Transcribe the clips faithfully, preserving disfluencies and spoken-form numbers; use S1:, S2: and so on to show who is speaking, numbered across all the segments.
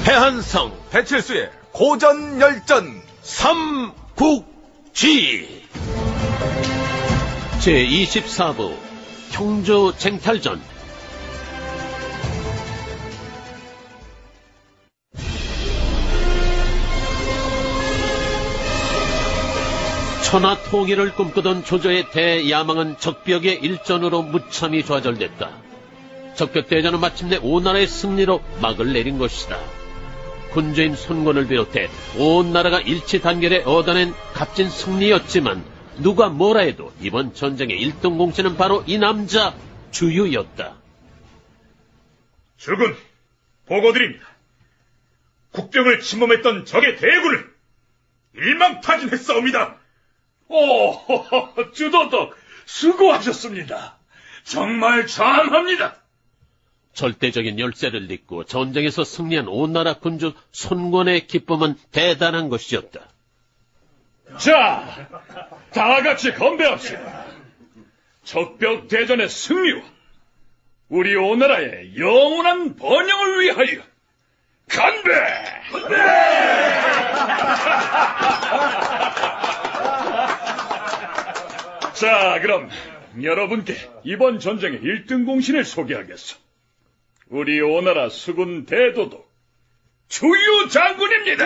S1: 해한성
S2: 배칠수의 고전열전
S1: 삼국지 제이십사 부 평조쟁탈전. 천하 통일을 꿈꾸던 조조의 대야망은 적벽의 일전으로 무참히 좌절됐다. 적벽대전은 마침내 오나라의 승리로 막을 내린 것이다. 군주인 손권을 비롯해 온 나라가 일치 단결에 얻어낸 값진 승리였지만 누가 뭐라 해도 이번 전쟁의 일 등 공신은 바로 이 남자 주유였다.
S3: 주군, 보고드립니다. 국경을 침범했던 적의 대군을 일망타진했사옵니다.
S4: 오, 주도덕 수고하셨습니다. 정말 장합니다.
S1: 절대적인 열세를 딛고 전쟁에서 승리한 오나라 군주 손권의 기쁨은 대단한 것이었다.
S4: 자, 다 같이 건배합시다. 적벽 대전의 승리와 우리 오나라의 영원한 번영을 위하여 건배! 자, 그럼 여러분께 이번 전쟁의 일 등 공신을 소개하겠소. 우리 오나라 수군 대도독 주유 장군입니다.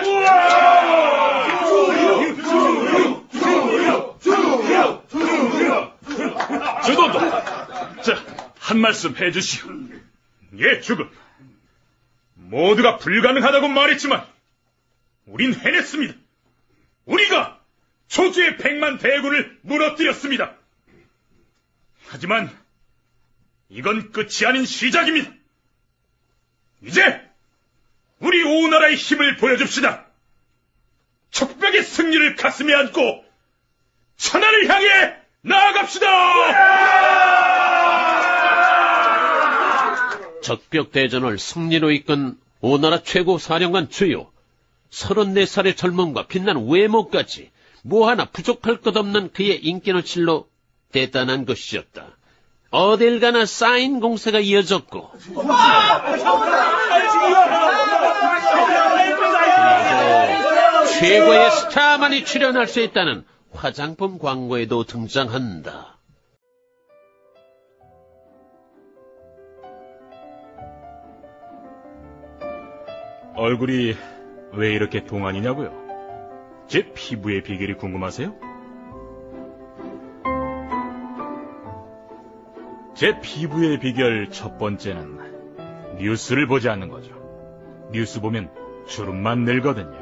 S4: 주유, 주유, 주유, 주유, 주유. 주도독, 자, 한 말씀 해주시오.
S3: 예, 주군. 모두가 불가능하다고 말했지만 우린 해냈습니다. 우리가 조주의 백만 대군을 무너뜨렸습니다. 하지만 이건 끝이 아닌 시작입니다. 이제 우리 오나라의 힘을 보여줍시다. 적벽의 승리를 가슴에 안고 천하를 향해 나아갑시다.
S1: 적벽 대전을 승리로 이끈 오나라 최고 사령관 주요. 서른네 살의 젊음과 빛나는 외모까지 뭐 하나 부족할 것 없는 그의 인기는 실로 대단한 것이었다. 어딜 가나 사인 공세가 이어졌고 그리고 최고의 스타만이 출연할 수 있다는 화장품 광고에도 등장한다.
S3: 얼굴이 왜 이렇게 동안이냐고요? 제 피부의 비결이 궁금하세요? 제 피부의 비결 첫 번째는 뉴스를 보지 않는 거죠. 뉴스 보면 주름만 늘거든요.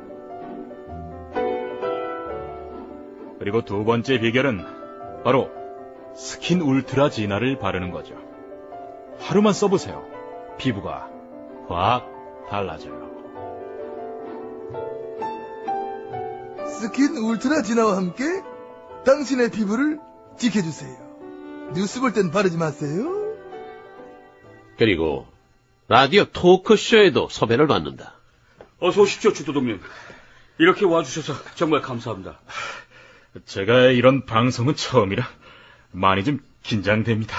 S3: 그리고 두 번째 비결은 바로 스킨 울트라 진화를 바르는 거죠. 하루만 써보세요. 피부가 확 달라져요.
S5: 스킨 울트라 진화와 함께 당신의 피부를 지켜주세요. 뉴스 볼 땐 바르지 마세요.
S1: 그리고 라디오 토크쇼에도 섭외를 받는다.
S6: 어서 오십시오, 주도독님. 이렇게 와주셔서 정말 감사합니다.
S3: 제가 이런 방송은 처음이라 많이 좀 긴장됩니다.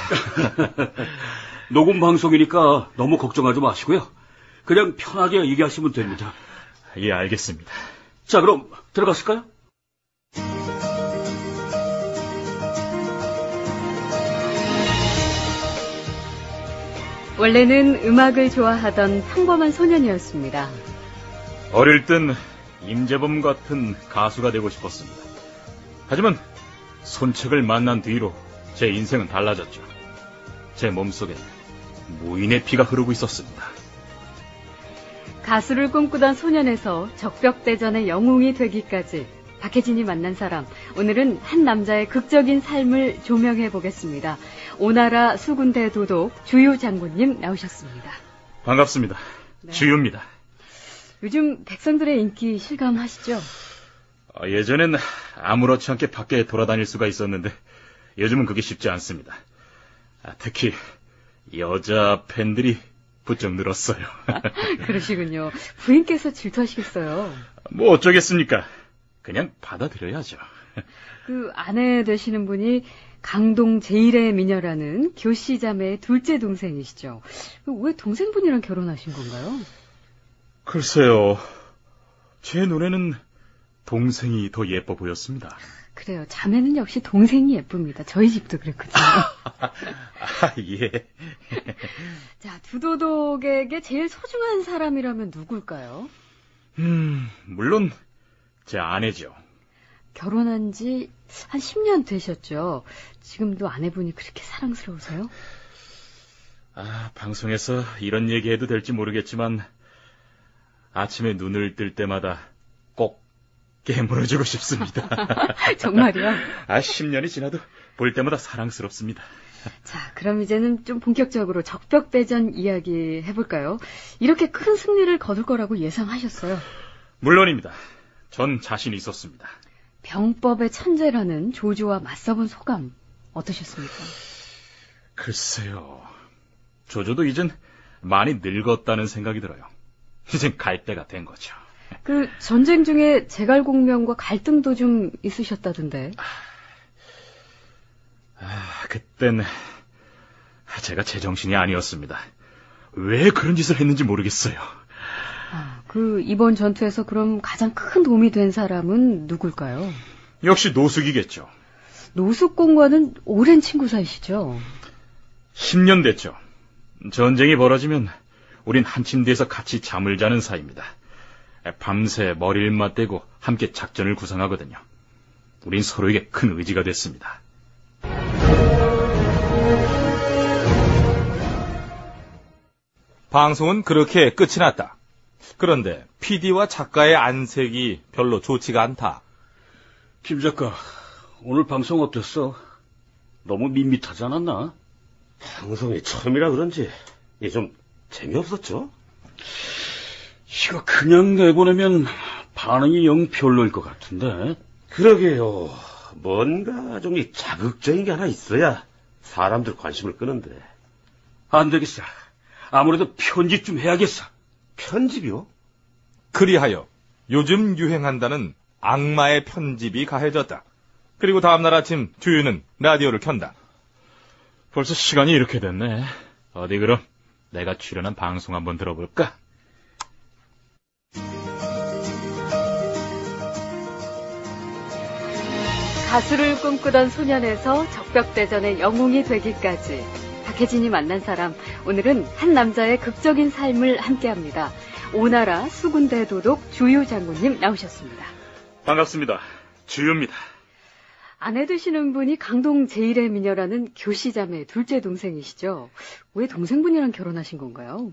S6: 녹음 방송이니까 너무 걱정하지 마시고요. 그냥 편하게 얘기하시면 됩니다.
S3: 예, 알겠습니다.
S6: 자, 그럼 들어갔을까요?
S7: 원래는 음악을 좋아하던 평범한 소년이었습니다.
S3: 어릴 땐 임재범 같은 가수가 되고 싶었습니다. 하지만 손책을 만난 뒤로 제 인생은 달라졌죠. 제 몸속엔 무인의 피가 흐르고 있었습니다.
S7: 가수를 꿈꾸던 소년에서 적벽대전의 영웅이 되기까지 박혜진이 만난 사람, 오늘은 한 남자의 극적인 삶을 조명해 보겠습니다. 오나라 수군대 도독 주유 장군님 나오셨습니다.
S3: 반갑습니다. 네. 주유입니다.
S7: 요즘 백성들의 인기 실감하시죠?
S3: 어, 예전엔 아무렇지 않게 밖에 돌아다닐 수가 있었는데 요즘은 그게 쉽지 않습니다. 아, 특히 여자 팬들이 부쩍 늘었어요.
S7: 그러시군요. 부인께서 질투하시겠어요.
S3: 뭐 어쩌겠습니까? 그냥 받아들여야죠.
S7: 그 아내 되시는 분이 강동 제일의 미녀라는 교씨 자매의 둘째 동생이시죠. 왜 동생분이랑 결혼하신 건가요?
S3: 글쎄요, 제 눈에는 동생이 더 예뻐 보였습니다.
S7: 그래요. 자매는 역시 동생이 예쁩니다. 저희 집도 그랬거든요.
S3: 아, 예.
S7: 자, 두도독에게 제일 소중한 사람이라면 누굴까요?
S3: 음, 물론 제 아내죠.
S7: 결혼한 지 한 십 년 되셨죠? 지금도 아내분이 그렇게 사랑스러우세요?
S3: 아, 방송에서 이런 얘기해도 될지 모르겠지만 아침에 눈을 뜰 때마다 꼭 깨물어주고 싶습니다.
S7: 정말요?
S3: 아, 십 년이 지나도 볼 때마다 사랑스럽습니다.
S7: 자, 그럼 이제는 좀 본격적으로 적벽대전 이야기 해볼까요? 이렇게 큰 승리를 거둘 거라고 예상하셨어요?
S3: 물론입니다. 전 자신이 있었습니다.
S7: 병법의 천재라는 조조와 맞서본 소감 어떠셨습니까?
S3: 글쎄요, 조조도 이젠 많이 늙었다는 생각이 들어요. 이젠 갈 때가 된 거죠.
S7: 그 전쟁 중에 제갈공명과 갈등도 좀 있으셨다던데.
S3: 아, 그땐 제가 제정신이 아니었습니다. 왜 그런 짓을 했는지 모르겠어요.
S7: 아, 그 이번 전투에서 그럼 가장 큰 도움이 된 사람은 누굴까요?
S3: 역시 노숙이겠죠.
S7: 노숙공과는 오랜 친구 사이시죠?
S3: 십 년 됐죠. 전쟁이 벌어지면 우린 한 침대에서 같이 잠을 자는 사이입니다. 밤새 머리를 맞대고 함께 작전을 구상하거든요. 우린 서로에게 큰 의지가 됐습니다.
S2: 방송은 그렇게 끝이 났다. 그런데 피디와 작가의 안색이 별로 좋지가 않다.
S6: 김 작가, 오늘 방송 어땠어? 너무 밋밋하지 않았나?
S8: 방송이 처음이라 그런지 이게 좀 재미없었죠?
S6: 이거 그냥 내보내면 반응이 영 별로일 것 같은데.
S8: 그러게요. 뭔가 좀 자극적인 게 하나 있어야 사람들 관심을 끄는데.
S6: 안 되겠어. 아무래도 편집 좀 해야겠어.
S8: 편집이요?
S2: 그리하여 요즘 유행한다는 악마의 편집이 가해졌다. 그리고 다음날 아침 주유는 라디오를 켠다.
S3: 벌써 시간이 이렇게 됐네. 어디 그럼 내가 출연한 방송 한번 들어볼까?
S7: 가수를 꿈꾸던 소년에서 적벽대전의 영웅이 되기까지 박혜진이 만난 사람, 오늘은 한 남자의 극적인 삶을 함께합니다. 오나라 수군대도독 주유 장군님 나오셨습니다.
S3: 반갑습니다. 주유입니다.
S7: 아내 되시는 분이 강동 제일의 미녀라는 교시자매 둘째 동생이시죠? 왜 동생분이랑 결혼하신 건가요?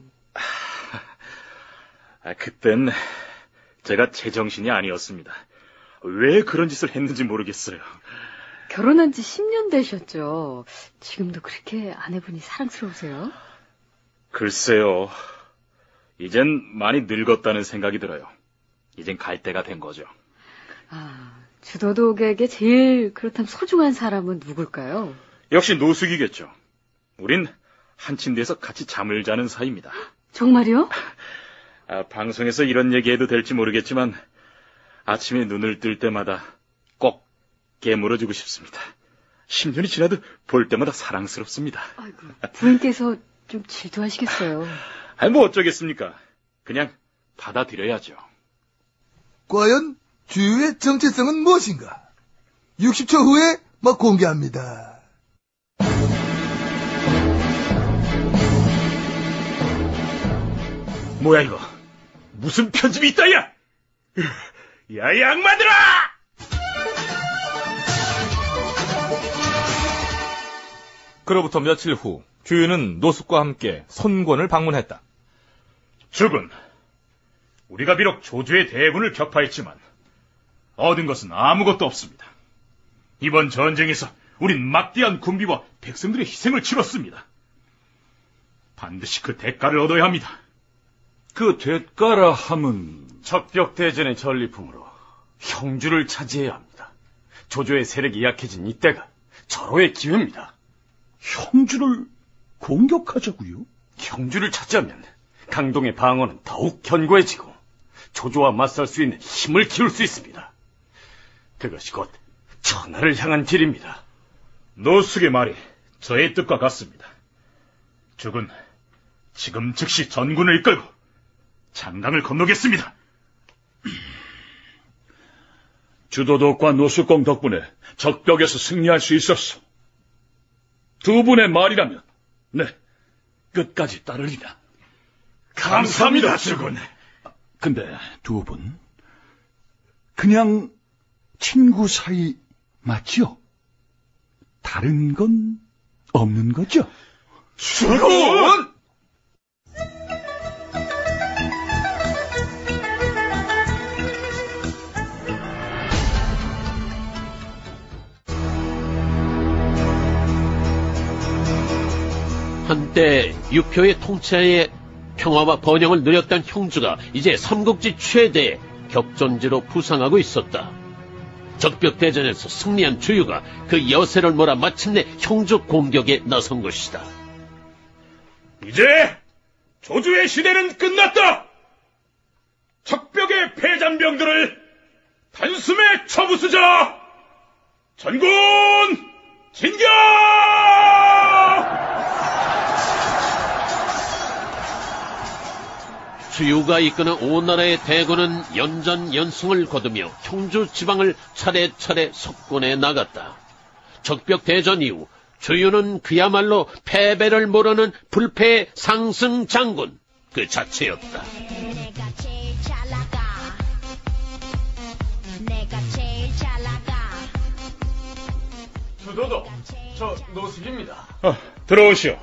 S3: 아, 그땐 제가 제정신이 아니었습니다. 왜 그런 짓을 했는지 모르겠어요.
S7: 결혼한 지 십 년 되셨죠? 지금도 그렇게 아내분이 사랑스러우세요?
S3: 글쎄요. 이젠 많이 늙었다는 생각이 들어요. 이젠 갈 때가 된 거죠.
S7: 아, 주도독에게 제일 그렇다면 소중한 사람은 누굴까요?
S3: 역시 노숙이겠죠. 우린 한 침대에서 같이 잠을 자는 사이입니다.
S7: 정말요?
S3: 아, 방송에서 이런 얘기해도 될지 모르겠지만 아침에 눈을 뜰 때마다 꼭 깨물어주고 싶습니다. 십 년이 지나도 볼 때마다 사랑스럽습니다.
S7: 아이고, 부인께서 좀 질투하시겠어요.
S3: 아니, 뭐 어쩌겠습니까? 그냥 받아들여야죠.
S5: 과연 주유의 정체성은 무엇인가? 육십 초 후에 막 공개합니다.
S4: 뭐야 이거? 무슨 편집이 있다 야! 야, 이 악마들아!
S2: 그로부터 며칠 후 주유는 노숙과 함께 손권을 방문했다.
S4: 주군, 우리가 비록 조조의 대군을 격파했지만 얻은 것은 아무것도 없습니다. 이번 전쟁에서 우린 막대한 군비와 백성들의 희생을 치렀습니다. 반드시 그 대가를 얻어야 합니다.
S6: 그 대가라 함은 적벽대전의 전리품으로 형주를 차지해야 합니다. 조조의 세력이 약해진 이때가 절호의 기회입니다.
S4: 형주를 공격하자고요?
S6: 형주를 차지하면 강동의 방어는 더욱 견고해지고 조조와 맞설 수 있는 힘을 키울 수 있습니다. 그것이 곧 천하를 향한 길입니다.
S4: 노숙의 말이 저의 뜻과 같습니다. 주군, 지금 즉시 전군을 이끌고 장강을 건너겠습니다.
S9: 주도독과 노숙공 덕분에 적벽에서 승리할 수 있었어. 두 분의 말이라면 네, 끝까지 따르리라.
S4: 감사합니다, 주군.
S9: 근데 두 분 그냥 친구 사이 맞지요? 다른 건 없는 거죠?
S4: 주군!
S1: 한때 유표의 통치하에 평화와 번영을 누렸던 형주가 이제 삼국지 최대의 격전지로 부상하고 있었다. 적벽대전에서 승리한 주유가 그 여세를 몰아 마침내 형주 공격에 나선 것이다.
S4: 이제 조주의 시대는 끝났다. 적벽의 패잔병들을 단숨에 쳐부수자. 전군 진격!
S1: 주유가 이끄는 오나라의 대군은 연전연승을 거두며 형주 지방을 차례차례 석권해 나갔다. 적벽 대전 이후 주유는 그야말로 패배를 모르는 불패의 상승 장군 그 자체였다.
S10: 내가 제일 잘 나가. 내가 제일 잘 나가.
S6: 주도도, 저 노숙입니다.
S4: 어, 들어오시오.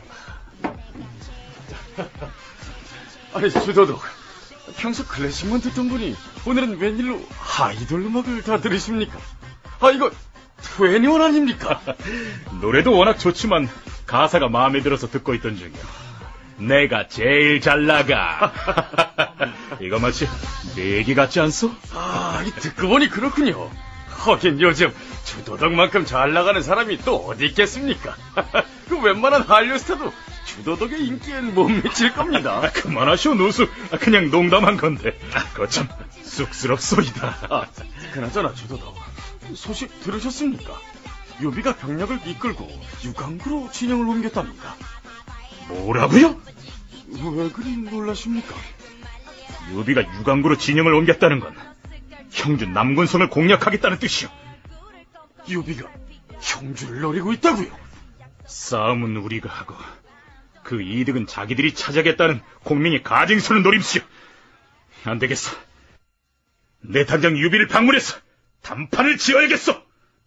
S6: 아니, 주도도, 평소 클래식만 듣던 분이 오늘은 웬일로 하이돌 음악을 다 들으십니까? 아, 이거 트웬티원 아닙니까?
S4: 노래도 워낙 좋지만 가사가 마음에 들어서 듣고 있던 중이야. 내가 제일 잘 나가. 이거 마치 내 얘기 같지 않소?
S6: 아, 이 듣고 보니 그렇군요. 하긴 요즘 주도덕만큼 잘 나가는 사람이 또 어디 있겠습니까? 그 웬만한 한류 스타도 주도덕의 인기엔 못 미칠 겁니다.
S4: 아, 그만하시오, 노수. 아, 그냥 농담한 건데. 거참 쑥스럽소이다.
S6: 아, 그나저나 주도덕, 소식 들으셨습니까? 유비가 병력을 이끌고 유강구로 진영을 옮겼답니다.
S4: 뭐라고요?
S6: 왜 그리 놀라십니까?
S4: 유비가 유강구로 진영을 옮겼다는 건 형주 남군성을 공략하겠다는 뜻이오.
S6: 유비가 형주를 노리고 있다고요?
S4: 싸움은 우리가 하고 그 이득은 자기들이 차지하겠다는 공명의 가증스러운 노림수요. 안 되겠어. 내 당장 유비를 방문해서 단판을 지어야겠어.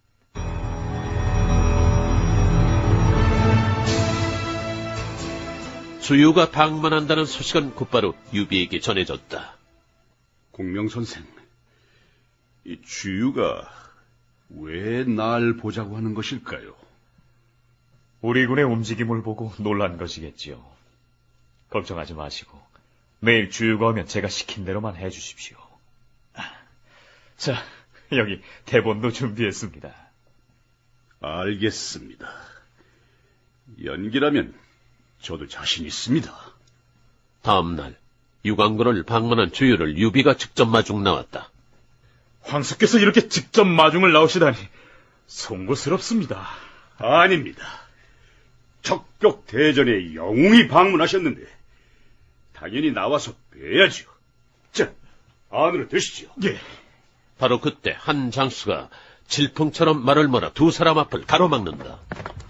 S1: 주유가 방문한다는 소식은 곧바로 유비에게 전해졌다.
S11: 공명선생, 이 주유가 왜 날 보자고 하는 것일까요?
S3: 우리 군의 움직임을 보고 놀란 것이겠지요. 걱정하지 마시고 매일 주유가 오면 제가 시킨 대로만 해주십시오. 자, 여기 대본도 준비했습니다.
S11: 알겠습니다. 연기라면 저도 자신 있습니다.
S1: 다음 날 유강구를 방문한 주유를 유비가 직접 마중 나왔다.
S4: 황수께서 이렇게 직접 마중을 나오시다니 송구스럽습니다.
S11: 아닙니다. 적벽 대전에 영웅이 방문하셨는데 당연히 나와서 뵈야지요. 자, 안으로 드시죠.
S4: 예.
S1: 바로 그때 한 장수가 질풍처럼 말을 몰아 두 사람 앞을 가로막는다.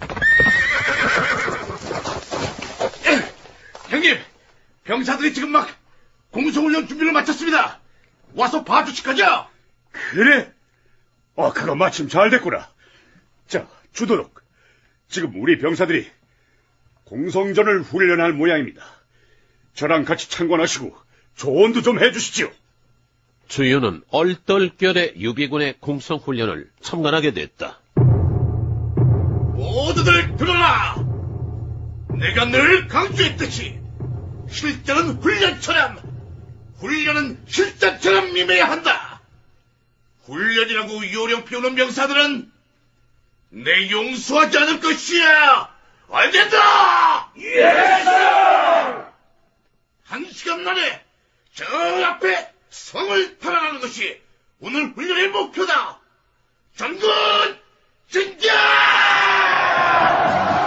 S12: 형님, 병사들이 지금 막 공성훈련 준비를 마쳤습니다. 와서 봐주실까죠?
S11: 그래? 어, 그거 마침 잘 됐구나. 자, 주도록. 지금 우리 병사들이 공성전을 훈련할 모양입니다. 저랑 같이 참관하시고 조언도 좀 해주시지요.
S1: 주유는 얼떨결에 유비군의 공성훈련을 참관하게 됐다.
S12: 모두들 들어라! 내가 늘 강조했듯이 실전은 훈련처럼, 훈련은 실전처럼 임해야 한다. 훈련이라고 요령 피우는 병사들은 내 용서하지 않을 것이야. 알겠다? 예! 한 시간 만에 저 앞에 성을 탈환하는 것이 오늘 훈련의 목표다. 전군 진격!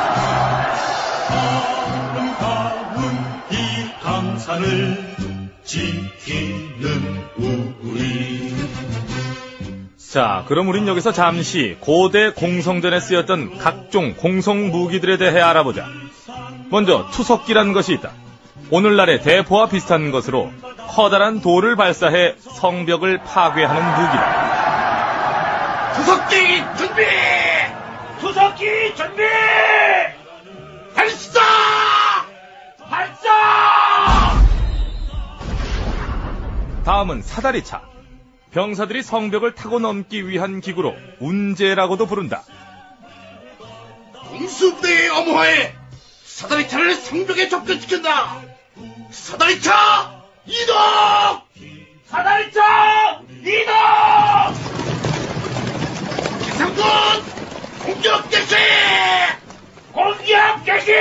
S13: 아름다운 이 강산을 지키는 우리.
S2: 자, 그럼 우린 여기서 잠시 고대 공성전에 쓰였던 각종 공성 무기들에 대해 알아보자. 먼저 투석기라는 것이 있다. 오늘날의 대포와 비슷한 것으로 커다란 돌을 발사해 성벽을 파괴하는 무기다.
S12: 투석기 준비! 투석기 준비! 발사! 발사!
S2: 다음은 사다리차. 병사들이 성벽을 타고 넘기 위한 기구로 운제라고도 부른다.
S12: 공수부대의 엄호하에 사다리차를 성벽에 접근시킨다. 사다리차 이동! 사다리차 이동! 기상군 공격 개시! 공격 개시!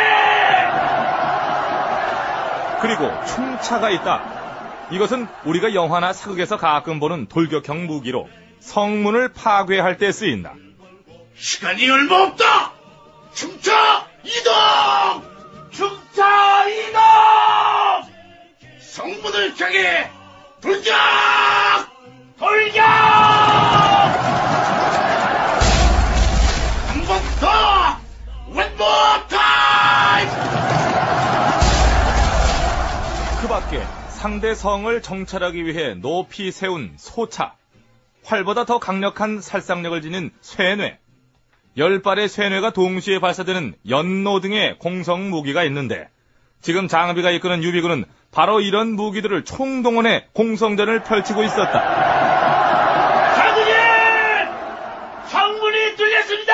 S2: 그리고 충차가 있다. 이것은 우리가 영화나 사극에서 가끔 보는 돌격형 무기로 성문을 파괴할 때 쓰인다.
S12: 시간이 얼마 없다! 충차 이동! 충차 이동! 성문을 향해 돌격! 돌격! 한 번 더! One more time!
S2: 그 밖에 상대 성을 정찰하기 위해 높이 세운 소차, 활보다 더 강력한 살상력을 지닌 쇠뇌, 열 발의 쇠뇌가 동시에 발사되는 연노 등의 공성 무기가 있는데 지금 장비가 이끄는 유비군은 바로 이런 무기들을 총동원해 공성전을 펼치고 있었다.
S12: 장군님! 성문이 뚫렸습니다!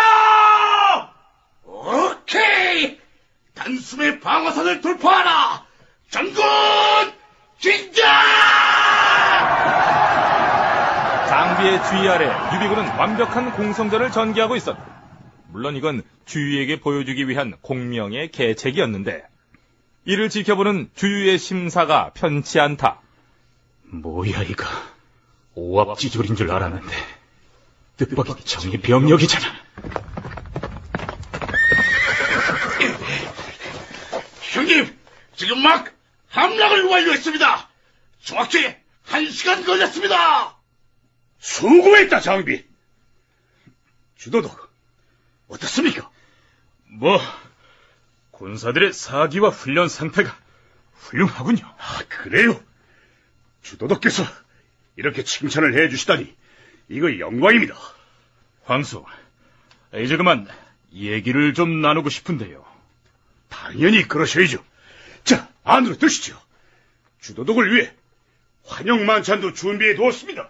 S12: 오케이! 단숨에 방어선을 돌파하라! 장군! 진짜!
S2: 장비의 주의 아래 유비군은 완벽한 공성전을 전개하고 있었다. 물론 이건 주유에게 보여주기 위한 공명의 계책이었는데 이를 지켜보는 주유의 심사가 편치 않다.
S3: 뭐야 이거. 오합지졸인 줄 알았는데 뜻밖의 정의 병력이잖아.
S12: 형님, 지금 막 함락을 완료했습니다. 정확히 한 시간 걸렸습니다.
S11: 수고했다, 장비. 주도독, 어떻습니까?
S4: 뭐, 군사들의 사기와 훈련 상태가 훌륭하군요.
S11: 아, 그래요? 주도독께서 이렇게 칭찬을 해주시다니 이거 영광입니다.
S4: 황소, 이제 그만 얘기를 좀 나누고 싶은데요.
S11: 당연히 그러셔야죠. 자, 안으로 드시죠. 주도독을 위해 환영 만찬도 준비해 두었습니다.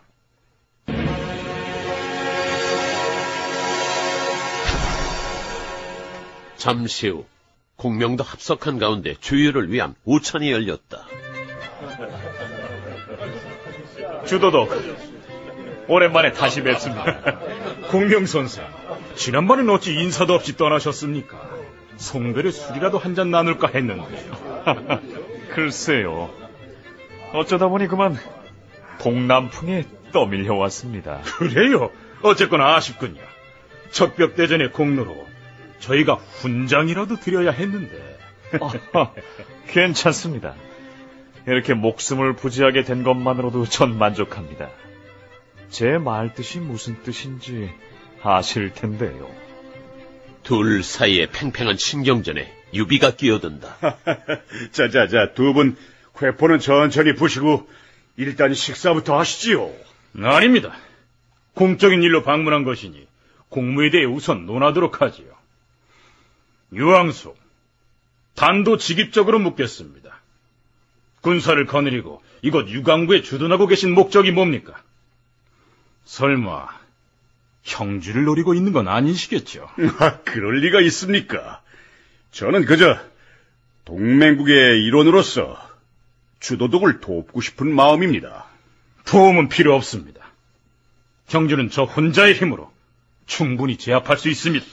S1: 잠시 후 공명도 합석한 가운데 주유를 위한 우찬이 열렸다.
S3: 주도독, 오랜만에 다시 뵙습니다.
S4: 공명선사, 지난번엔 어찌 인사도 없이 떠나셨습니까? 송별의 술이라도 한잔 나눌까 했는데요.
S3: 글쎄요, 어쩌다 보니 그만 동남풍에 떠밀려 왔습니다.
S4: 그래요? 어쨌거나 아쉽군요. 적벽대전의 공로로 저희가 훈장이라도 드려야 했는데.
S3: 어, 괜찮습니다. 이렇게 목숨을 부지하게 된 것만으로도 전 만족합니다. 제 말뜻이 무슨 뜻인지 아실 텐데요.
S1: 둘 사이의 팽팽한 신경전에 유비가 끼어든다.
S11: 자자자, 두 분 회포는 천천히 부시고 일단 식사부터 하시지요.
S4: 아닙니다. 공적인 일로 방문한 것이니 공무에 대해 우선 논하도록 하지요. 유황숙, 단도직입적으로 묻겠습니다. 군사를 거느리고 이곳 유강부에 주둔하고 계신 목적이 뭡니까? 설마 형주를 노리고 있는 건 아니시겠죠?
S11: 아, 그럴 리가 있습니까? 저는 그저 동맹국의 일원으로서 주도독을 돕고 싶은 마음입니다.
S4: 도움은 필요 없습니다. 형주는 저 혼자의 힘으로 충분히 제압할 수 있습니다.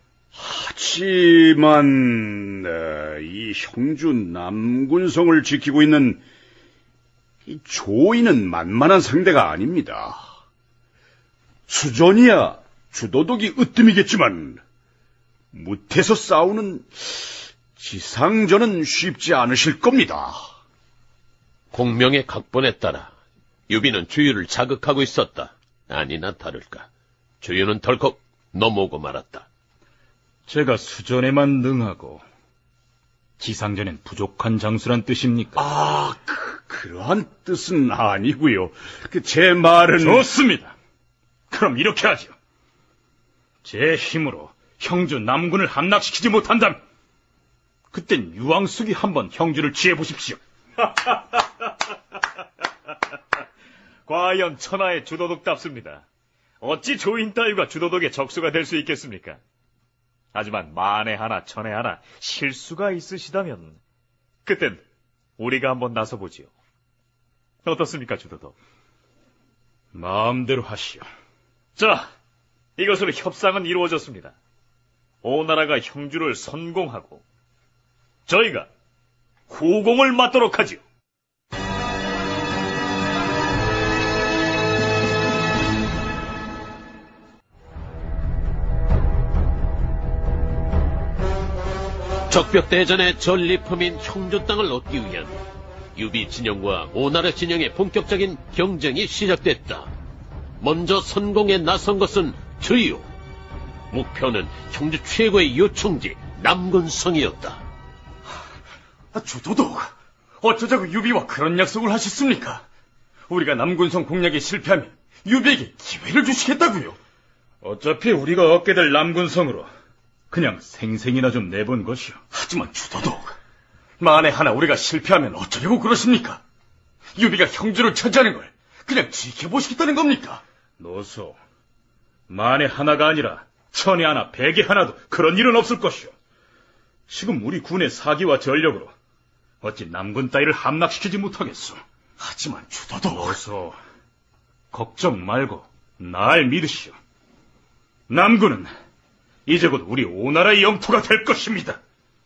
S11: 하지만 어, 이 형주 남군성을 지키고 있는 이 조이는 만만한 상대가 아닙니다. 수전이야 주도독이 으뜸이겠지만 무태서 싸우는 지상전은 쉽지 않으실 겁니다.
S1: 공명의 각본에 따라 유비는 주유를 자극하고 있었다. 아니나 다를까 주유는 덜컥 넘어오고 말았다.
S3: 제가 수전에만 능하고 기상전엔 부족한 장수란 뜻입니까?
S11: 아, 그, 그러한 뜻은 아니고요. 그 제 말은...
S3: 좋습니다. 그럼 이렇게 하죠. 제 힘으로 형주 남군을 함락시키지 못한다면 그땐 유황숙이 한번 형주를 취해보십시오.
S14: 과연 천하의 주도독답습니다. 어찌 조인 따위가 주도독의 적수가 될 수 있겠습니까? 하지만 만에 하나 천에 하나 실수가 있으시다면 그땐 우리가 한번 나서보지요. 어떻습니까, 주도독?
S3: 마음대로 하시오.
S14: 자, 이것으로 협상은 이루어졌습니다. 오나라가 형주를 선공하고 저희가 후공을 맞도록 하지요.
S1: 적벽대전의 전리품인 형주 땅을 얻기 위한 유비 진영과 오나라 진영의 본격적인 경쟁이 시작됐다. 먼저 선공에 나선 것은 주유. 목표는 형주 최고의 요충지 남군성이었다.
S6: 아, 주도독, 어쩌자고 유비와 그런 약속을 하셨습니까? 우리가 남군성 공략에 실패하면 유비에게 기회를 주시겠다고요.
S3: 어차피 우리가 얻게 될 남군성으로 그냥 생생이나 좀 내본 것이오.
S6: 하지만 주도독, 만에 하나 우리가 실패하면 어쩌려고 그러십니까? 유비가 형주를 차지하는 걸 그냥 지켜보시겠다는 겁니까?
S3: 노소, 만에 하나가 아니라 천에 하나, 백에 하나도 그런 일은 없을 것이오. 지금 우리 군의 사기와 전력으로 어찌 남군 따위를 함락시키지 못하겠소.
S6: 하지만 주도독...
S3: 노소, 걱정 말고 날 믿으시오. 남군은 이제 곧 우리 오나라의 영토가 될 것입니다.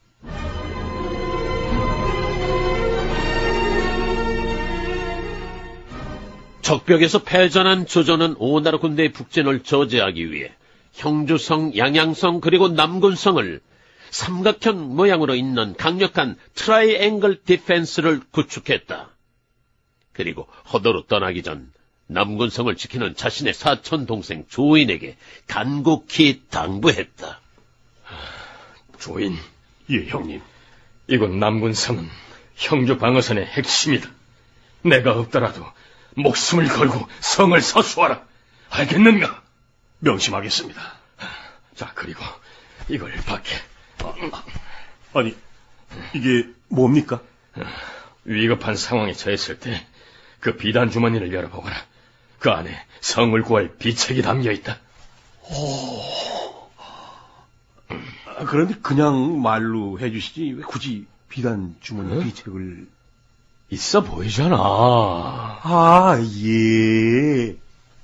S1: 적벽에서 패전한 조조는 오나라 군대의 북진을 저지하기 위해 형주성, 양양성 그리고 남군성을 삼각형 모양으로 있는 강력한 트라이앵글 디펜스를 구축했다. 그리고 허도로 떠나기 전 남군성을 지키는 자신의 사촌 동생 조인에게 간곡히 당부했다.
S6: 조인, 예 형님, 이곳 남군성은 형주 방어선의 핵심이다. 내가 없더라도 목숨을 걸고 성을 서수하라. 알겠는가? 명심하겠습니다. 자, 그리고 이걸 밖에.
S15: 아니, 이게 뭡니까?
S6: 위급한 상황에 처했을 때 그 비단 주머니를 열어보거라. 그 안에 성을 구할 비책이 담겨있다.
S15: 오... 아, 그런데 그냥 말로 해주시지 왜 굳이 비단 주머니 응? 비책을...
S6: 있어 보이잖아.
S15: 아, 예.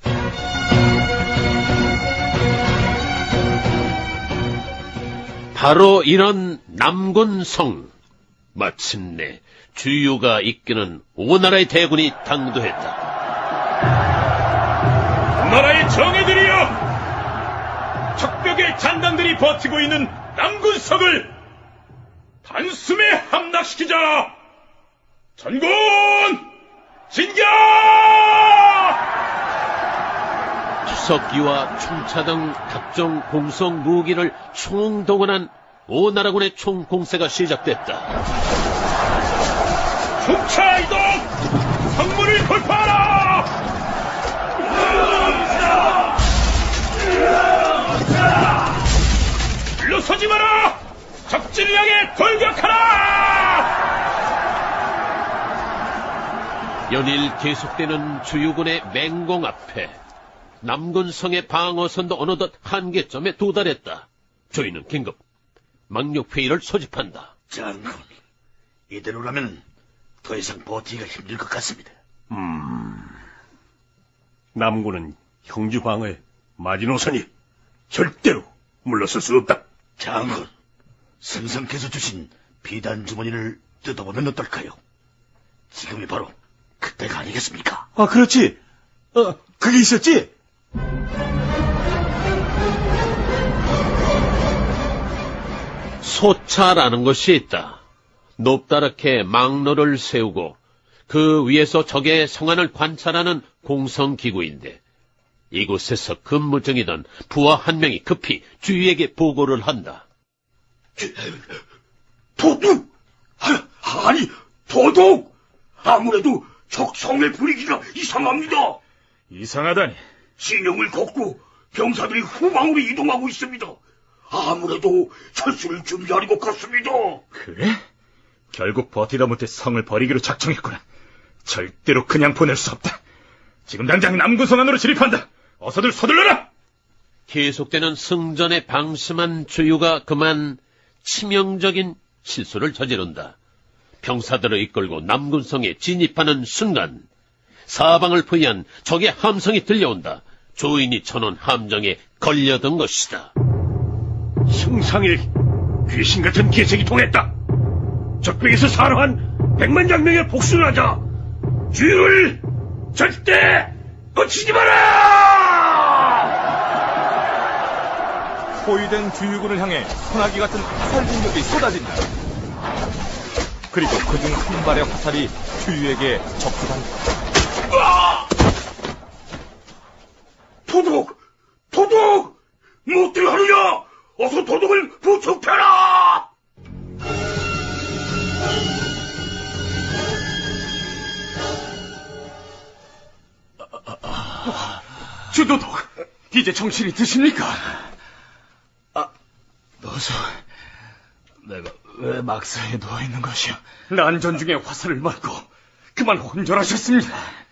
S1: 바로 이런 남군성. 마침내 주유가 이끄는 오나라의 대군이 당도했다.
S3: 나라의 정예들이여! 적벽의 잔당들이 버티고 있는 남군성을 단숨에 함락시키자! 전군! 진격!
S1: 투석기와 충차 등 각종 공성 무기를 총동원한 오나라군의 총공세가 시작됐다.
S3: 충차 이동! 성문을 돌파하라! 물러서지 마라! 적진을 향해 돌격하라!
S1: 연일 계속되는 주유군의 맹공 앞에 남군성의 방어선도 어느덧 한계점에 도달했다. 저희는 긴급 망력회의를 소집한다.
S12: 장군, 이대로라면 더 이상 버티기가 힘들 것 같습니다.
S15: 음... 남군은 형주 방어에 마지노선이 절대로 물러설 수 없다.
S12: 장군, 선생께서 주신 비단 주머니를 뜯어보면 어떨까요? 지금이 바로 그때가 아니겠습니까?
S15: 아, 그렇지. 어, 그게 있었지?
S1: 소차라는 것이 있다. 높다랗게 망로를 세우고 그 위에서 적의 성안을 관찰하는 공성기구인데 이곳에서 근무 중이던 부하 한 명이 급히 주위에게 보고를 한다.
S15: 도둑! 아니, 도둑! 아무래도 적성의 분위기가 이상합니다.
S3: 이상하다니?
S15: 진영을 걷고 병사들이 후방으로 이동하고 있습니다. 아무래도 철수를 준비하는 것 같습니다.
S3: 그래? 결국 버티다 못해 성을 버리기로 작정했구나. 절대로 그냥 보낼 수 없다. 지금 당장 남구성 안으로 진입한다. 어서들 서둘러라!
S1: 계속되는 승전에 방심한 주유가 그만 치명적인 실수를 저지른다. 병사들을 이끌고 남군성에 진입하는 순간 사방을 포위한 적의 함성이 들려온다. 조인이 쳐놓은 함정에 걸려든 것이다.
S15: 승상일 귀신 같은 기색이 통했다. 적벽에서 살아한 백만장명의 복수를 하자. 주유를 절대 놓치지 마라!
S2: 포위된 주유군을 향해 소나기 같은 화살 공격이 쏟아진다. 그리고 그중 한 발의 화살이 주유에게 접근한다.
S15: 도둑! 도둑! 못들 하느냐! 어서 도둑을 부축해라!
S6: 주도독, 이제 정신이 드십니까?
S12: 아, 너서 내가 왜 막사에 누워있는 것이오?
S6: 난전 중에 화살을 맞고 그만 혼절하셨습니다.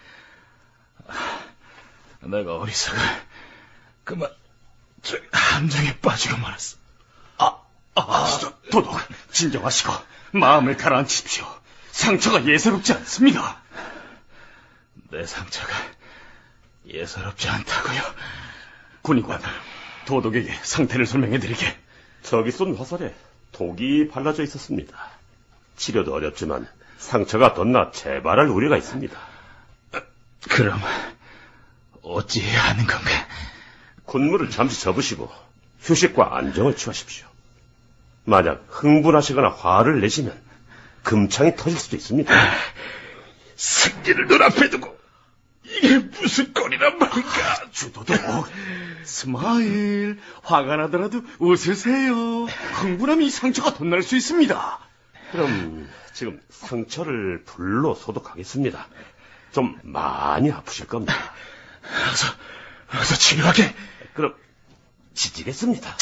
S12: 내가 어리석어 그만 저 함정에 빠지고 말았어.
S6: 아, 아, 도독, 진정하시고 마음을 가라앉히십시오. 상처가 예사롭지 않습니다.
S12: 내 상처가 예사롭지 않다고요?
S6: 군의관, 도독에게 상태를 설명해드리게.
S8: 저기 쏜 화살에 독이 발라져 있었습니다. 치료도 어렵지만 상처가 덧나 재발할 우려가 있습니다.
S12: 그럼 어찌 해야 하는 건가?
S8: 군무를 잠시 접으시고 휴식과 안정을 취하십시오. 만약 흥분하시거나 화를 내시면 금창이 터질 수도 있습니다.
S15: 승리를 눈앞에 두고 이게 무슨 꼴이란 말인가?
S6: 주도독, 스마일. 화가 나더라도 웃으세요. 흥분하면 이 상처가 덧날 수 있습니다.
S8: 그럼 지금 상처를 불로 소독하겠습니다. 좀 많이 아프실 겁니다.
S15: 어서, 어서 치료하게.
S8: 그럼 지지겠습니다.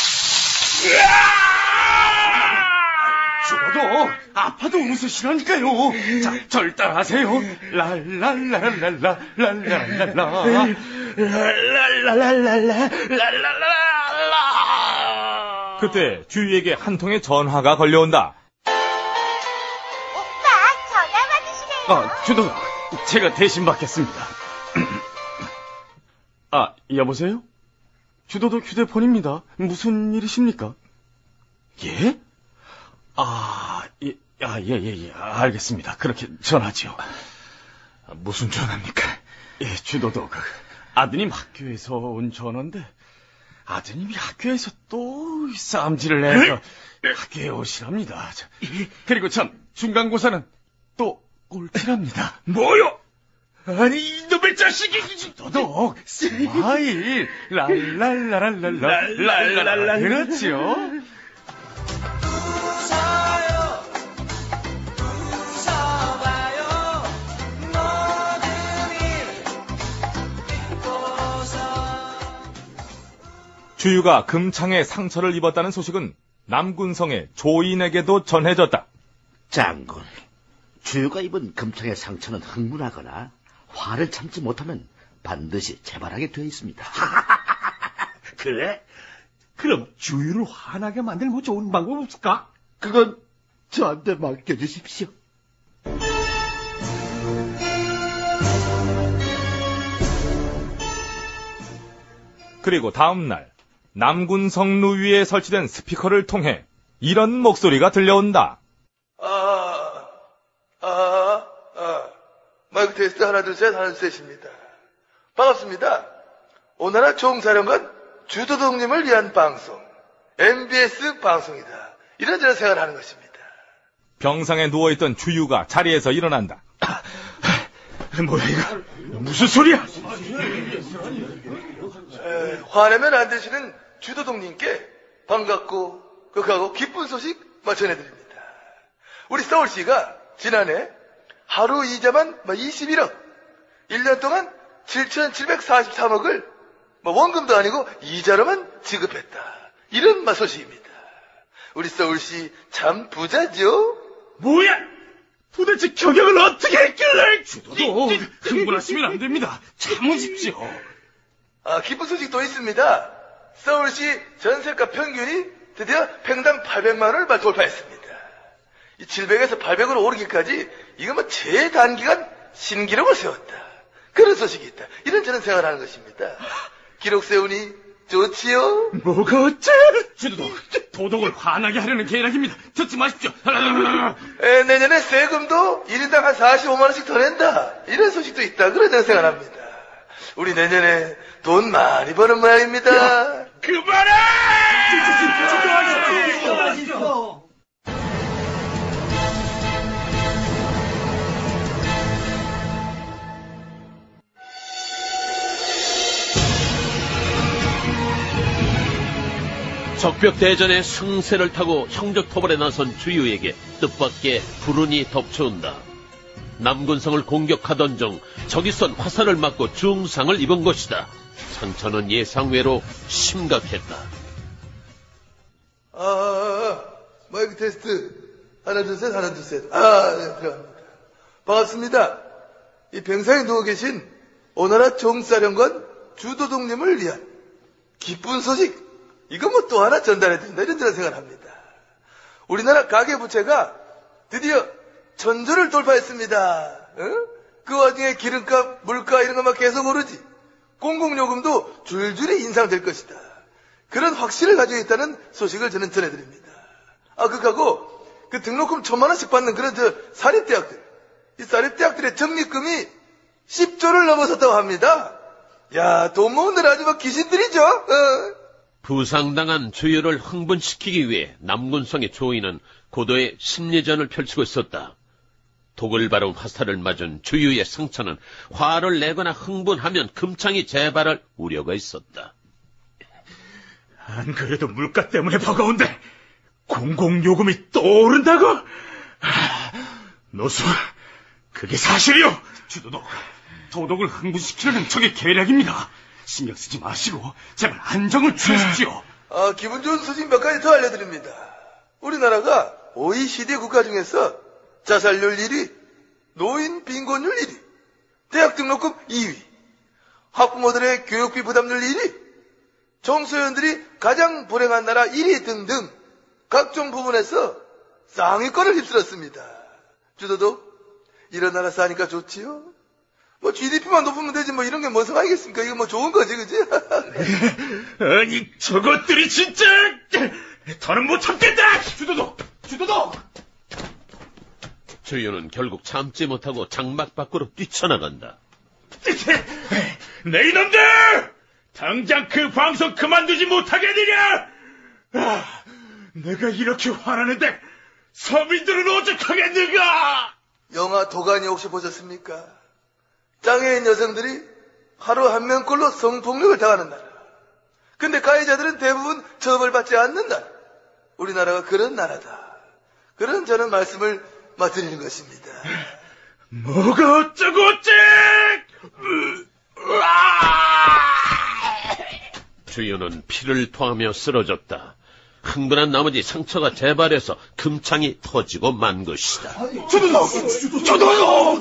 S6: 주도독, 아파도 웃으시라니까요. 자, 절 따라하세요. 랄랄랄랄라, 랄랄랄라, 랄랄랄랄랄랄랄라.
S2: 그때 주유에게 한 통의 전화가 걸려온다.
S10: 오빠, 전화 받으시래요.
S6: 아, 주도독, 제가 대신 받겠습니다. 아, 여보세요? 주도독 휴대폰입니다. 무슨 일이십니까? 예? 아, 예, 아, 예, 예, 예, 알겠습니다. 그렇게 전하지요.
S12: 무슨 전화입니까?
S6: 예, 주도독, 아드님 학교에서 온 전화인데, 아드님이 학교에서 또 싸움질을 해서 학교에 오시랍니다. 자, 그리고 참, 중간고사는 또 꼴찌랍니다.
S15: 뭐요? 아니, 이놈의 자식이!
S6: 주도독, 스마일, 랄랄랄랄랄라, 랄랄랄라, 그렇지요?
S2: 주유가 금창에 상처를 입었다는 소식은 남군성의 조인에게도 전해졌다.
S16: 장군, 주유가 입은 금창의 상처는 흥분하거나 화를 참지 못하면 반드시 재발하게 되어 있습니다.
S15: 그래? 그럼 주유를 화나게 만들 뭐 좋은 방법 없을까?
S16: 그건 저한테 맡겨주십시오.
S2: 그리고 다음 날 남군성루 위에 설치된 스피커를 통해 이런 목소리가 들려온다.
S5: 아, 아, 아. 마이크 테스트 하나 둘 셋 하나 둘 셋입니다. 반갑습니다. 오나라 총사령관 주도독님을 위한 방송 엠비에스 방송이다. 이런저런 생각을 하는 것입니다.
S2: 병상에 누워있던 주유가 자리에서 일어난다.
S4: 뭐야 이거? 무슨 소리야?
S5: 에, 화내면 안 되시는 주도동님께 반갑고 극하고 기쁜 소식 전해드립니다. 우리 서울시가 지난해 하루 이자만 이십일억, 일 년 동안 칠천칠백사십삼억을 뭐 원금도 아니고 이자로만 지급했다. 이런 소식입니다. 우리 서울시 참 부자죠?
S4: 뭐야? 도대체 경영을 어떻게 했길래? 주도도 흥분하시면 안 됩니다. 참으십시오.
S5: 아, 기쁜 소식도 있습니다. 서울시 전세가 평균이 드디어 평당 팔백만 원을 돌파했습니다. 이 칠백에서 팔백으로 오르기까지 이거 뭐 최단기간 신기록을 세웠다. 그런 소식이 있다. 이런 저런 생활하는 것입니다. 기록 세우니 좋지요?
S4: 뭐가 어째? 주도독, 도덕을 화나게 하려는 계략입니다. 듣지 마십시오.
S5: 에, 내년에 세금도 일 인당 한 사십오만 원씩 더 낸다. 이런 소식도 있다. 그런 저런 생활합니다. 우리 내년에 돈 많이 버는 모양입니다.
S4: 그만해!
S1: 적벽대전의 승세를 타고 형적토벌에 나선 주유에게 뜻밖의 불운이 덮쳐온다. 남군성을 공격하던 중 적이 쏜 화살을 맞고 중상을 입은 것이다. 상처는 예상외로 심각했다.
S5: 아, 아, 아, 마이크 테스트. 하나, 둘, 셋, 하나, 둘, 셋. 아, 네, 들어갑니다. 반갑습니다. 이 병상에 누워 계신 오나라 정사령관 주도독님을 위한 기쁜 소식. 이거 뭐 또 하나 전달해야 된다. 이런 저런 생각합니다. 우리나라 가계부채가 드디어 천조를 돌파했습니다. 어? 그 와중에 기름값, 물가 이런 것만 계속 오르지. 공공요금도 줄줄이 인상될 것이다. 그런 확신을 가지고 있다는 소식을 저는 전해드립니다. 아, 그하고 그 등록금 천만 원씩 받는 그런 저 사립대학들, 이 사립대학들의 적립금이 십조를 넘어섰다고 합니다. 야, 돈 모으느라 아주 막 귀신들이죠. 어?
S1: 부상당한 주유를 흥분시키기 위해 남군성의 조이는 고도의 심리전을 펼치고 있었다. 독을 바른 화살을 맞은 주유의 상처는 화를 내거나 흥분하면 금창이 재발할 우려가 있었다.
S4: 안 그래도 물가 때문에 버거운데 공공요금이 또 오른다고? 아, 노수, 그게 사실이요. 주도독, 도덕을 흥분시키려는 적의 계략입니다. 신경 쓰지 마시고 제발 안정을 취하십시오.
S5: 아, 기분 좋은 소식 몇 가지 더 알려드립니다. 우리나라가 오이시디 국가 중에서 자살률 일 위, 노인 빈곤율 일 위, 대학 등록금 이 위, 학부모들의 교육비 부담률 일 위, 청소년들이 가장 불행한 나라 일 위 등등 각종 부분에서 상위권을 휩쓸었습니다. 주도독, 이런 나라 사니까 좋지요? 뭐 지디피만 높으면 되지 뭐 이런 게 뭔 상관이겠습니까? 이거 뭐 좋은 거지, 그지?
S4: 아니 저것들이 진짜 더는 못 참겠다. 주도독, 주도독.
S1: 주유는 결국 참지 못하고 장막 밖으로 뛰쳐나간다.
S4: 내 이놈들! 당장 그 방송 그만두지 못하게 해드려! 아, 내가 이렇게 화나는데 서민들은 어떡하겠는가?
S5: 영화 도가니 혹시 보셨습니까? 장애인 여성들이 하루 한 명꼴로 성폭력을 당하는 나라. 근데 가해자들은 대부분 처벌받지 않는 나라. 우리나라가 그런 나라다. 그런 저는 말씀을 드리는 것입니다.
S4: 뭐가 어쩌고 어째!
S1: 주유는 피를 토하며 쓰러졌다. 흥분한 나머지 상처가 재발해서 금창이 터지고 만 것이다.
S15: 저도요! 저도요!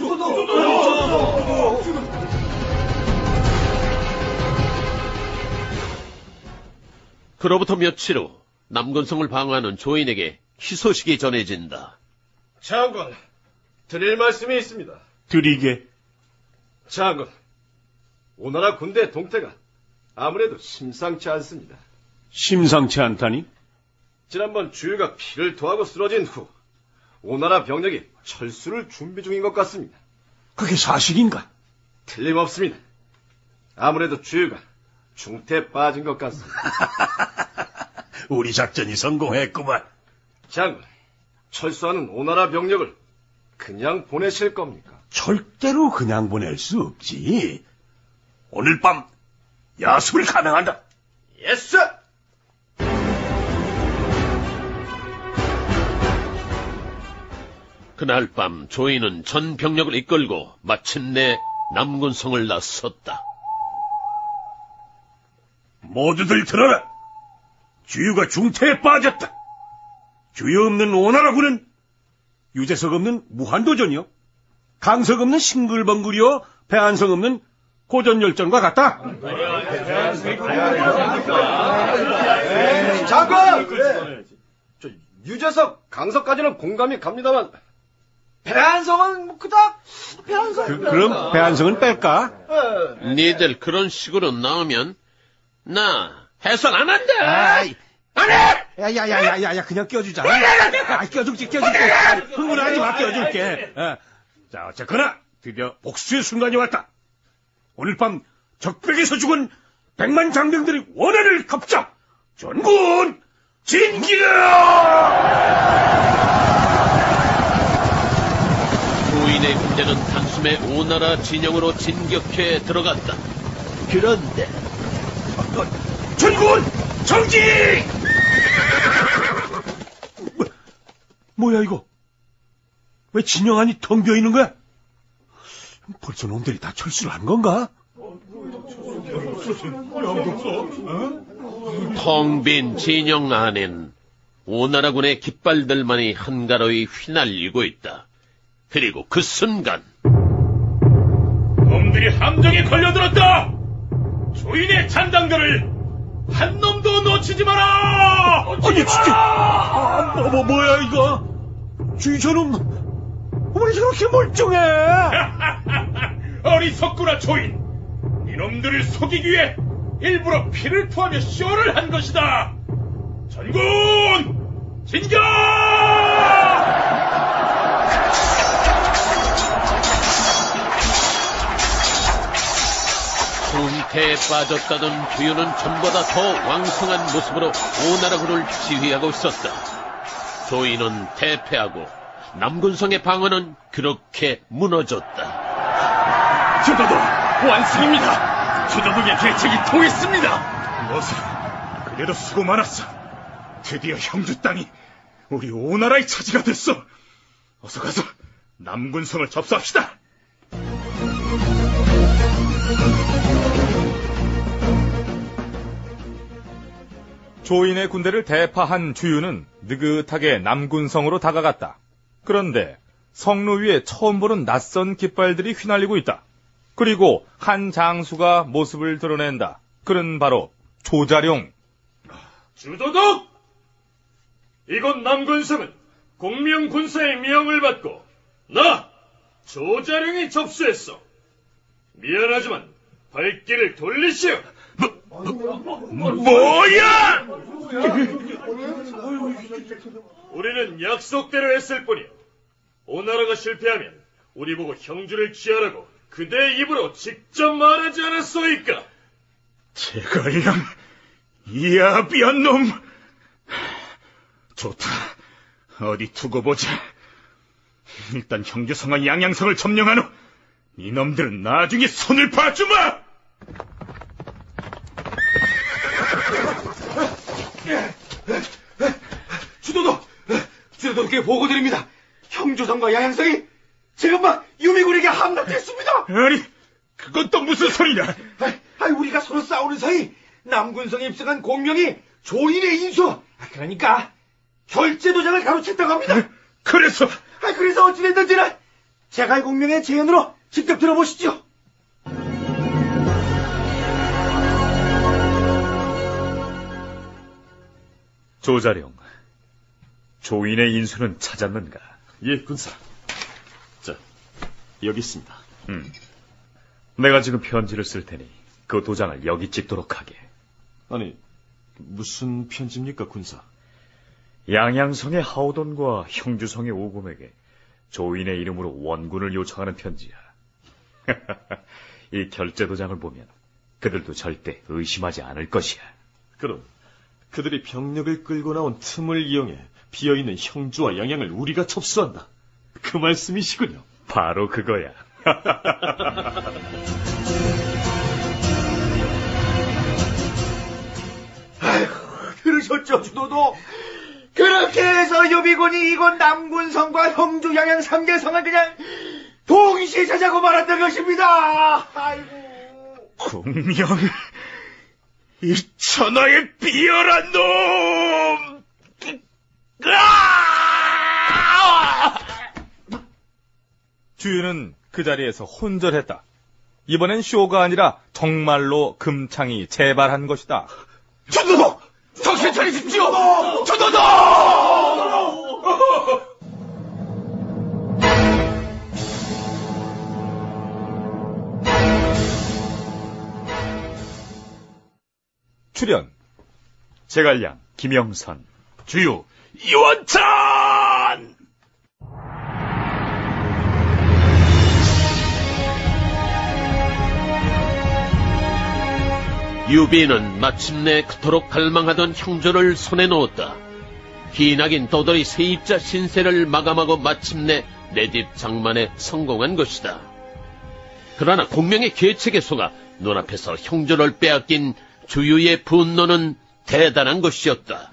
S1: 그로부터 며칠 후 남군성을 방어하는 조인에게 희소식이 전해진다.
S17: 장군, 드릴 말씀이 있습니다.
S4: 드리게.
S17: 장군, 오나라 군대 동태가 아무래도 심상치 않습니다.
S4: 심상치 않다니?
S17: 지난번 주유가 피를 토하고 쓰러진 후 오나라 병력이 철수를 준비 중인 것 같습니다.
S4: 그게 사실인가?
S17: 틀림없습니다. 아무래도 주유가 중태에 빠진 것 같습니다.
S15: 우리 작전이 성공했구만.
S17: 장군, 철수하는 오나라 병력을 그냥 보내실 겁니까?
S18: 절대로 그냥 보낼 수 없지. 오늘 밤 야습을 감행한다.
S17: 예스!
S1: 그날 밤 조이는 전 병력을 이끌고 마침내 남군성을 나섰다.
S18: 모두들 들어라. 주유가 중태에 빠졌다. 주유 없는 오나라군은 유재석 없는 무한도전이요, 강석 없는 싱글벙글이요, 배한성 없는 고전열전과 같다.
S17: 장관! 저 유재석, 강석까지는 공감이 갑니다만 배한성은 뭐 그닥 배한성.
S18: 그, 그럼 배한성은 뺄까?
S1: 니들 그런 식으로 나오면 나 해선 안 한다.
S18: 아이.
S1: 안 해!
S18: 야야야야야, 그냥 껴주자. 아, 껴줄게, 껴줄게. 흥분하지 마, 껴줄게. 아, 자, 어쨌거나 드디어 복수의 순간이 왔다. 오늘 밤 적벽에서 죽은 백만 장병들의 원한을 갚자. 전군 진격!
S1: 조인의 군대는 단숨에 오나라 진영으로 진격해 들어갔다. 그런데
S18: 전군 정직! 뭐, 뭐야 이거? 왜 진영 안이 텅 비어 있는 거야? 벌써 놈들이 다 철수를 한 건가?
S1: 텅 빈 진영 안엔 오나라군의 깃발들만이 한가로이 휘날리고 있다. 그리고 그 순간
S4: 놈들이 함정에 걸려들었다. 조인의 잔당들을 한 놈도 놓치지 마라! 놓치지
S18: 아니, 진짜!
S4: 마라!
S18: 아, 뭐, 뭐, 뭐야, 이거? 주의 저놈, 왜 저렇게 멀쩡해?
S4: 어리석구나, 조인! 이놈들을 속이기 위해 일부러 피를 토하며 쇼를 한 것이다! 전군! 진격!
S1: 중태에 빠졌다던 주유는 전보다 더 왕성한 모습으로 오나라군을 지휘하고 있었다. 조인은 대패하고 남군성의 방어는 그렇게 무너졌다.
S6: 주도독 완승입니다. 주도독의 계책이 통했습니다.
S4: 어서, 그래도 수고 많았어. 드디어 형주 땅이 우리 오나라의 차지가 됐어. 어서 가서 남군성을 접수합시다.
S2: 조인의 군대를 대파한 주유는 느긋하게 남군성으로 다가갔다. 그런데 성로 위에 처음 보는 낯선 깃발들이 휘날리고 있다. 그리고 한 장수가 모습을 드러낸다. 그는 바로 조자룡.
S14: 주도독! 이곳 남군성은 공명군사의 명을 받고 나 조자룡이 접수했어. 미안하지만 발길을 돌리시오.
S4: 뭐야!
S14: 우리는 약속대로 했을 뿐이야. 오나라가 실패하면 우리 보고 형주를 취하라고 그대의 입으로 직접 말하지 않았소이까?
S4: 제갈량, 이 아비한 놈. 좋다. 어디 두고 보자. 일단 형주성과 양양성을 점령한 후 이놈들은 나중에 손을 봐주마.
S12: 주도독! 주도독께 보고드립니다. 형조성과 양양성이 지금 막 유미군에게 함락됐습니다.
S4: 아니, 그건 또 무슨 소리냐?
S12: 아, 아, 우리가 서로 싸우는 사이 남군성에 입성한 공명이 조인의 인수, 그러니까 결제도장을 가로챘다고 합니다.
S4: 그래서?
S12: 아, 그래서 어찌됐든지는 제갈 공명의 제언으로 직접 들어보시죠.
S14: 조자룡, 조인의 인수는 찾았는가?
S3: 예, 군사. 자, 여기 있습니다.
S14: 음, 내가 지금 편지를 쓸 테니 그 도장을 여기 찍도록 하게.
S3: 아니, 무슨 편지입니까, 군사?
S14: 양양성의 하오돈과 형주성의 오금에게 조인의 이름으로 원군을 요청하는 편지야. 이 결제 도장을 보면 그들도 절대 의심하지 않을 것이야.
S3: 그럼 그들이 병력을 끌고 나온 틈을 이용해 비어있는 형주와 양양을 우리가 접수한다.
S4: 그 말씀이시군요.
S14: 바로 그거야.
S12: 아이고, 들으셨죠, 주도도? 그렇게 해서 유비군이 이곳 남군성과 형주 양양 상계성을 그냥 동시에 차지하고 말았던 것입니다. 아이고.
S4: 공명, 이 천하의 비열한 놈!
S2: 주유는 그 자리에서 혼절했다. 이번엔 쇼가 아니라 정말로 금창이 재발한 것이다.
S12: 주도도! 정신 차리십시오! 주도도!
S2: 출연
S14: 제갈량 김영선,
S4: 주유 이원찬.
S1: 유비는 마침내 그토록 갈망하던 형조를 손에 놓았다. 기나긴 떠돌이 세입자 신세를 마감하고 마침내 내 집 장만에 성공한 것이다. 그러나 공명의 계책에 속아 눈앞에서 형조를 빼앗긴 주유의 분노는 대단한 것이었다.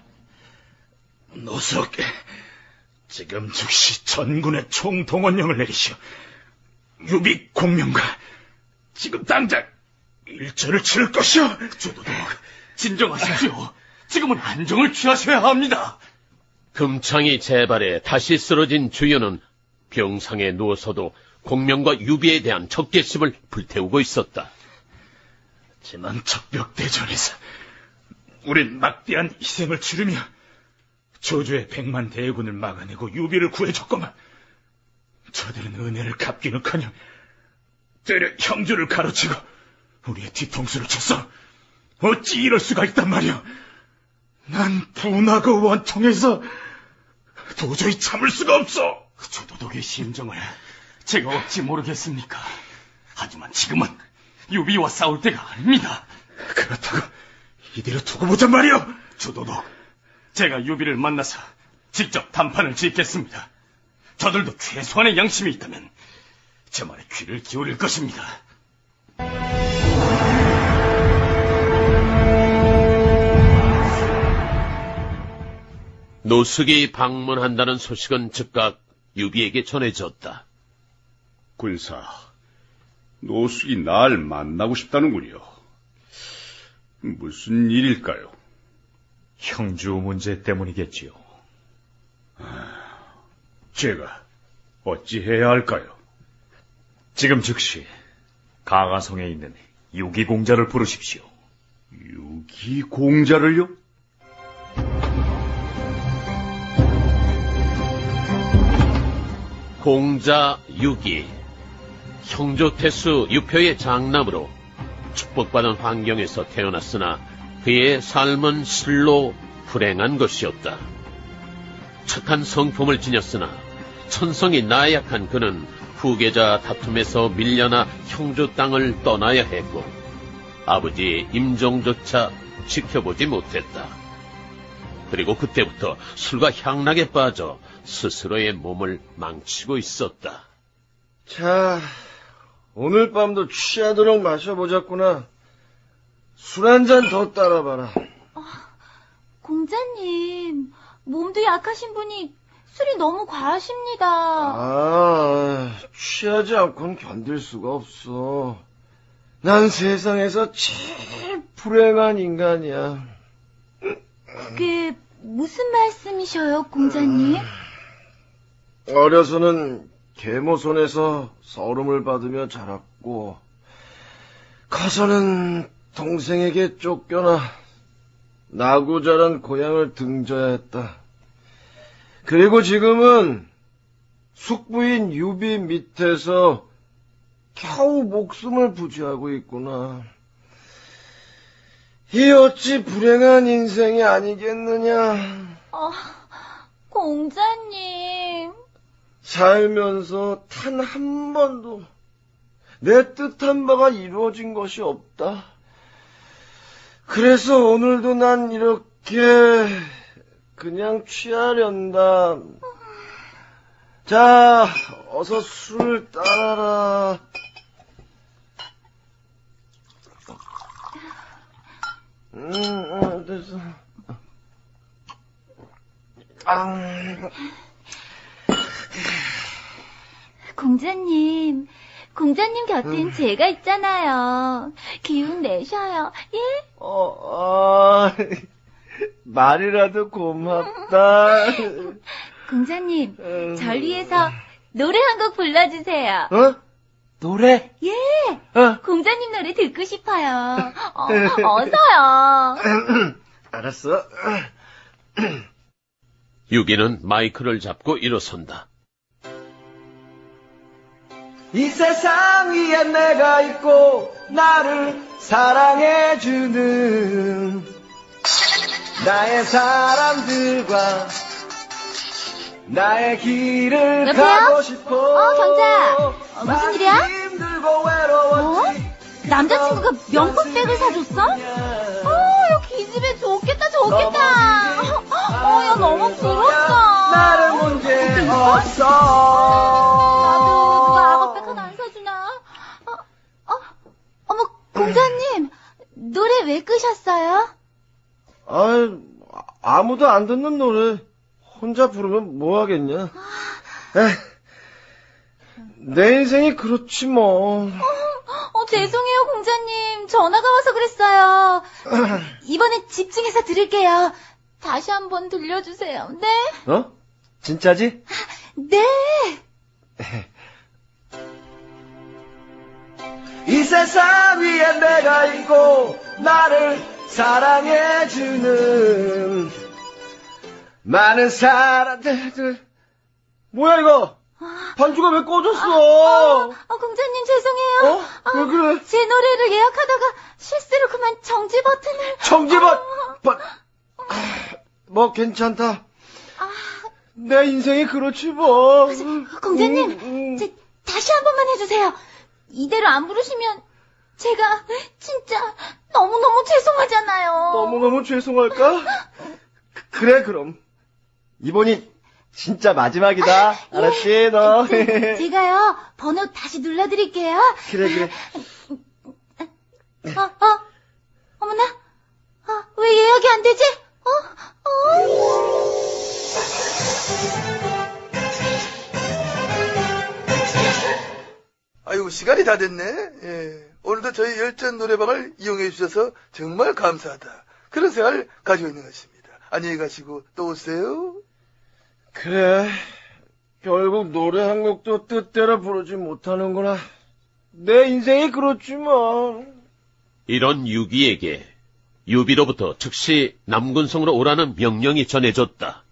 S4: 노석에 지금 즉시 전군의 총동원령을 내리시오. 유비 공명과 지금 당장 일전을 치를 것이오.
S6: 주도독, 진정하십시오. 지금은 안정을 취하셔야 합니다.
S1: 금창이 재발해 다시 쓰러진 주유는 병상에 누워서도 공명과 유비에 대한 적개심을 불태우고 있었다.
S4: 지난 적벽대전에서 우린 막대한 희생을 치르며 조조의 백만 대군을 막아내고 유비를 구해줬건만 저들은 은혜를 갚기는커녕 되려 형주를 가로치고 우리의 뒤통수를 쳤어. 어찌 이럴 수가 있단 말이오. 난 분하고 원통해서 도저히 참을 수가 없어.
S6: 조도독의 심정을 제가 어찌 모르겠습니까? 하지만 지금은 유비와 싸울 때가 아닙니다.
S4: 그렇다고 이대로 두고 보잔 말이오.
S6: 조도독, 제가 유비를 만나서 직접 단판을 짓겠습니다. 저들도 최소한의 양심이 있다면 제 말에 귀를 기울일 것입니다.
S1: 노숙이 방문한다는 소식은 즉각 유비에게 전해졌다.
S11: 군사, 노숙이 날 만나고 싶다는군요. 무슨 일일까요?
S14: 형주 문제 때문이겠지요.
S11: 제가 어찌해야 할까요?
S14: 지금 즉시 강화성에 있는 유기공자를 부르십시오.
S11: 유기공자를요?
S1: 공자 유기, 형조 태수 유표의 장남으로 축복받은 환경에서 태어났으나 그의 삶은 실로 불행한 것이었다. 착한 성품을 지녔으나 천성이 나약한 그는 후계자 다툼에서 밀려나 형조 땅을 떠나야 했고 아버지의 임종조차 지켜보지 못했다. 그리고 그때부터 술과 향락에 빠져 스스로의 몸을 망치고 있었다.
S19: 자, 오늘 밤도 취하도록 마셔보자꾸나. 술 한 잔 더 따라봐라.
S10: 어, 공자님, 몸도 약하신 분이 술이 너무 과하십니다.
S19: 아, 취하지 않고는 견딜 수가 없어. 난 세상에서 제일 불행한 인간이야.
S10: 그게 무슨 말씀이셔요, 공자님?
S19: 어려서는 계모 손에서 서름을 받으며 자랐고 커서는 동생에게 쫓겨나 나고 자란 고향을 등져야 했다. 그리고 지금은 숙부인 유비 밑에서 겨우 목숨을 부지하고 있구나. 이 어찌 불행한 인생이 아니겠느냐.
S10: 아, 공자님.
S19: 살면서 단 한 번도 내 뜻한 바가 이루어진 것이 없다. 그래서 오늘도 난 이렇게 그냥 취하련다. 자, 어서 술을 따라라. 음, 음, 됐어. 아.
S10: 공자님, 공자님 곁엔 음. 제가 있잖아요. 기운 내셔요. 예?
S19: 어, 아, 말이라도 고맙다.
S10: 공자님, 음. 절 위해서 노래 한 곡 불러주세요.
S19: 어? 노래?
S10: 예.
S19: 어?
S10: 공자님 노래 듣고 싶어요. 어, 어서요.
S19: 알았어.
S1: 유기는 마이크를 잡고 일어선다.
S20: 이 세상 위에 내가 있고 나를 사랑해주는 나의 사람들과 나의 길을
S10: 여보세요?
S20: 가고 싶어.
S10: 어, 경자. 어, 무슨 일이야? 어? 남자친구가 명품백을 사줬어? 어, 여기 이 집에 좋겠다, 좋겠다. 어, 야, 너무 부럽다.
S20: 나는 문제 없어.
S10: 나도 누가 악어백 하나 안 사주나? 어, 어, 어머, 공자님, 노래 왜 끄셨어요?
S19: 아, 아무도 안 듣는 노래 혼자 부르면 뭐 하겠냐? 에휴, 내 인생이 그렇지 뭐.
S10: 어, 어, 죄송해요, 공자님. 전화가 와서 그랬어요. 이번에 집중해서 들을게요. 다시 한번 들려주세요. 네?
S19: 어? 진짜지?
S10: 네.
S20: 이 세상 위에 내가 있고 나를 사랑해주는 많은 사람들.
S19: 뭐야 이거? 반주가 왜 꺼졌어?
S10: 아, 어, 어, 공자님 죄송해요.
S19: 어? 왜 그래?
S10: 제 노래를 예약하다가 실수로 그만 정지 버튼을.
S19: 정지 버튼. 뭐 괜찮다.
S10: 아,
S19: 내 인생이 그렇지 뭐.
S10: 공자님,
S19: 음, 음.
S10: 제, 다시 한 번만 해주세요. 이대로 안 부르시면 제가 진짜 너무너무 죄송하잖아요.
S19: 너무너무 죄송할까? 그래 그럼 이번이 진짜 마지막이다.
S10: 예.
S19: 알았지 너?
S10: 제, 제가요 번호 다시 눌러드릴게요.
S19: 그래 그래.
S10: 어, 어, 어머나, 어, 왜 예약이 안 되지? 어, 어.
S5: 아이고, 시간이 다 됐네. 예. 오늘도 저희 열전 노래방을 이용해 주셔서 정말 감사하다. 그런 생각을 가지고 있는 것입니다. 안녕히 가시고 또 오세요.
S19: 그래. 결국 노래 한 곡도 뜻대로 부르지 못하는구나. 내 인생이 그렇지 뭐.
S1: 이런 유기에게 유비로부터 즉시 남군성으로 오라는 명령이 전해졌다.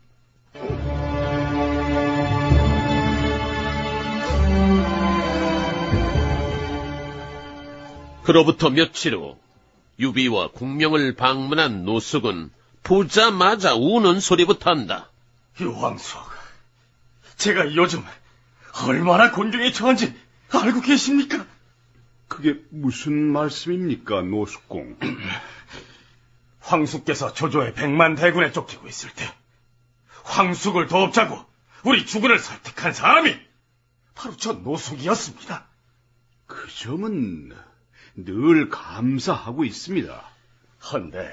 S1: 그로부터 며칠 후 유비와 궁명을 방문한 노숙은 보자마자 우는 소리부터 한다.
S6: 유황숙, 제가 요즘 얼마나 곤경에 처한지 알고 계십니까?
S11: 그게 무슨 말씀입니까, 노숙공?
S6: 황숙께서 조조의 백만 대군에 쫓기고 있을 때 황숙을 돕자고 우리 주군을 설득한 사람이 바로 저 노숙이었습니다.
S11: 그 점은 늘 감사하고 있습니다.
S6: 헌데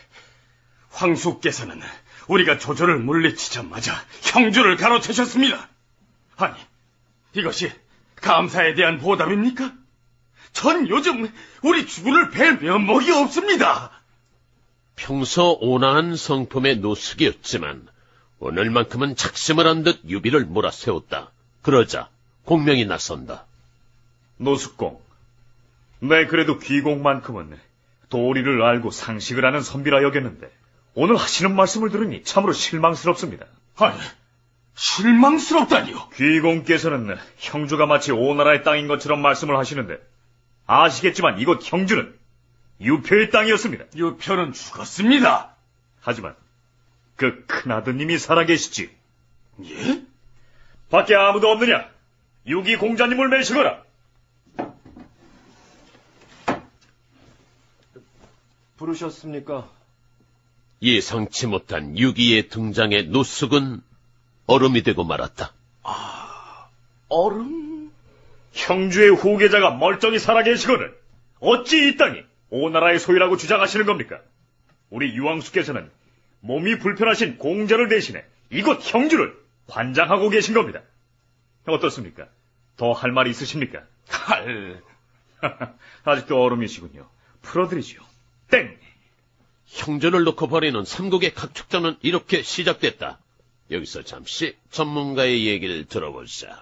S6: 황숙께서는 우리가 조조를 물리치자마자 형주를 가로채셨습니다. 아니, 이것이 감사에 대한 보답입니까? 전 요즘 우리 주군을 뵐 면목이 없습니다.
S1: 평소 온화한 성품의 노숙이었지만 오늘만큼은 작심을 한 듯 유비를 몰아세웠다. 그러자 공명이 나선다.
S14: 노숙공, 내 그래도 귀공만큼은 도리를 알고 상식을 아는 선비라 여겼는데 오늘 하시는 말씀을 들으니 참으로 실망스럽습니다.
S6: 아니, 실망스럽다니요?
S14: 귀공께서는 형주가 마치 오나라의 땅인 것처럼 말씀을 하시는데 아시겠지만 이곳 형주는 유표의 땅이었습니다.
S6: 유표는 죽었습니다.
S14: 하지만 그 큰아드님이 살아계시지.
S6: 예?
S14: 밖에 아무도 없느냐? 유기 공자님을 매시거라.
S19: 부르셨습니까?
S1: 예상치 못한 유기의 등장에 노숙은 얼음이 되고 말았다.
S6: 아,
S16: 얼음?
S14: 형주의 후계자가 멀쩡히 살아계시거늘 어찌 이 땅이 오나라의 소유라고 주장하시는 겁니까? 우리 유왕수께서는 몸이 불편하신 공자를 대신해 이곳 형주를 관장하고 계신 겁니다. 어떻습니까? 더 할 말이 있으십니까?
S16: 할...
S14: 아직도 얼음이시군요. 풀어드리지요. 땡!
S1: 형주를 놓고 벌이는 삼국의 각축전은 이렇게 시작됐다. 여기서 잠시 전문가의 얘기를 들어보자.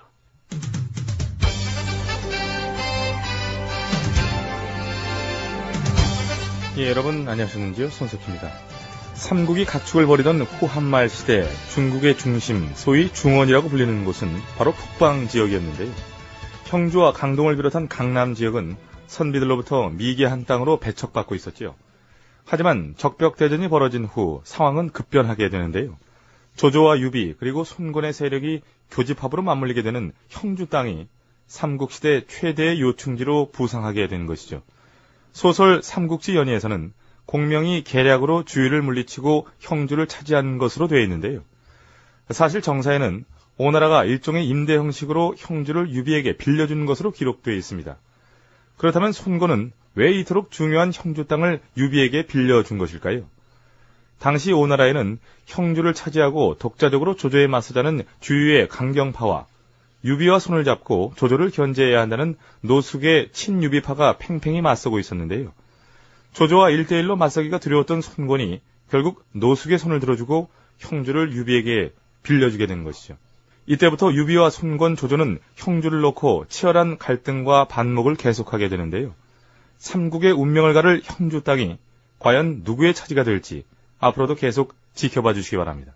S2: 예, 여러분 안녕하셨는지요? 손석희입니다. 삼국이 각축을 벌이던 후한말 시대 중국의 중심, 소위 중원이라고 불리는 곳은 바로 북방 지역이었는데요. 형주와 강동을 비롯한 강남 지역은 선비들로부터 미개한 땅으로 배척받고 있었지요. 하지만 적벽대전이 벌어진 후 상황은 급변하게 되는데요. 조조와 유비 그리고 손권의 세력이 교집합으로 맞물리게 되는 형주 땅이 삼국시대 최대의 요충지로 부상하게 된 것이죠. 소설 삼국지 연의에서는 공명이 계략으로 주위를 물리치고 형주를 차지한 것으로 되어 있는데요. 사실 정사에는 오나라가 일종의 임대 형식으로 형주를 유비에게 빌려준 것으로 기록되어 있습니다. 그렇다면 손권은 왜 이토록 중요한 형주 땅을 유비에게 빌려준 것일까요? 당시 오나라에는 형주를 차지하고 독자적으로 조조에 맞서자는 주유의 강경파와 유비와 손을 잡고 조조를 견제해야 한다는 노숙의 친유비파가 팽팽히 맞서고 있었는데요. 조조와 일대일로 맞서기가 두려웠던 손권이 결국 노숙의 손을 들어주고 형주를 유비에게 빌려주게 된 것이죠. 이때부터 유비와 손권, 조조는 형주를 놓고 치열한 갈등과 반목을 계속하게 되는데요. 삼국의 운명을 가를 형주 땅이 과연 누구의 차지가 될지 앞으로도 계속 지켜봐 주시기 바랍니다.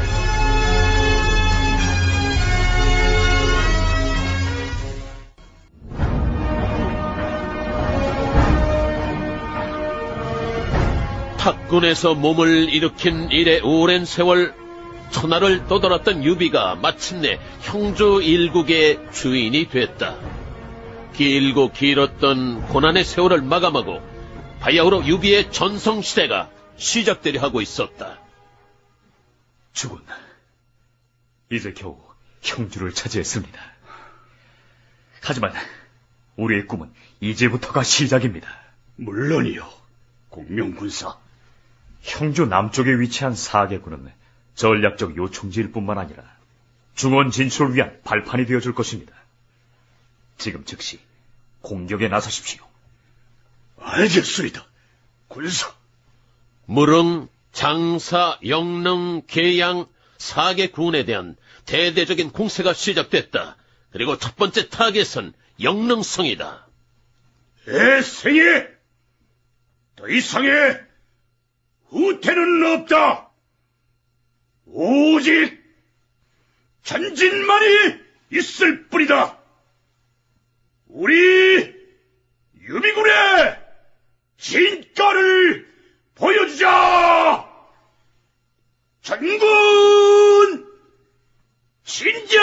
S1: 탁군에서 몸을 일으킨 이래 오랜 세월 천하를 떠돌았던 유비가 마침내 형주 일국의 주인이 됐다. 길고 길었던 고난의 세월을 마감하고 바야흐로 유비의 전성시대가 시작되려 하고 있었다.
S14: 주군, 이제 겨우 형주를 차지했습니다. 하지만 우리의 꿈은 이제부터가 시작입니다.
S11: 물론이요, 공명군사.
S14: 형주 남쪽에 위치한 사개군은 전략적 요충지일 뿐만 아니라 중원 진출을 위한 발판이 되어줄 것입니다. 지금 즉시 공격에 나서십시오.
S11: 알겠습니다, 군사.
S1: 무릉, 장사, 영릉, 계양, 사개군에 대한 대대적인 공세가 시작됐다. 그리고 첫 번째 타겟은 영릉성이다.
S11: 대생에 더 이상의 후퇴는 없다. 오직 전진만이 있을 뿐이다. 우리 유비군의 진가를 보여주자. 전군 진작.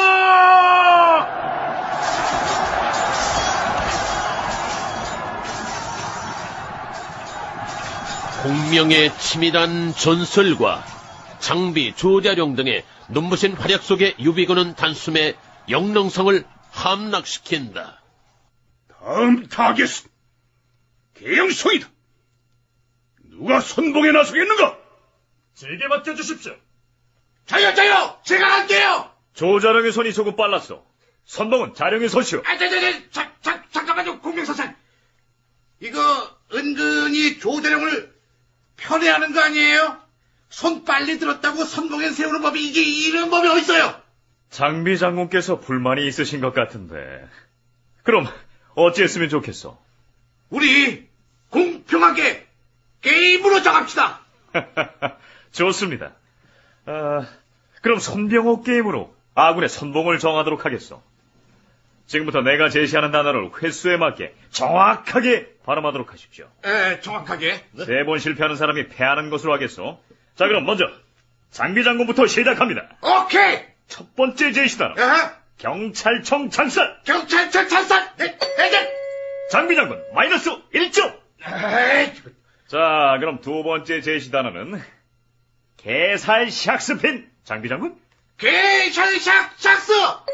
S1: 공명의 치밀한 전술과 장비, 조자룡 등의 눈부신 활약 속에 유비군은 단숨에 영릉성을 함락시킨다.
S11: 다음 타겟은 계양성이다. 누가 선봉에 나서겠는가?
S14: 제게 맡겨주십시오.
S15: 저요, 저요! 제가 갈게요!
S14: 조자룡의 손이 조금 빨랐어. 선봉은 자룡의 손이오.
S15: 아, 저, 저, 저, 자, 자, 잠깐만요, 공명사상. 이거 은근히 조자룡을 편애하는 거 아니에요? 손 빨리 들었다고 선봉에 세우는 법이 이게 이런 법이 어딨어요?
S14: 장비 장군께서 불만이 있으신 것 같은데. 그럼 어찌했으면 좋겠어?
S15: 우리 공평하게 게임으로 정합시다.
S14: 좋습니다. 아, 그럼 선병호 게임으로 아군의 선봉을 정하도록 하겠어. 지금부터 내가 제시하는 단어를 횟수에 맞게 정확하게 발음하도록 하십시오.
S15: 에, 정확하게.
S14: 세 번 실패하는 사람이 패하는 것으로 하겠어. 자, 그럼 먼저 장비 장군부터 시작합니다.
S15: 오케이.
S14: 첫 번째 제시 단어.
S15: 아하.
S14: 경찰청 장산.
S15: 경찰청 장산. 네, 네.
S14: 장비 장군 마이너스 일 점.
S15: 에이.
S14: 자, 그럼 두 번째 제시 단어는 개살 샥스핀. 장비 장군.
S15: 개살 샥 샥스.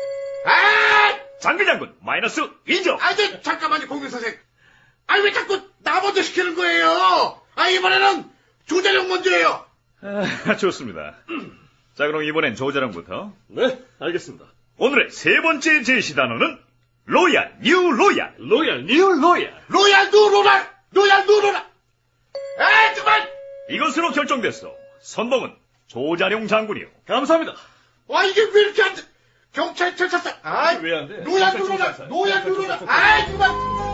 S15: 아!
S14: 장비 장군, 마이너스 이 점.
S15: 아, 저, 잠깐만요, 공명선생. 아, 왜 자꾸 나 먼저 시키는 거예요? 아, 이번에는 조자룡 먼저예요.
S14: 아, 좋습니다. 자, 그럼 이번엔 조자룡부터.
S8: 네, 알겠습니다.
S14: 오늘의 세 번째 제시 단어는 로얄, 뉴 로얄.
S8: 로얄, 뉴 로얄.
S15: 로얄, 누 로얄. 로얄, 누 로얄. 아, 정말.
S14: 이것으로 결정됐어. 선봉은 조자룡 장군이요.
S8: 감사합니다.
S15: 와, 이게 왜 이렇게 안 돼? 경찰 찰차. 아,
S8: 왜 안 돼?
S15: 로얄, 누 로얄. 로얄, 누 로얄. 아, 정말.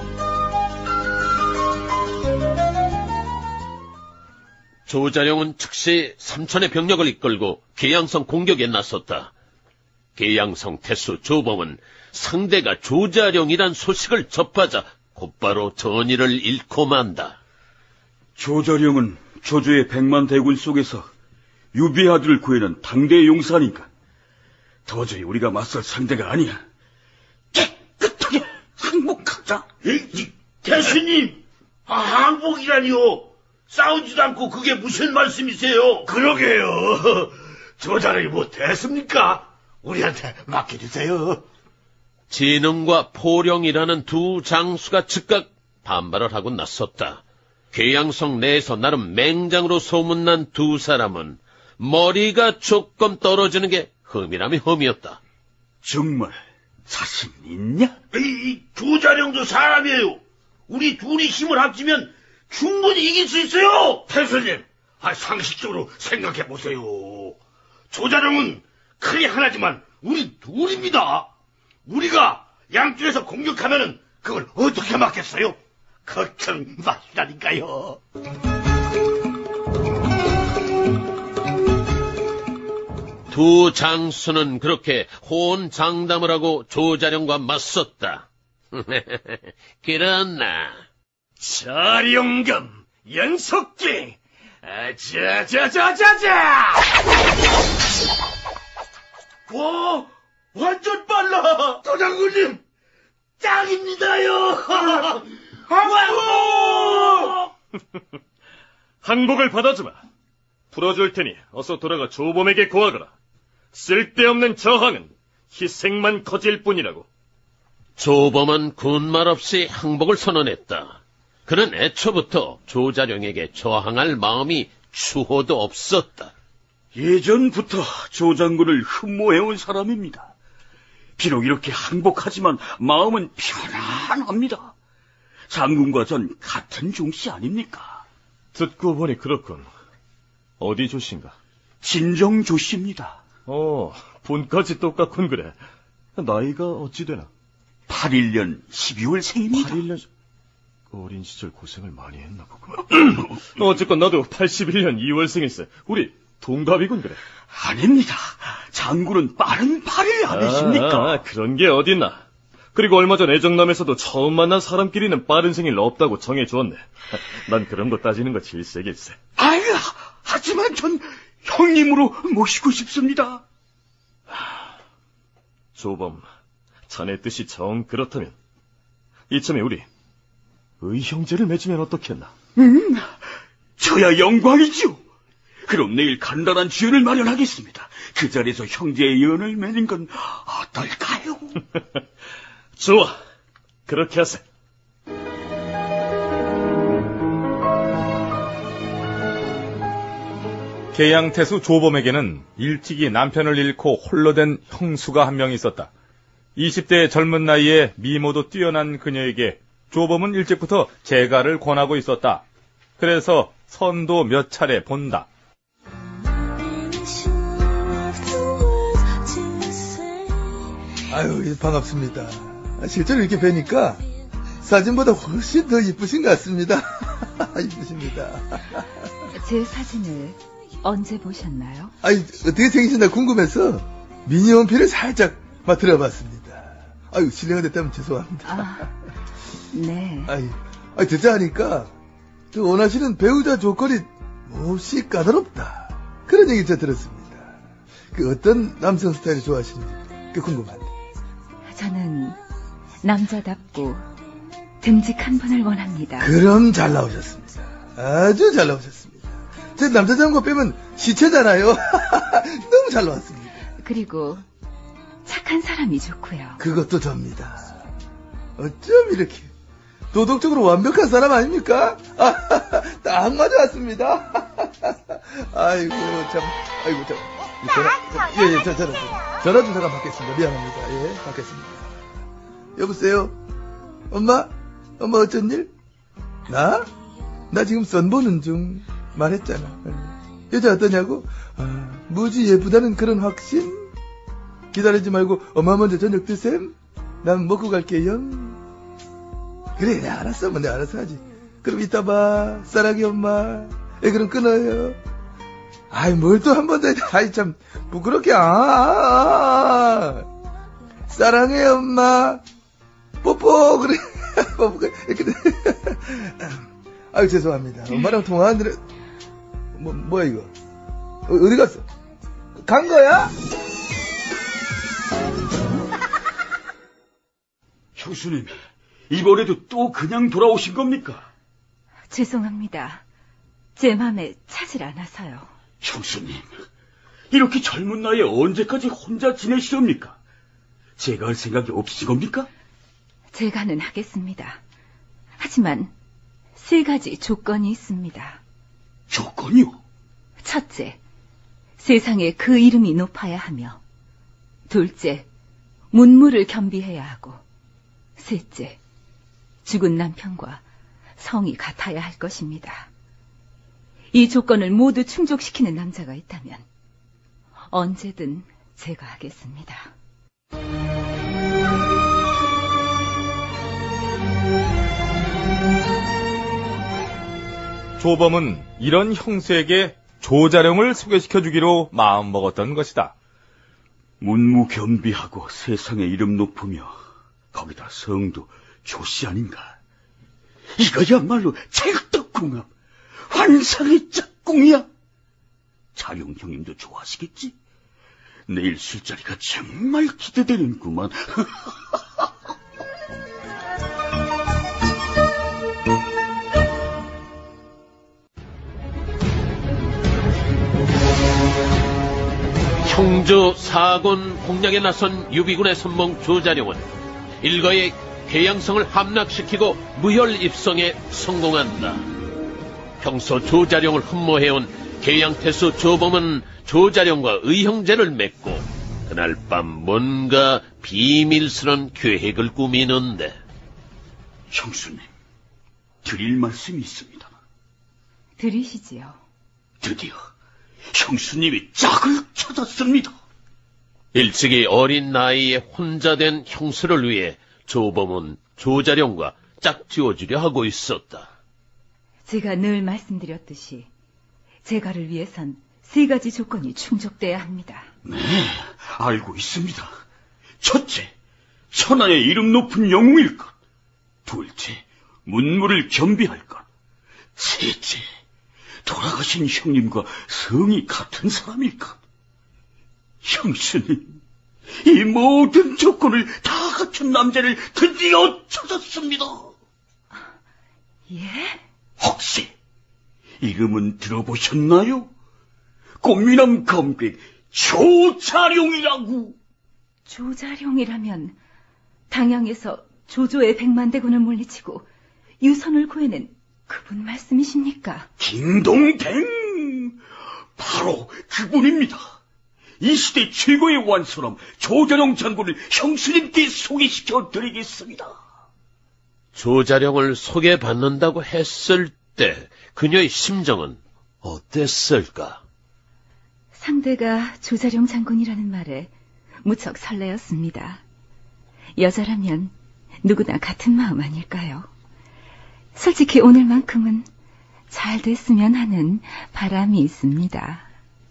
S1: 조자룡은 즉시 삼천의 병력을 이끌고 계양성 공격에 나섰다. 계양성 태수 조범은 상대가 조자룡이란 소식을 접하자 곧바로 전의를 잃고 만다.
S11: 조자룡은 조조의 백만 대군 속에서 유비의 아들을 구해낸 당대의 용사니까 도저히 우리가 맞설 상대가 아니야.
S12: 깨끗하게 항복하자. 대수님, 아, 항복이라니요. 싸우지도 않고 그게 무슨 말씀이세요?
S15: 그러게요. 조자룡이 뭐 됐습니까? 우리한테 맡겨주세요.
S1: 진흥과 포령이라는 두 장수가 즉각 반발을 하고 나섰다. 계양성 내에서 나름 맹장으로 소문난 두 사람은 머리가 조금 떨어지는 게 흠이라면 흠이었다.
S11: 정말 자신 있냐?
S12: 이, 조자룡도 사람이에요. 우리 둘이 힘을 합치면 충분히 이길 수 있어요.
S15: 태수님, 아, 상식적으로 생각해보세요. 조자룡은 크게 하나지만 우리 둘입니다. 우리가 양쪽에서 공격하면은 그걸 어떻게 막겠어요? 걱정 마시라니까요.
S1: 두 장수는 그렇게 호언장담을 하고 조자룡과 맞섰다. 그러나
S12: 자룡검 연속기 아자자자자자. 와, 완전 빨라. 도장군님 짱입니다요. 항복!
S14: 항복을 받아주마. 풀어줄 테니 어서 돌아가 조범에게 고하거라. 쓸데없는 저항은 희생만 커질 뿐이라고.
S1: 조범은 군말 없이 항복을 선언했다. 그는 애초부터 조자룡에게 저항할 마음이 추호도 없었다.
S11: 예전부터 조장군을 흠모해온 사람입니다. 비록 이렇게 항복하지만 마음은 편안합니다. 장군과 전 같은 종씨 아닙니까?
S14: 듣고 보니 그렇군. 어디 조씨인가?
S11: 진정 조씨입니다.
S14: 어, 본까지 똑같군 그래. 나이가 어찌 되나?
S11: 팔십일 년 십이월 생입니다.
S14: 팔십일 년... 어린 시절 고생을 많이 했나 보구만. 어쨌건 나도 팔십일 년 이월생일세. 우리 동갑이군 그래.
S11: 아닙니다. 장군은 빠른 팔 일 아니십니까?
S14: 아, 그런 게 어딨나. 그리고 얼마 전 애정남에서도 처음 만난 사람끼리는 빠른 생일 없다고 정해주었네. 난 그런 거 따지는 거 질색일세.
S11: 아유, 하지만 전 형님으로 모시고 싶습니다.
S14: 조범, 자네 뜻이 정 그렇다면 이참에 우리 의형제를 맺으면 어떻겠나?
S11: 음, 저야 영광이지요. 그럼 내일 간단한 지연을 마련하겠습니다. 그 자리에서 형제의 연을 맺는 건 어떨까요?
S14: 좋아, 그렇게 하세.
S2: 계양태수 조범에게는 일찍이 남편을 잃고 홀로 된 형수가 한 명 있었다. 이십 대의 젊은 나이에 미모도 뛰어난 그녀에게 조범은 일찍부터 재가를 권하고 있었다. 그래서 선도 몇 차례 본다.
S5: 아유, 반갑습니다. 실제로 이렇게 뵈니까 사진보다 훨씬 더 이쁘신 것 같습니다. 이쁘십니다.
S21: 제 사진을 언제 보셨나요?
S5: 아니, 어떻게 생기신다 궁금해서 미니홈피를 살짝 들어봤습니다. 아유, 실례가 됐다면 죄송합니다.
S21: 아, 네.
S5: 아이, 아이, 듣자 하니까 그 원하시는 배우자 조건이 몹시 까다롭다. 그런 얘기 제가 들었습니다. 그 어떤 남성 스타일을 좋아하시는지 그 궁금한데.
S21: 저는 남자답고 듬직한 분을 원합니다.
S5: 그럼 잘 나오셨습니다. 아주 잘 나오셨습니다. 제 남자 장고 빼면 시체잖아요. 너무 잘 나왔습니다.
S21: 그리고 착한 착한 사람이 좋고요.
S5: 그것도 접니다. 어쩜 이렇게 도덕적으로 완벽한 사람 아닙니까? 딱 맞아왔습니다. 아이고 참, 아이고 참. 전화, 예, 예, 저, 전화, 전화 좀 잠깐 받겠습니다. 미안합니다. 예, 받겠습니다. 여보세요? 엄마? 엄마 어쩐 일? 나? 나 지금 선 보는 중. 말했잖아. 여자 어떠냐고? 아, 무지 예쁘다는 그런 확신? 기다리지 말고 엄마 먼저 저녁 드셈? 난 먹고 갈게요. 그래, 네, 알았어. 뭐, 내가 알아서 하지. 그럼 이따 봐. 사랑해, 엄마. 예, 그럼 끊어요. 아이, 뭘 또 한 번 더, 아이, 참, 부끄럽게, 아, 아, 아. 사랑해, 엄마. 뽀뽀, 그래. 뽀뽀, 이렇게. 아유, 죄송합니다. 엄마랑 통화하느라, 뭐, 뭐야, 이거. 어, 어디 갔어? 간 거야?
S11: 형수님, 이번에도 또 그냥 돌아오신 겁니까?
S21: 죄송합니다. 제 맘에 차질 않아서요.
S11: 형수님, 이렇게 젊은 나이에 언제까지 혼자 지내시렵니까? 제가 할 생각이 없으신 겁니까?
S21: 제가는 하겠습니다. 하지만 세 가지 조건이 있습니다.
S11: 조건이요?
S21: 첫째, 세상에 그 이름이 높아야 하며, 둘째, 문무를 겸비해야 하고, 셋째, 죽은 남편과 성이 같아야 할 것입니다. 이 조건을 모두 충족시키는 남자가 있다면 언제든 제가 하겠습니다.
S2: 조범은 이런 형수에게 조자룡을 소개시켜주기로 마음먹었던 것이다.
S11: 문무겸비하고 세상에 이름 높으며 거기다 성도 조씨 아닌가. 이거야말로 찰떡궁합, 환상의 짝꿍이야. 자룡 형님도 좋아하시겠지? 내일 술자리가 정말 기대되는구만.
S1: 형조 사권 공략에 나선 유비군의 선봉 조자룡은 일거의 계양성을 함락시키고 무혈 입성에 성공한다. 평소 조자룡을 흠모해온 계양태수 조범은 조자룡과 의형제를 맺고 그날 밤 뭔가 비밀스런 계획을 꾸미는데.
S11: 형수님, 드릴 말씀이 있습니다.
S21: 들으시지요.
S11: 드디어 형수님이 짝을 찾았습니다.
S1: 일찍이 어린 나이에 혼자 된 형수를 위해 조범은 조자룡과 짝지어주려 하고 있었다.
S21: 제가 늘 말씀드렸듯이 제가를 위해선 세 가지 조건이 충족돼야 합니다.
S11: 네, 알고 있습니다. 첫째, 천하의 이름 높은 영웅일 것. 둘째, 문무를 겸비할 것. 셋째, 돌아가신 형님과 성이 같은 사람일 것. 형수님, 이 모든 조건을 다 갖춘 남자를 드디어 찾았습니다.
S21: 예?
S11: 혹시 이름은 들어보셨나요? 꽃미남 검객 조자룡이라고.
S21: 조자룡이라면 당양에서 조조의 백만대군을 물리치고 유선을 구해낸 그분 말씀이십니까?
S11: 딩동댕! 바로 그분입니다. 이 시대 최고의 완소남 조자룡 장군을 형수님께 소개시켜 드리겠습니다.
S1: 조자룡을 소개받는다고 했을 때 그녀의 심정은 어땠을까?
S21: 상대가 조자룡 장군이라는 말에 무척 설레었습니다. 여자라면 누구나 같은 마음 아닐까요? 솔직히 오늘만큼은 잘 됐으면 하는 바람이 있습니다.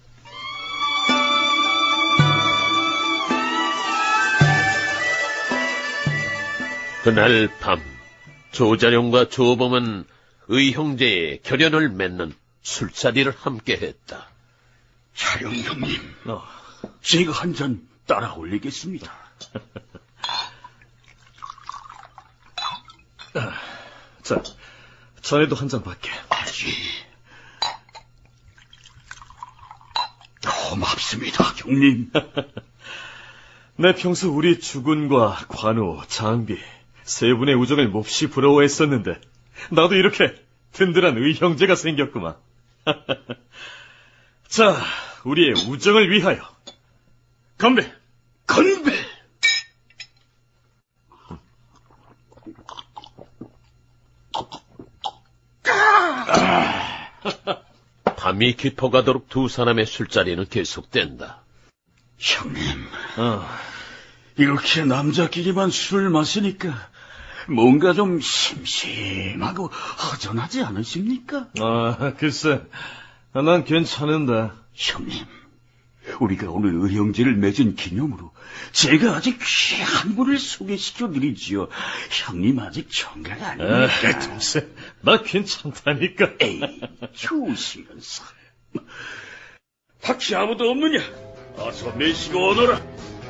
S1: 그날 밤 조자룡과 조범은 의형제의 결연을 맺는 술자리를 함께했다.
S11: 자룡 형님, 어, 제가 한 잔 따라 올리겠습니다.
S14: 자, 전에도 한 잔 받게.
S11: 아지. 고맙습니다, 형님.
S14: 내 평소 우리 주군과 관우, 장비 세 분의 우정을 몹시 부러워했었는데 나도 이렇게 든든한 의형제가 생겼구만. 자, 우리의 우정을 위하여 건배!
S11: 건배!
S1: 밤이 깊어가도록 두 사람의 술자리는 계속된다.
S9: 형님, 어, 이렇게 남자끼리만 술을 마시니까 뭔가 좀 심심하고 허전하지 않으십니까?
S14: 아, 글쎄, 난 괜찮은데.
S9: 형님, 우리가 오늘 의형제를 맺은 기념으로 제가 아직 귀한 분을 소개시켜드리지요. 형님 아직 청각 아닙니까?
S14: 아, 글쎄, 나 괜찮다니까.
S9: 에이, 좋으시면서. 밖에 아무도 없느냐? 어서 내시고 오너라.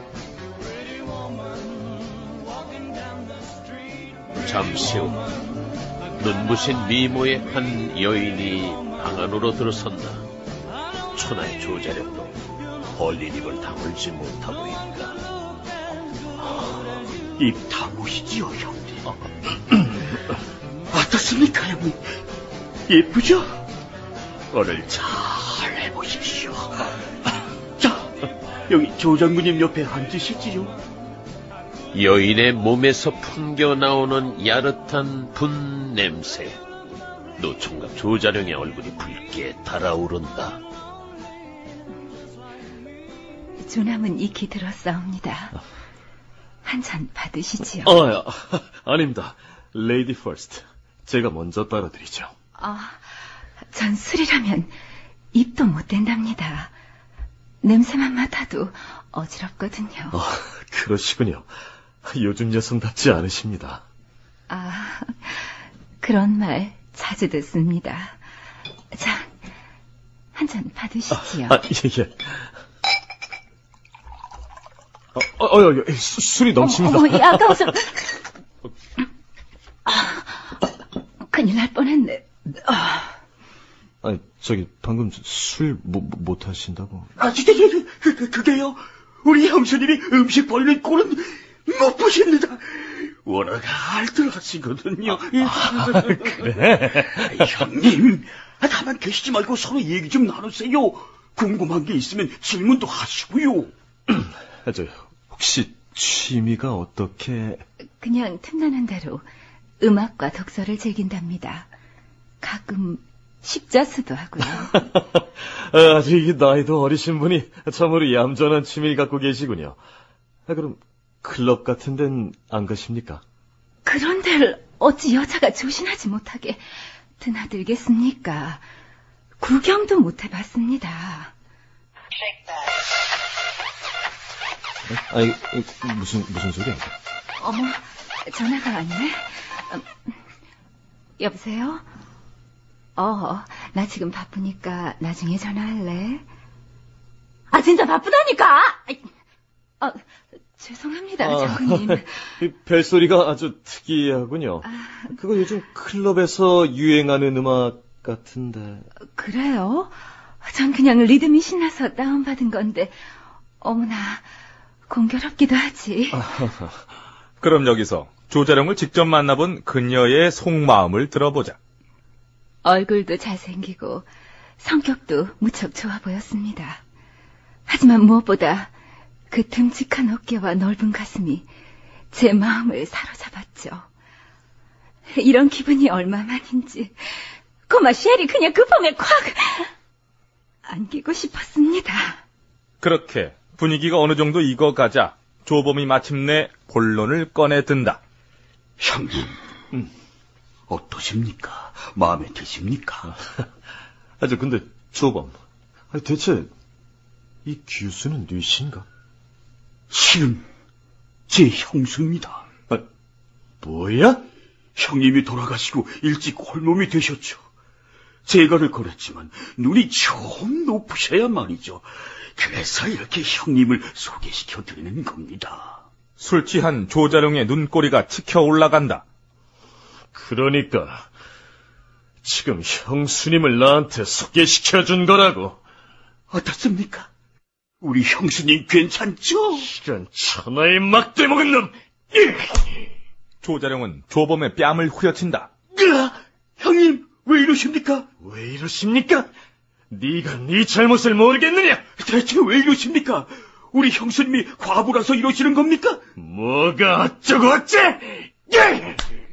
S1: 잠시 후 눈부신 미모의 한 여인이 방 안으로 들어선다. 천하의 조자력도 벌린 입을 다물지 못하고 있다.
S9: 입 다무시지요, 형님. 어떻습니까, 형님? 예쁘죠? 오늘 잘 해보십시오. 자, 여기 조장군님 옆에 앉으시지요.
S1: 여인의 몸에서 풍겨나오는 야릇한 분 냄새. 노총각 조자룡의 얼굴이 붉게 달아오른다.
S21: 조남은 익히 들었사옵니다. 한 잔 받으시지요.
S14: 아, 아닙니다. 레이디 퍼스트. 제가 먼저 따라드리죠.
S21: 아, 전 술이라면 입도 못 댄답니다. 냄새만 맡아도 어지럽거든요.
S14: 아, 그러시군요. 요즘 여성답지 않으십니다.
S21: 아, 그런 말 자주 듣습니다. 자, 한 잔 받으시지요.
S14: 아, 아, 예, 예. 어, 어, 어, 어, 수, 술이 넘칩니다.
S21: 어머, 어머, 아까워서. 아, 큰일 날 뻔했네. 아.
S14: 아니, 저기, 방금 술 못, 못 하신다고.
S9: 아, 진짜, 그, 그, 그게요. 우리 형수님이 음식 버리는 꼴은 못 보십니다. 워낙 알뜰하시거든요.
S14: 아, 그래?
S9: 형님, 다만 계시지 말고 서로 얘기 좀 나누세요. 궁금한 게 있으면 질문도 하시고요.
S14: 저, 혹시 취미가 어떻게...
S21: 그냥 틈나는 대로 음악과 독서를 즐긴답니다. 가끔 십자수도 하고요.
S14: 아직 나이도 어리신 분이 참으로 얌전한 취미를 갖고 계시군요. 아, 그럼 클럽 같은 데는 안 가십니까?
S21: 그런 데를 어찌 여자가 조신하지 못하게 드나들겠습니까? 구경도 못 해봤습니다.
S14: 아니, 무슨, 무슨 소리야?
S21: 어머, 전화가 왔네. 음, 여보세요? 어, 나 지금 바쁘니까 나중에 전화할래? 아, 진짜 바쁘다니까! 아, 죄송합니다,
S14: 아,
S21: 장군님.
S14: 벨소리가 아주 특이하군요.
S21: 아,
S14: 그거 요즘 클럽에서 유행하는 음악 같은데.
S21: 그래요? 전 그냥 리듬이 신나서 다운받은 건데, 어머나, 공교롭기도 하지.
S2: 그럼 여기서 조자룡을 직접 만나본 그녀의 속마음을 들어보자.
S21: 얼굴도 잘생기고 성격도 무척 좋아 보였습니다. 하지만 무엇보다 그 듬직한 어깨와 넓은 가슴이 제 마음을 사로잡았죠. 이런 기분이 얼마만인지 고마 쉘이 그냥 그 봄에 콱 안기고 싶었습니다.
S2: 그렇게 분위기가 어느 정도 익어가자 조범이 마침내 본론을 꺼내든다.
S9: 형님, 음, 어떠십니까? 마음에 드십니까?
S14: 아, 저 근데 조범, 아니, 대체 이 규수는 뉘신가?
S9: 실은 제 형수입니다.
S14: 아, 뭐야?
S9: 형님이 돌아가시고 일찍 홀몸이 되셨죠. 재간을 걸었지만 눈이 좀 높으셔야 말이죠. 그래서 이렇게 형님을 소개시켜드리는 겁니다.
S2: 술 취한 조자룡의 눈꼬리가 치켜 올라간다.
S14: 그러니까 지금 형수님을 나한테 소개시켜준 거라고.
S9: 어떻습니까? 우리 형수님 괜찮죠?
S14: 이런 천하의 막대 먹은 놈!
S2: 조자룡은 조범의 뺨을 후려친다.
S9: 으아! 형님, 왜 이러십니까?
S14: 왜 이러십니까? 네가 네 잘못을 모르겠느냐?
S9: 대체 왜 이러십니까? 우리 형수님이 과부라서 이러시는 겁니까?
S14: 뭐가 어쩌고 어째?
S9: 예!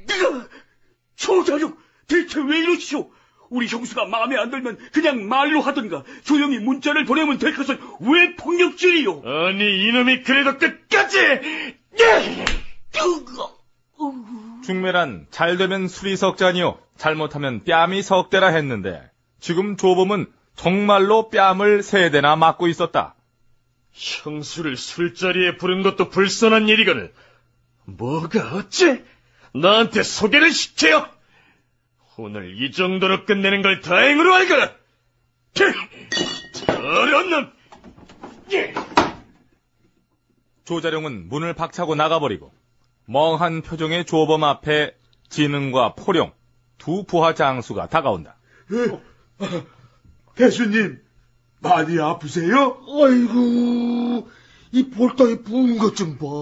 S9: 조자룡, 대체 왜 이러시오? 우리 형수가 마음에 안 들면 그냥 말로 하든가 조용히 문자를 보내면 될 것을 왜 폭력질이요?
S14: 아니 이놈이 그래도 끝까지!
S9: 예!
S2: 중매란 잘되면 술이 석잔이요 잘못하면 뺨이 석대라 했는데 지금 조범은 정말로 뺨을 세 대나 맞고 있었다.
S14: 형수를 술자리에 부른 것도 불선한 일이거늘 뭐가 어째? 나한테 소개를 시켜요? 오늘 이 정도로 끝내는 걸 다행으로 알거라! 더러운 놈!
S2: 조자룡은 문을 박차고 나가버리고 멍한 표정의 조범 앞에 진흥과 포룡 두 부하 장수가 다가온다.
S11: 대수님, 많이 아프세요?
S12: 아이고, 이 볼따위 부은 것 좀 봐.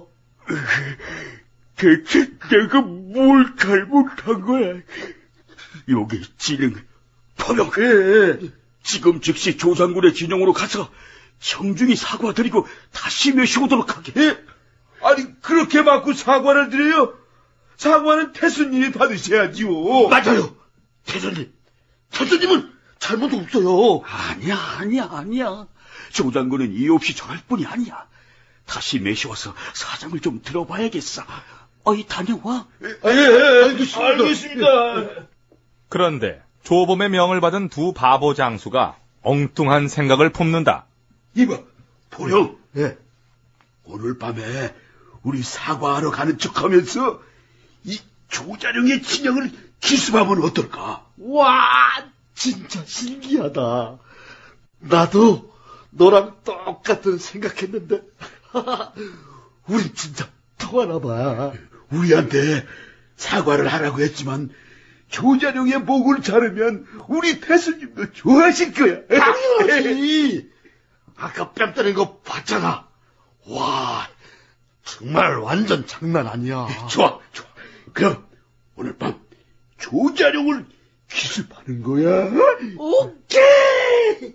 S9: 대체 내가 뭘 잘못한 거야? 여기 진흥, 포룡.
S12: 예.
S9: 지금 즉시 조장군의 진영으로 가서 청중히 사과드리고 다시 메시오도록 하게.
S11: 예? 아니, 그렇게 맞고 사과를 드려요? 사과는 태수님이 받으셔야지요.
S12: 맞아요. 태수님. 태수님은 잘못 없어요.
S9: 아니야, 아니야, 아니야. 조장군은 이유 없이 저럴 뿐이 아니야. 다시 메시워서 사정을 좀 들어봐야겠어. 어이, 다녀와.
S11: 예, 예, 알겠습니다. 알겠습니다.
S2: 그런데 조범의 명을 받은 두 바보 장수가 엉뚱한 생각을 품는다.
S11: 이봐, 포룡. 예. 오늘 밤에 우리 사과하러 가는 척하면서 이 조자룡의 진영을 기습하면 어떨까?
S12: 와, 진짜 신기하다. 나도 너랑 똑같은 생각했는데 우린 진짜 통하나 봐.
S11: 우리한테 사과를 하라고 했지만 조자룡의 목을 자르면 우리 태수님도 좋아하실 거야.
S12: 당연하지. 아까 뺨 때린 거 봤잖아. 와, 정말 완전 장난 아니야.
S11: 좋아, 좋아. 그럼 오늘 밤 조자룡을 기습하는 거야.
S12: 오케이.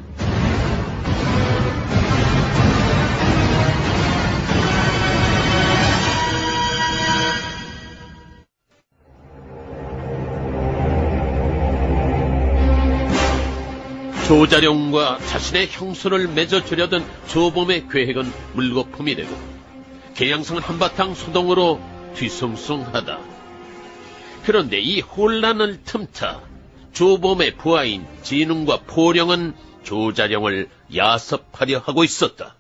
S1: 조자룡과 자신의 형수를 맺어주려던 조범의 계획은 물거품이 되고 계양성은 한바탕 소동으로 뒤숭숭하다. 그런데 이 혼란을 틈타 조범의 부하인 진흥과 포룡은 조자룡을 야섭하려 하고 있었다.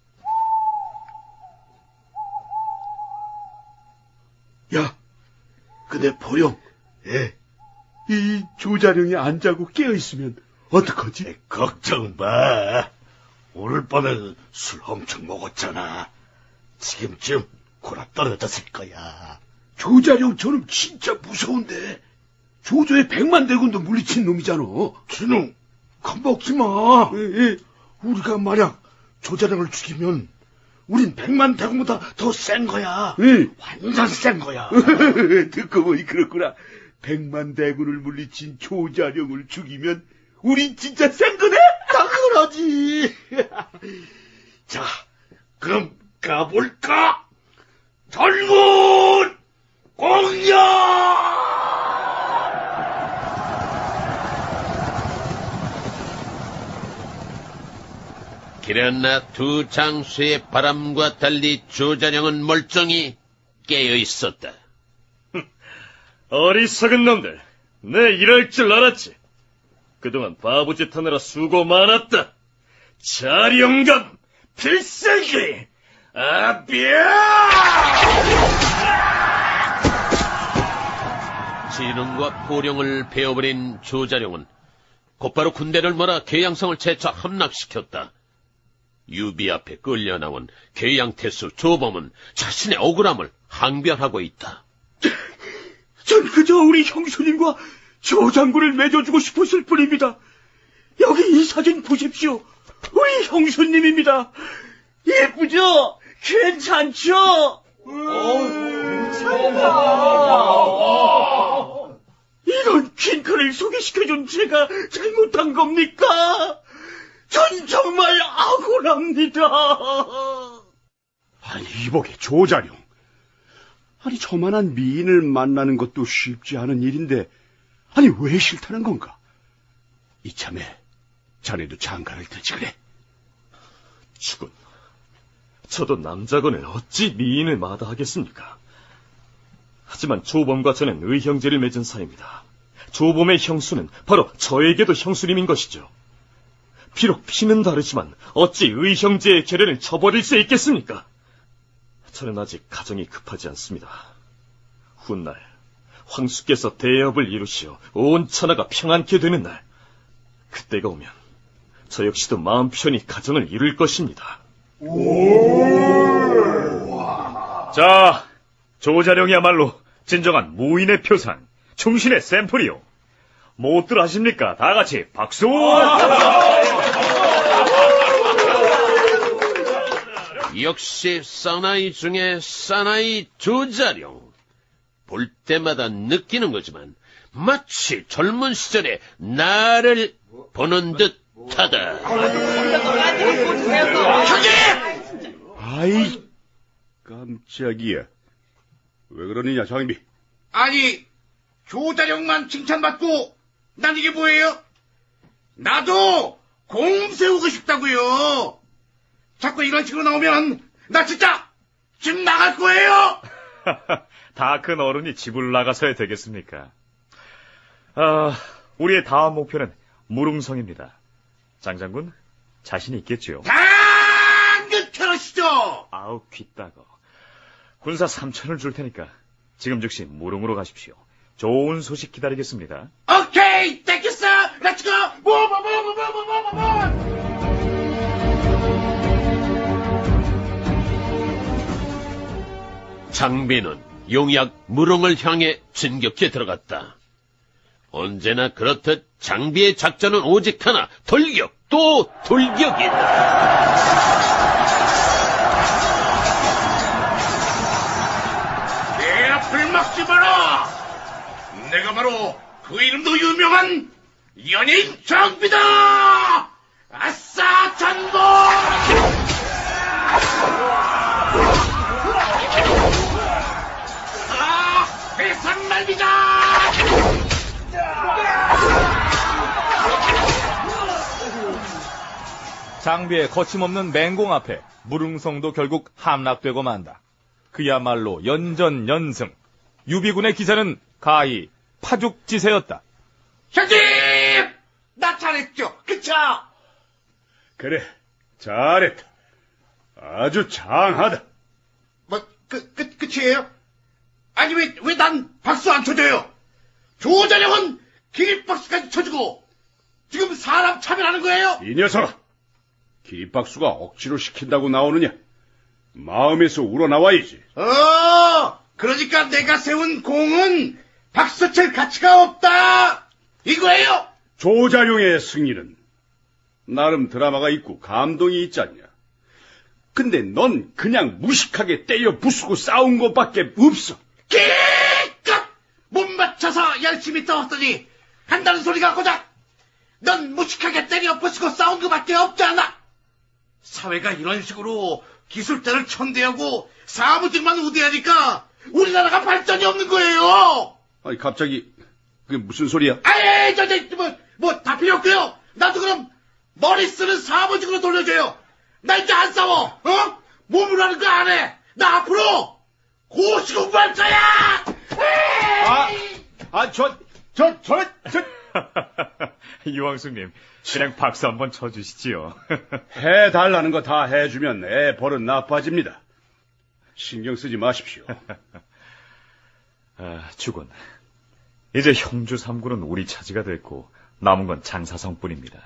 S11: 야, 근데 포룡, 예, 이 조자룡이 안 자고 깨어있으면 어떡하지?
S16: 걱정 마. 오늘 밤에 술 엄청 먹었잖아. 지금쯤 골아 떨어졌을 거야.
S11: 조자룡처럼 진짜 무서운데 조조의 백만 대군도 물리친 놈이잖아.
S12: 진웅, 겁먹지 마.
S11: 예, 예.
S12: 우리가 만약 조자룡을 죽이면 우린 백만 대군보다 더 센 거야.
S11: 예.
S12: 완전 센 거야.
S11: 듣고 보니 그렇구나. 백만 대군을 물리친 조자룡을 죽이면 우린 진짜 센 거네?
S12: 당연하지.
S11: 자, 그럼 가볼까? 전군 공격!
S1: 그러나 두 장수의 바람과 달리 조자룡은 멀쩡히 깨어 있었다.
S14: 어리석은 놈들, 내 이럴 줄 알았지. 그동안 바보짓 하느라 수고 많았다. 자룡감 필살기 아비야!
S1: 진흥과 포룡을 베어버린 조자룡은 곧바로 군대를 몰아 계양성을 재차 함락시켰다. 유비 앞에 끌려나온 계양태수 조범은 자신의 억울함을 항변하고 있다.
S9: 전 그저 우리 형수님과 조장군을 맺어주고 싶었을 뿐입니다. 여기 이 사진 보십시오. 우리 형수님입니다. 예쁘죠? 괜찮죠? 이런 퀸카를 소개시켜준 제가 잘못한 겁니까? 전 정말 억울합니다.
S11: 아니, 이보게, 조자룡. 아니, 저만한 미인을 만나는 것도 쉽지 않은 일인데, 아니, 왜 싫다는 건가? 이참에, 자네도 장가를 들지 그래.
S17: 주군, 저도 남자건에 어찌 미인을 마다하겠습니까? 하지만 조범과 저는 의형제를 맺은 사이입니다. 조범의 형수는 바로 저에게도 형수님인 것이죠. 비록 피는 다르지만 어찌 의형제의 결연을 저버릴 수 있겠습니까? 저는 아직 가정이 급하지 않습니다. 훗날 황수께서 대업을 이루시어 온 천하가 평안케 되는 날, 그때가 오면 저 역시도 마음 편히 가정을 이룰 것입니다.
S14: 자, 조자룡이야말로 진정한 무인의 표상, 충신의 샘플이요. 못들 하십니까? 다 같이 박수!
S1: 역시 사나이 중에 사나이 조자룡. 볼 때마다 느끼는 거지만 마치 젊은 시절에 나를 보는 듯하다.
S11: 아이, 깜짝이야. 왜 그러느냐, 장비?
S15: 아니, 조자룡만 칭찬받고 난 이게 뭐예요? 나도 공 세우고 싶다고요. 자꾸 이런 식으로 나오면 나 진짜 집 나갈 거예요.
S14: 다 큰 어른이 집을 나가서야 되겠습니까? 아, 우리의 다음 목표는 무릉성입니다. 장장군, 자신이 있겠지요?
S15: 당근 켜러시죠.
S14: 아우, 귀따거. 군사 삼천을 줄 테니까 지금 즉시 무릉으로 가십시오. 좋은 소식 기다리겠습니다.
S15: 오케이, 땡큐 스. 렛츠고. 뭐뭐뭐뭐뭐뭐뭐.
S1: 장비는 용약 무릉을 향해 진격해 들어갔다. 언제나 그렇듯 장비의 작전은 오직 하나, 돌격 또 돌격이다.
S15: 내 앞을 막지 마라. 내가 바로 그 이름도 유명한 연예인 장비다. 아싸 전복. 아, 배상날비다.
S2: 장비의 거침없는 맹공 앞에 무릉성도 결국 함락되고 만다. 그야말로 연전연승. 유비군의 기세는 가히 파죽지세였다.
S15: 형님! 나 잘했죠? 그쵸?
S11: 그래, 잘했다. 아주 장하다.
S15: 뭐, 그, 그, 끝이에요? 아니, 왜, 왜 난 박수 안 쳐줘요? 조자룡은 기립박수까지 쳐주고, 지금 사람 차별하는 거예요?
S11: 이 녀석아, 기립박수가 억지로 시킨다고 나오느냐? 마음에서 우러나와야지.
S15: 어, 그러니까 내가 세운 공은 박수칠 가치가 없다! 이거예요?
S11: 조자룡의 승리는 나름 드라마가 있고 감동이 있지 않냐? 근데 넌 그냥 무식하게 때려 부수고 싸운 것밖에 없어.
S15: 기껏 못 맞춰서 열심히 싸웠더니 한다는 소리가 고작 넌 무식하게 때려 부수고 싸운 것밖에 없지 않아. 사회가 이런 식으로 기술자를 천대하고 사무직만 우대하니까 우리나라가 발전이 없는 거예요.
S11: 아니 갑자기 그게 무슨 소리야?
S15: 아이 저, 저, 뭐, 뭐 다 필요 없고요. 나도 그럼 머리 쓰는 사무직으로 돌려줘요. 나 이제 안 싸워. 어? 몸으로 하는 거 안 해. 나 앞으로 고시 공부할 거야.
S11: 아, 아, 저, 저, 저, 저.
S14: 이왕수님, 그냥 박수 한번 쳐주시지요.
S11: 해달라는 거 다 해주면 애 버릇 나빠집니다. 신경 쓰지 마십시오.
S14: 아, 주군. 이제 형주 삼군은 우리 차지가 됐고 남은 건 장사성뿐입니다.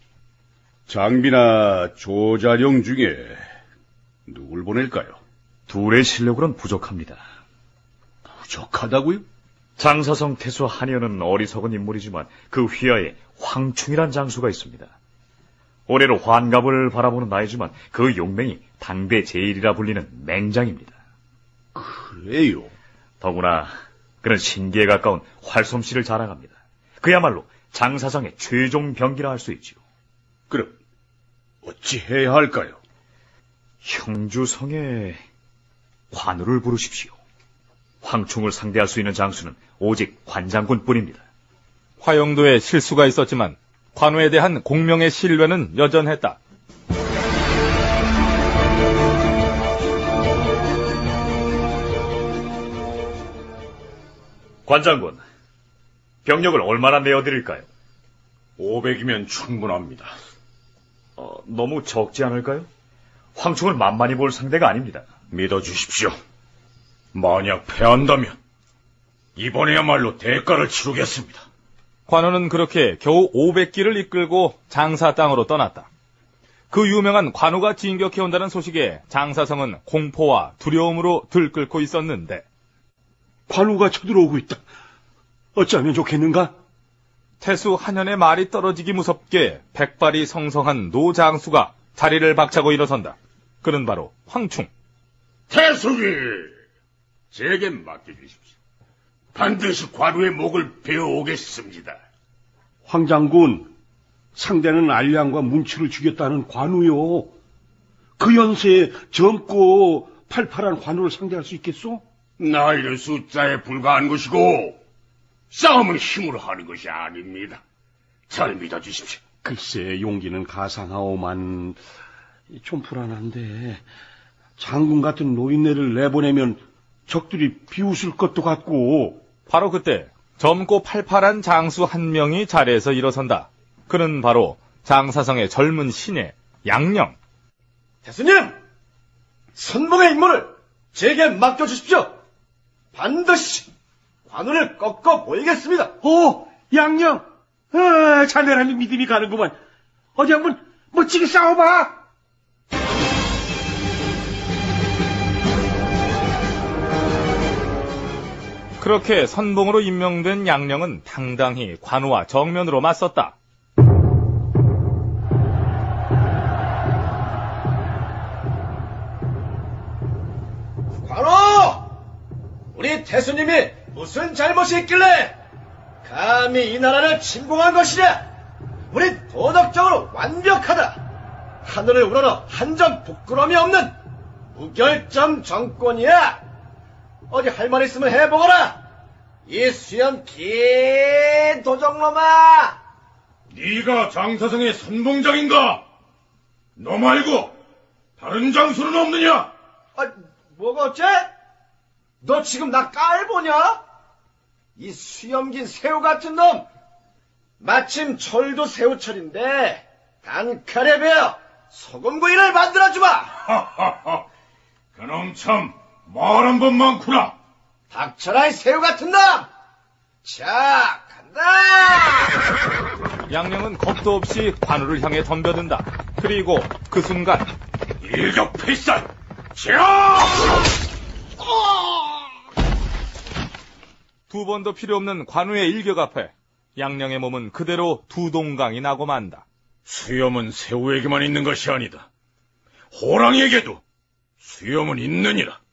S11: 장비나 조자룡 중에 누굴 보낼까요?
S14: 둘의 실력으로는 부족합니다.
S11: 부족하다고요?
S14: 장사성 태수 한의원은 어리석은 인물이지만 그 휘하에 황충이란 장수가 있습니다. 올해로 환갑을 바라보는 나이지만 그 용맹이 당대 제일이라 불리는 맹장입니다.
S18: 그래요?
S14: 더구나 그는 신기에 가까운 활솜씨를 자랑합니다. 그야말로 장사상의 최종 병기라 할 수 있지요.
S18: 그럼 어찌 해야 할까요?
S14: 형주성에 관우를 부르십시오. 황충을 상대할 수 있는 장수는 오직 관장군뿐입니다.
S2: 화영도에 실수가 있었지만 관우에 대한 공명의 신뢰는 여전했다.
S14: 관장군, 병력을 얼마나 내어드릴까요?
S18: 오백이면 충분합니다.
S14: 어, 너무 적지 않을까요? 황충을 만만히 볼 상대가 아닙니다.
S18: 믿어주십시오. 만약 패한다면 이번에야말로 대가를 치르겠습니다.
S2: 관우는 그렇게 겨우 오백 기를 이끌고 장사 땅으로 떠났다. 그 유명한 관우가 진격해온다는 소식에 장사성은 공포와 두려움으로 들끓고 있었는데
S18: 관우가 쳐들어오고 있다. 어찌하면 좋겠는가?
S2: 태수 한현의 말이 떨어지기 무섭게 백발이 성성한 노장수가 자리를 박차고 일어선다. 그는 바로 황충.
S11: 태수기, 제게 맡겨주십시오. 반드시 관우의 목을 베어오겠습니다.
S18: 황장군, 상대는 알량과 문추를 죽였다는 관우요. 그 연세에 젊고 팔팔한 관우를 상대할 수 있겠소?
S11: 나이는 숫자에 불과한 것이고 싸움은 힘으로 하는 것이 아닙니다. 잘 믿어주십시오.
S18: 글쎄, 용기는 가상하오만 좀 불안한데 장군 같은 노인네를 내보내면 적들이 비웃을 것도 같고.
S2: 바로 그때 젊고 팔팔한 장수 한 명이 자리에서 일어선다. 그는 바로 장사성의 젊은 신예 양령.
S12: 대수님! 선봉의 임무를 제게 맡겨주십시오. 반드시 관우를 꺾어 보이겠습니다.
S18: 오, 양령! 아, 자네라는 믿음이 가는구만. 어디 한번 멋지게 싸워봐.
S2: 그렇게 선봉으로 임명된 양령은 당당히 관우와 정면으로 맞섰다.
S12: 관우! 우리 태수님이 무슨 잘못이 있길래 감히 이 나라를 침공한 것이냐? 우리 도덕적으로 완벽하다. 하늘을 우러러 한 점 부끄러움이 없는 무결점 정권이야. 어디 할 말 있으면 해보거라. 이 수염 긴 도적놈아.
S11: 네가 장사성의 선봉장인가? 너 말고 다른 장수는 없느냐?
S12: 아, 뭐가 어째? 너 지금 나 깔보냐? 이 수염 긴 새우 같은 놈. 마침 철도 새우철인데 단칼에 베어 소금구이를 만들어주마.
S11: 하하하, 그놈 참 말 한 번 많구나.
S12: 닥쳐라, 이 새우 같은 놈. 자, 간다.
S2: 양령은 겁도 없이 관우를 향해 덤벼든다. 그리고 그 순간
S11: 일격필살. 자!
S2: 두 번도 필요 없는 관우의 일격 앞에 양령의 몸은 그대로 두 동강이 나고 만다.
S11: 수염은 새우에게만 있는 것이 아니다. 호랑이에게도 수염은 있느니라.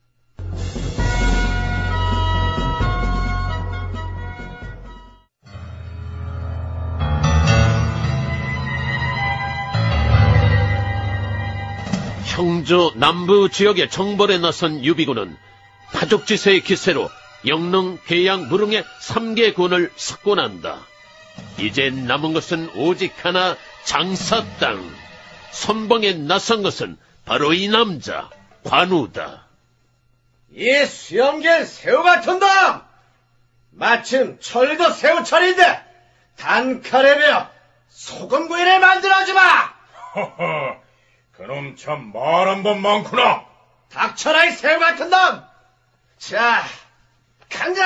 S1: 형주 남부 지역의 정벌에 나선 유비군은 파족지세의 기세로 영릉, 계양, 무릉의 삼개 군을 석권한다. 이제 남은 것은 오직 하나, 장사 땅. 선봉에 나선 것은 바로 이 남자, 관우다.
S12: 이 수염긴 새우 같은 놈! 마침 철도 새우철인데 단칼에 베어 소금구이를 만들어주마!
S11: 허허, 그놈 참 말 한 번 많구나.
S12: 닥쳐라, 이 새우 같은 놈! 자, 간다!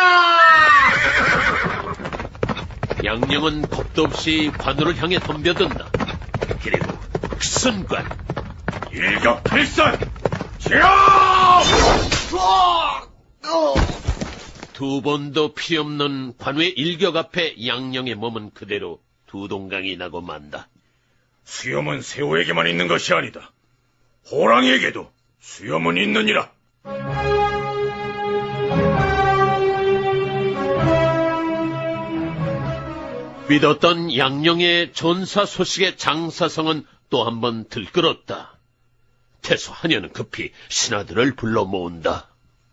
S1: 양령은 겁도 없이 관우를 향해 덤벼든다. 그리고 그 순간
S11: 일격필살! 자!
S1: 두 번도 필요 없는 관우의 일격 앞에 양령의 몸은 그대로 두 동강이 나고 만다.
S4: 수염은 새우에게만 있는 것이 아니다. 호랑이에게도 수염은 있느니라.
S1: 믿었던 양령의 전사 소식에 장사성은 또 한 번 들끓었다. 태수 하녀는 급히 신하들을 불러 모은다.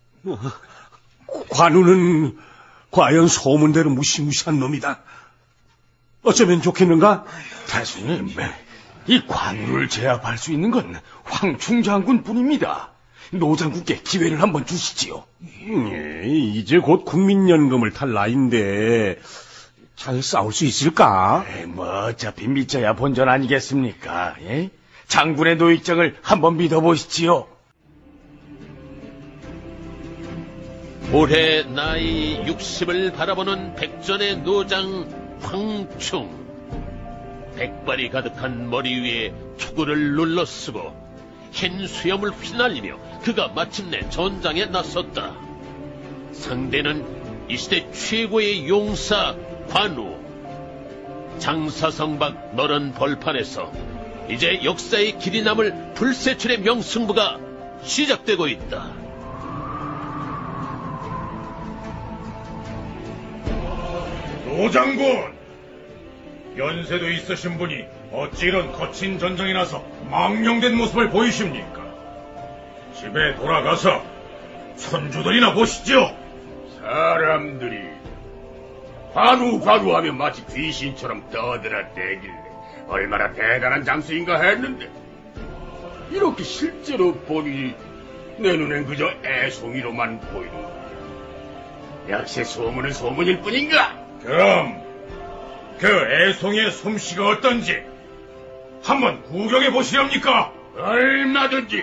S18: 관우는 과연 소문대로 무시무시한 놈이다. 어쩌면 좋겠는가?
S6: 태수님, 이 관우를 제압할 수 있는 건 황충 장군뿐입니다. 노 장군께 기회를 한번 주시지요.
S18: 예, 이제 곧 국민연금을 탈 나이인데 잘 싸울 수 있을까?
S6: 에이, 뭐 어차피 믿져야 본전 아니겠습니까? 예? 장군의 노익장을 한번 믿어보시지요.
S1: 올해 나이 육십을 바라보는 백전의 노장 황충. 백발이 가득한 머리 위에 투구를 눌러쓰고 흰 수염을 휘날리며 그가 마침내 전장에 나섰다. 상대는 이 시대 최고의 용사 관우. 장사성 밖 너른 벌판에서 이제 역사의 길이 남을 불세출의 명승부가 시작되고 있다.
S4: 노장군! 연세도 있으신 분이 어찌 이런 거친 전장에 나서 망령된 모습을 보이십니까? 집에 돌아가서 손주들이나 보시죠.
S11: 사람들이 관우 관우하면 마치 귀신처럼 떠들어대길래 얼마나 대단한 장수인가 했는데 이렇게 실제로 보니 내 눈엔 그저 애송이로만 보이는가. 역시 소문은 소문일 뿐인가?
S4: 그럼 그 애송이의 솜씨가 어떤지 한번 구경해 보시렵니까?
S11: 얼마든지.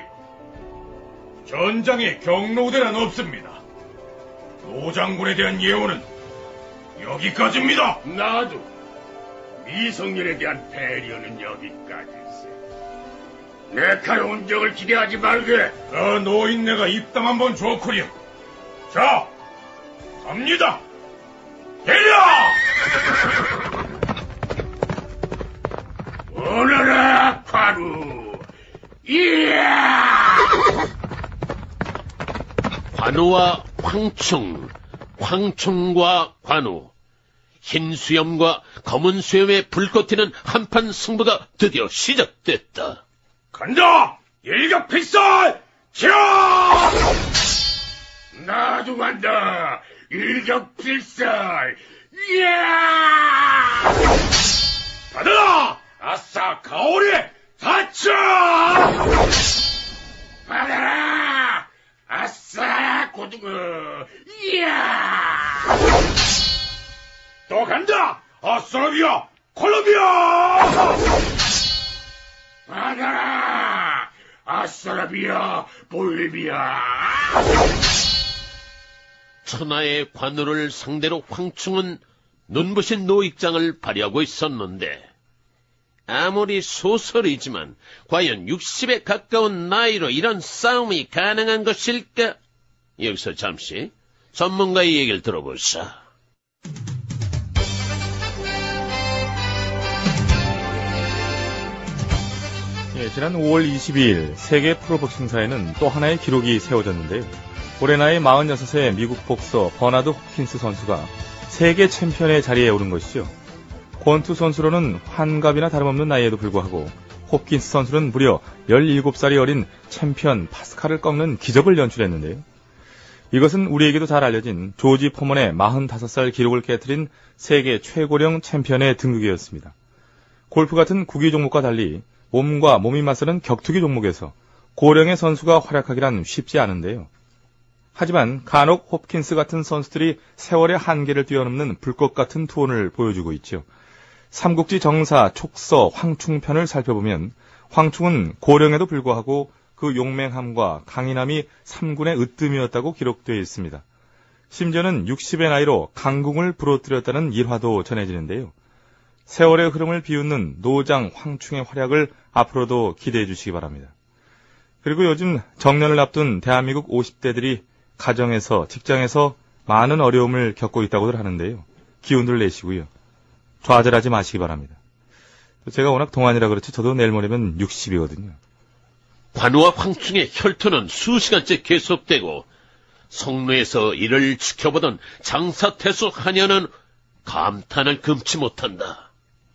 S4: 전장에 경로우대란 없습니다. 노장군에 대한 예우는 여기까지입니다.
S11: 나도 미성년에 대한 배려는 여기까지세. 내 가려운 적을 기대하지 말게.
S4: 그 노인네가 입담 한번 좋구려. 자, 갑니다. 대려!
S11: 오너라 관우. 이야!
S1: 관우와 황충, 황충과 관우. 흰 수염과 검은 수염에 불꽃 튀는 한판 승부가 드디어 시작됐다.
S4: 간다! 일격필살! 자!
S11: 나도 간다! 일격필살! 이야!
S4: 받아라! 아싸, 가오리! 다쳐!
S11: 받아라! 아싸, 고등어! 이야!
S4: 또 간다! 아싸라비아! 콜롬비아!
S11: 받아라! 아싸라비아! 볼리비아!
S1: 천하의 관우를 상대로 황충은 눈부신 노익장을 발휘하고 있었는데 아무리 소설이지만 과연 육십에 가까운 나이로 이런 싸움이 가능한 것일까? 여기서 잠시 전문가의 얘기를 들어보자.
S2: 예, 지난 오월 이십이일 세계 프로복싱사에는 또 하나의 기록이 세워졌는데요. 올해 나이 마흔여섯의 미국 복서 버나드 홉킨스 선수가 세계 챔피언의 자리에 오른 것이죠. 권투 선수로는 환갑이나 다름없는 나이에도 불구하고 홉킨스 선수는 무려 열일곱 살이 어린 챔피언 파스칼을 꺾는 기적을 연출했는데요. 이것은 우리에게도 잘 알려진 조지 포먼의 마흔다섯 살 기록을 깨트린 세계 최고령 챔피언의 등극이었습니다. 골프 같은 구기 종목과 달리 몸과 몸이 맞서는 격투기 종목에서 고령의 선수가 활약하기란 쉽지 않은데요. 하지만 간혹 홉킨스 같은 선수들이 세월의 한계를 뛰어넘는 불꽃 같은 투혼을 보여주고 있죠. 삼국지 정사 촉서 황충편을 살펴보면 황충은 고령에도 불구하고 그 용맹함과 강인함이 삼군의 으뜸이었다고 기록되어 있습니다. 심지어는 육십의 나이로 강궁을 부러뜨렸다는 일화도 전해지는데요. 세월의 흐름을 비웃는 노장 황충의 활약을 앞으로도 기대해 주시기 바랍니다. 그리고 요즘 정년을 앞둔 대한민국 오십 대들이 가정에서, 직장에서 많은 어려움을 겪고 있다고들 하는데요. 기운들 내시고요. 좌절하지 마시기 바랍니다. 제가 워낙 동안이라 그렇지 저도 내일 모레면 육십이거든요.
S1: 관우와 황충의 혈투는 수시간째 계속되고 성루에서 이를 지켜보던 장사태수 한여는 감탄을 금치 못한다.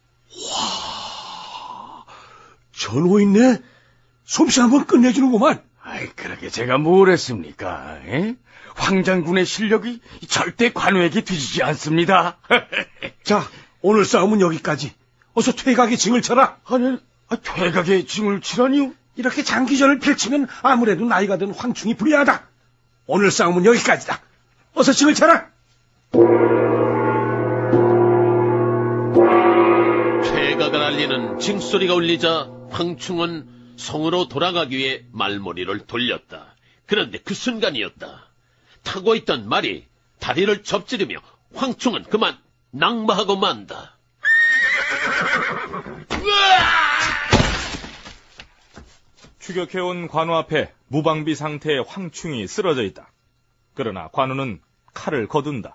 S18: 와, 전호 있네. 솜씨 한번 끝내주는구만.
S6: 아이, 그러게 제가 뭘 했습니까? 에? 황장군의 실력이 절대 관우에게 뒤지지 않습니다.
S18: 자, 오늘 싸움은 여기까지. 어서 퇴각의 징을 쳐라.
S6: 아니, 아, 퇴각의 징을 치라니요?
S18: 이렇게 장기전을 펼치면 아무래도 나이가 든 황충이 불리하다. 오늘 싸움은 여기까지다. 어서 징을 쳐라.
S1: 퇴각을 알리는 징소리가 울리자 황충은 성으로 돌아가기 위해 말머리를 돌렸다. 그런데 그 순간이었다. 타고 있던 말이 다리를 접지르며 황충은 그만 낙마하고 만다.
S2: 추격해온 관우 앞에 무방비 상태의 황충이 쓰러져 있다. 그러나 관우는 칼을 거둔다.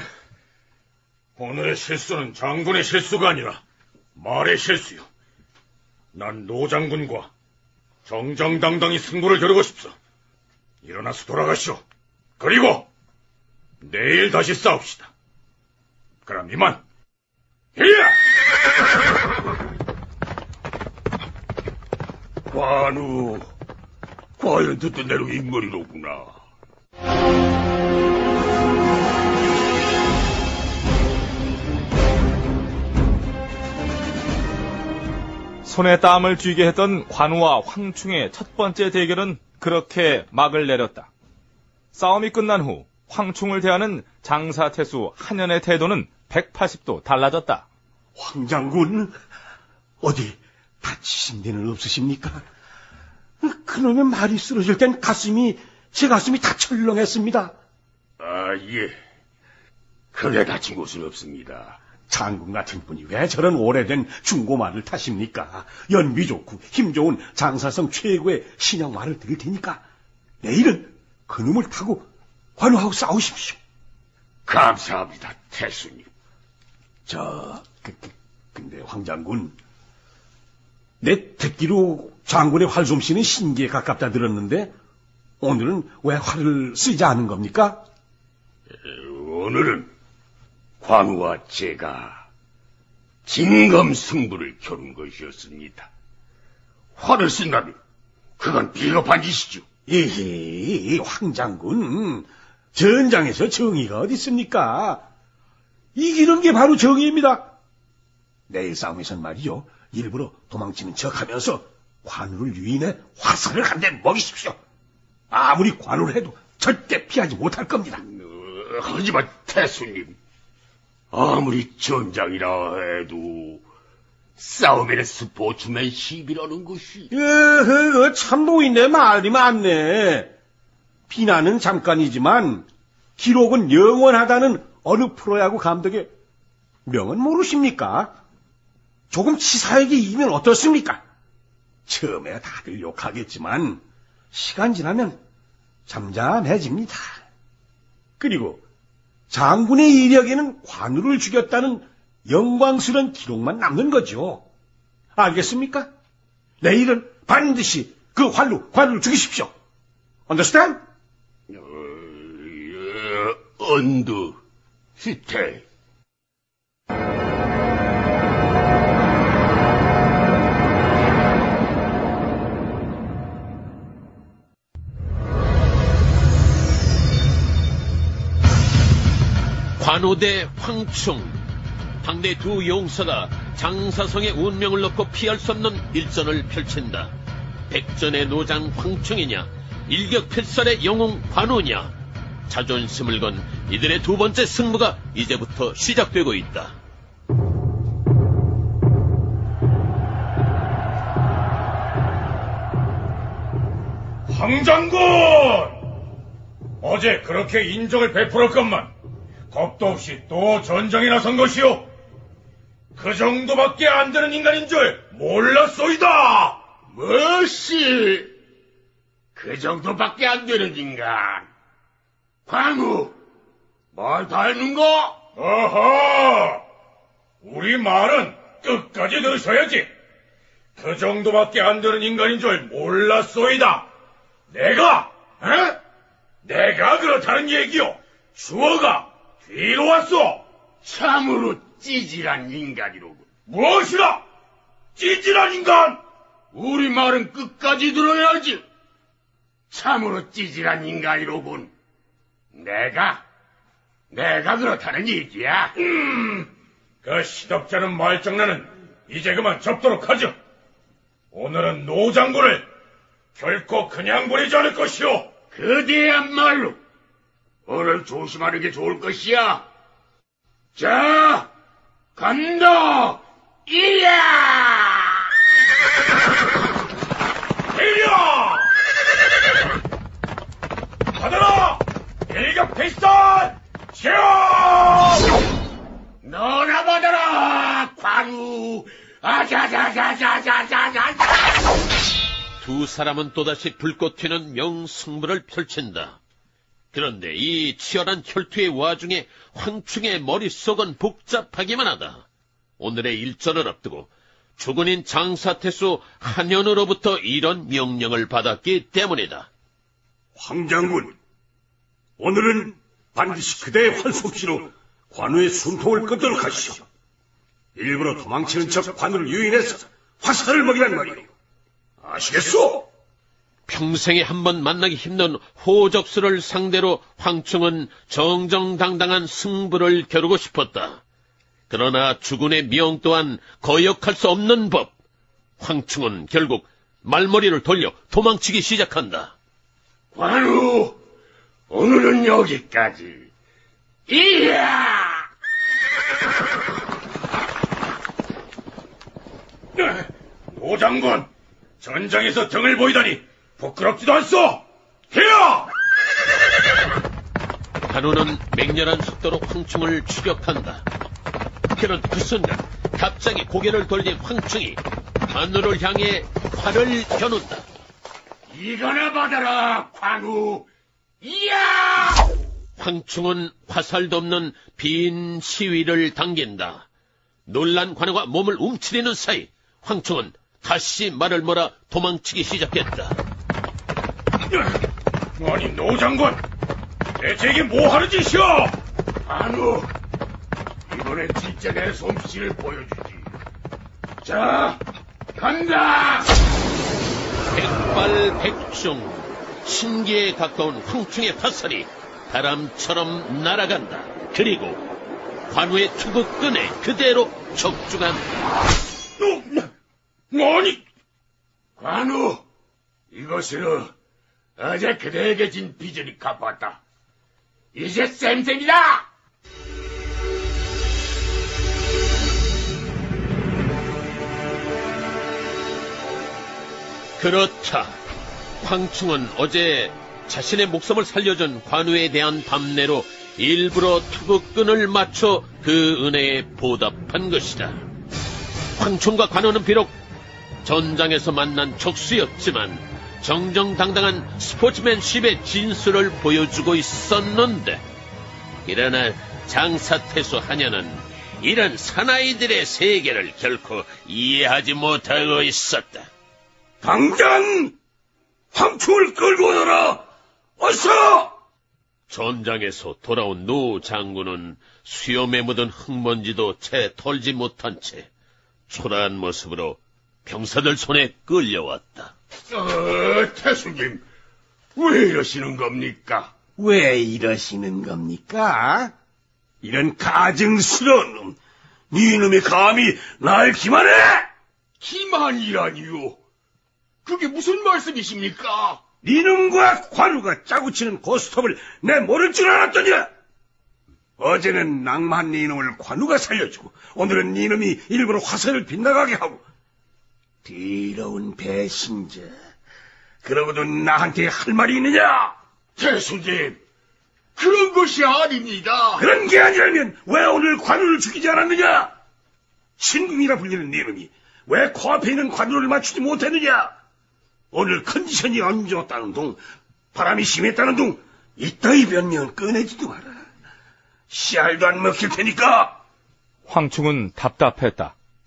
S11: 오늘의 실수는 장군의 실수가 아니라 말의 실수요. 난 노장군과 정정당당히 승부를 겨루고 싶소. 일어나서 돌아가시오. 그리고 내일 다시 싸웁시다. 그럼 이만. 히야! 관우, 과연 듣던 대로 인물이로구나.
S2: 손에 땀을 쥐게 했던 관우와 황충의 첫 번째 대결은 그렇게 막을 내렸다. 싸움이 끝난 후 황충을 대하는 장사태수 한연의 태도는 백팔십 도 달라졌다.
S18: 황장군, 어디 다치신 데는 없으십니까? 그놈의 말이 쓰러질 땐 가슴이, 제 가슴이 다 철렁했습니다.
S11: 아, 예. 크게 다친 곳은 없습니다.
S18: 장군 같은 분이 왜 저런 오래된 중고말을 타십니까? 연비 좋고 힘 좋은 장사성 최고의 신형말을 드릴 테니까 내일은 그놈을 타고 관우하고 싸우십시오.
S11: 감사합니다, 태수님.
S18: 저, 그, 그, 근데 황장군, 내 듣기로 장군의 활솜씨는 신기에 가깝다 들었는데 오늘은 왜 활을 쓰지 않은 겁니까?
S11: 오늘은 관우와 제가 진검승부를 겨룬 것이었습니다. 활을 쓴다면 그건 비겁한 짓이죠.
S18: 에헤, 황장군, 전장에서 정의가 어디 있습니까? 이기는 게 바로 정의입니다. 내일 싸움에선 말이죠, 일부러 도망치는 척하면서 관우를 유인해 화살을 한 대 먹이십시오. 아무리 관우를 해도 절대 피하지 못할 겁니다.
S11: 어, 하지만 태수님, 아무리 전장이라 해도 싸움에는 스포츠맨 십이라는 것이.
S18: 으흐, 참노인네 말이 많네. 비난은 잠깐이지만 기록은 영원하다는 어느 프로야구 감독의 명언 모르십니까? 조금 치사하게 이기면 어떻습니까? 처음에 다들 욕하겠지만 시간 지나면 잠잠해집니다. 그리고 장군의 이력에는 관우를 죽였다는 영광스러운 기록만 남는 거죠. 알겠습니까? 내일은 반드시 그 활로 관우를 죽이십시오. Understand?
S11: 어, 어, 언더 스테이.
S1: 관우 대 황충. 당대 두 용사가 장사성의 운명을 놓고 피할 수 없는 일전을 펼친다. 백전의 노장 황충이냐, 일격필살의 영웅 관우냐. 자존심을 건 이들의 두 번째 승부가 이제부터 시작되고 있다.
S11: 황장군! 어제 그렇게 인정을 베풀었건만 겁도 없이 또 전장에 나선 것이오. 그 정도밖에 안 되는 인간인 줄 몰랐소이다. 뭐시? 그 정도밖에 안 되는 인간. 관우, 말 다 했는가? 어허! 우리 말은 끝까지 들으셔야지. 그 정도밖에 안 되는 인간인 줄 몰랐소이다. 내가, 에? 내가 그렇다는 얘기요. 주어가 뒤로 왔소.
S15: 참으로 찌질한 인간이로군.
S11: 무엇이라? 찌질한 인간?
S15: 우리 말은 끝까지 들어야지. 참으로 찌질한 인간이로군. 내가, 내가 그렇다는 얘기야.
S11: 음, 그 시덥잖은 말장난은 이제 그만 접도록 하죠. 오늘은 노 장군을 결코 그냥 보내지 않을 것이오.
S15: 그대야말로 오늘 조심하는 게 좋을 것이야. 자, 간다. 이야!
S11: 이야! 받아라! 일격 필살! 시야!
S15: 너나 받아라! 관우! 아자자자자자자자자!
S1: 두 사람은 또다시 불꽃 튀는 명승부를 펼친다. 그런데 이 치열한 혈투의 와중에 황충의 머릿속은 복잡하기만 하다. 오늘의 일전을 앞두고 주군인 장사태수 한현으로부터 이런 명령을 받았기 때문이다.
S11: 황장군, 오늘은 반드시 그대의 활솜씨로 관우의 숨통을 끊도록 하시오. 일부러 도망치는 척 관우를 유인해서 화살을 먹이란 말이오. 아시겠소?
S1: 평생에 한 번 만나기 힘든 호적수를 상대로 황충은 정정당당한 승부를 겨루고 싶었다. 그러나 주군의 명 또한 거역할 수 없는 법. 황충은 결국 말머리를 돌려 도망치기 시작한다.
S15: 관우, 오늘은 여기까지. 이야!
S11: 노 장군, 전장에서 등을 보이다니 부끄럽지도 않소. 해야!
S1: 관우는 맹렬한 속도로 황충을 추격한다. 그런 그 순간 갑자기 고개를 돌린 황충이 관우를 향해 활을 겨눈다.
S15: 이거나 받아라, 관우. 이야!
S1: 황충은 화살도 없는 빈 시위를 당긴다. 놀란 관우가 몸을 움츠리는 사이 황충은 다시 말을 몰아 도망치기 시작했다.
S11: 아니, 노 장군, 대체 이게 뭐 하는 짓이야?
S15: 관우, 이번엔 진짜 내 솜씨를 보여주지. 자, 간다!
S1: 백발백중, 신기에 가까운 황충의 화살이 바람처럼 날아간다. 그리고 관우의 투구끈에 그대로 적중한다.
S11: 아니!
S15: 관우, 이것으로 어제 그대에게 진 빚을 갚았다. 이제 쌤쌤이다!
S1: 그렇다. 황충은 어제 자신의 목숨을 살려준 관우에 대한 밤내로 일부러 투구끈을 맞춰 그 은혜에 보답한 것이다. 황충과 관우는 비록 전장에서 만난 적수였지만 정정당당한 스포츠맨십의 진수를 보여주고 있었는데, 그러나 장사태수 한여는 이런 사나이들의 세계를 결코 이해하지 못하고 있었다.
S11: 당장 황충을 끌고 오너라! 어서!
S1: 전장에서 돌아온 노 장군은 수염에 묻은 흙먼지도 채 털지 못한 채 초라한 모습으로 병사들 손에 끌려왔다.
S15: 어, 태수님, 왜 이러시는 겁니까?
S18: 왜 이러시는 겁니까? 이런 가증스러운 놈, 네 놈이 감히 날 기만해!
S15: 기만이라니요? 그게 무슨 말씀이십니까?
S18: 네 놈과 관우가 짜고치는 고스톱을 내 모를 줄 알았더냐? 어제는 낭만 네 놈을 관우가 살려주고 오늘은 네 놈이 일부러 화살을 빗나가게 하고, 더러운 배신자. 그러고도 나한테 할 말이 있느냐?
S15: 태수님, 그런 것이 아닙니다.
S18: 그런 게 아니라면 왜 오늘 관우를 죽이지 않았느냐? 신궁이라 불리는 네 놈이 왜 코앞에 있는 관우를 맞추지 못했느냐? 오늘 컨디션이 안 좋았다는 둥, 바람이 심했다는 둥, 이따위 변명은 꺼내지도 마라. 씨알도 안 먹힐 테니까.
S2: 황충은 답답했다.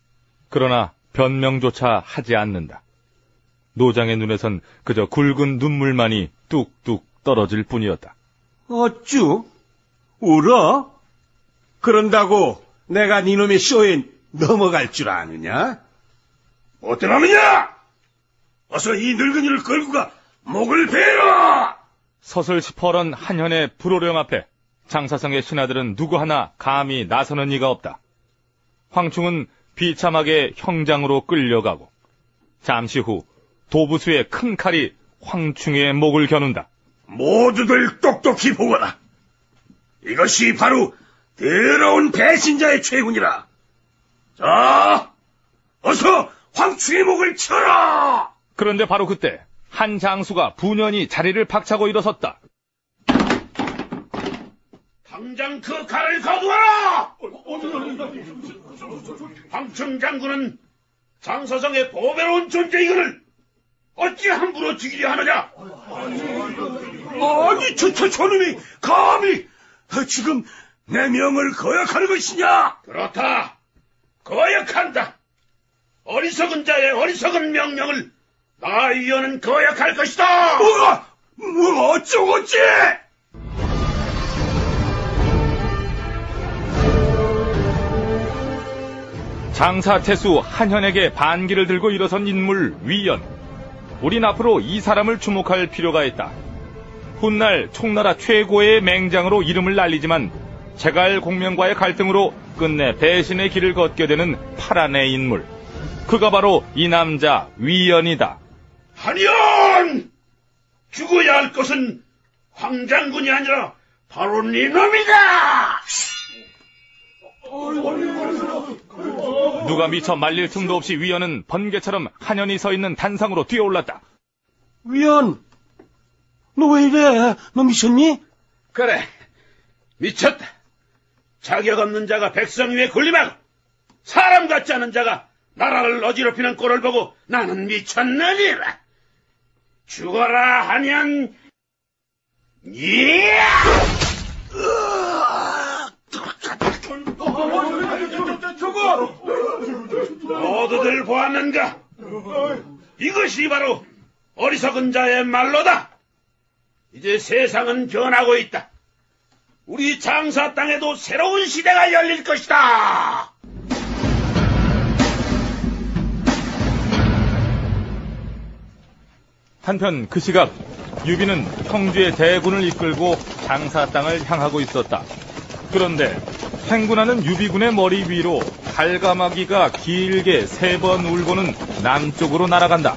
S2: 그러나 변명조차 하지 않는다. 노장의 눈에선 그저 굵은 눈물만이 뚝뚝 떨어질 뿐이었다.
S18: 어쭈? 울어? 그런다고 내가 니놈의 쇼에 넘어갈 줄 아느냐?
S11: 어떠하느냐? 어서 이 늙은이를 끌고 가 목을 베라!
S2: 서슬 시퍼런 한현의 불호령 앞에 장사성의 신하들은 누구 하나 감히 나서는 이가 없다. 황충은 비참하게 형장으로 끌려가고 잠시 후 도부수의 큰 칼이 황충의 목을 겨눈다.
S11: 모두들 똑똑히 보거라. 이것이 바로 더러운 배신자의 죄군이라. 자, 어서 황충의 목을 쳐라!
S2: 그런데 바로 그때 한 장수가 분연히 자리를 박차고 일어섰다.
S15: 당장 그 칼을 거두어라! 황충 장군은 장사성의 보배로운 존재이거늘 어찌 함부로 죽이려 하느냐?
S11: 아니, 저, 저, 저놈이 감히 지금 내 명을 거역하는 것이냐?
S15: 그렇다. 거역한다. 어리석은 자의 어리석은 명령을 나 위원은 거역할 것이다.
S11: 뭐가? 뭐 어쩌고지?
S2: 장사태수 한현에게 반기를 들고 일어선 인물 위연. 우린 앞으로 이 사람을 주목할 필요가 있다. 훗날 총나라 최고의 맹장으로 이름을 날리지만 제갈 공명과의 갈등으로 끝내 배신의 길을 걷게 되는 파란의 인물. 그가 바로 이 남자 위연이다.
S15: 한현! 죽어야 할 것은 황장군이 아니라 바로 네 놈이다!
S2: 누가 미처 말릴 틈도 없이 위연은 번개처럼 한현이 서 있는 단상으로 뛰어올랐다.
S18: 위연, 너 왜 이래? 너 미쳤니?
S15: 그래, 미쳤다. 자격 없는 자가 백성 위에 군림하고 사람 같지 않은 자가 나라를 어지럽히는 꼴을 보고 나는 미쳤느니라. 죽어라 한현. 예! 모두들 보았는가? 이것이 바로 어리석은 자의 말로다. 이제 세상은 변하고 있다. 우리 장사 땅에도 새로운 시대가 열릴 것이다.
S2: 한편 그 시각 유비는 형주의 대군을 이끌고 장사 땅을 향하고 있었다. 그런데 행군하는 유비군의 머리 위로 달가마귀가 길게 세 번 울고는 남쪽으로 날아간다.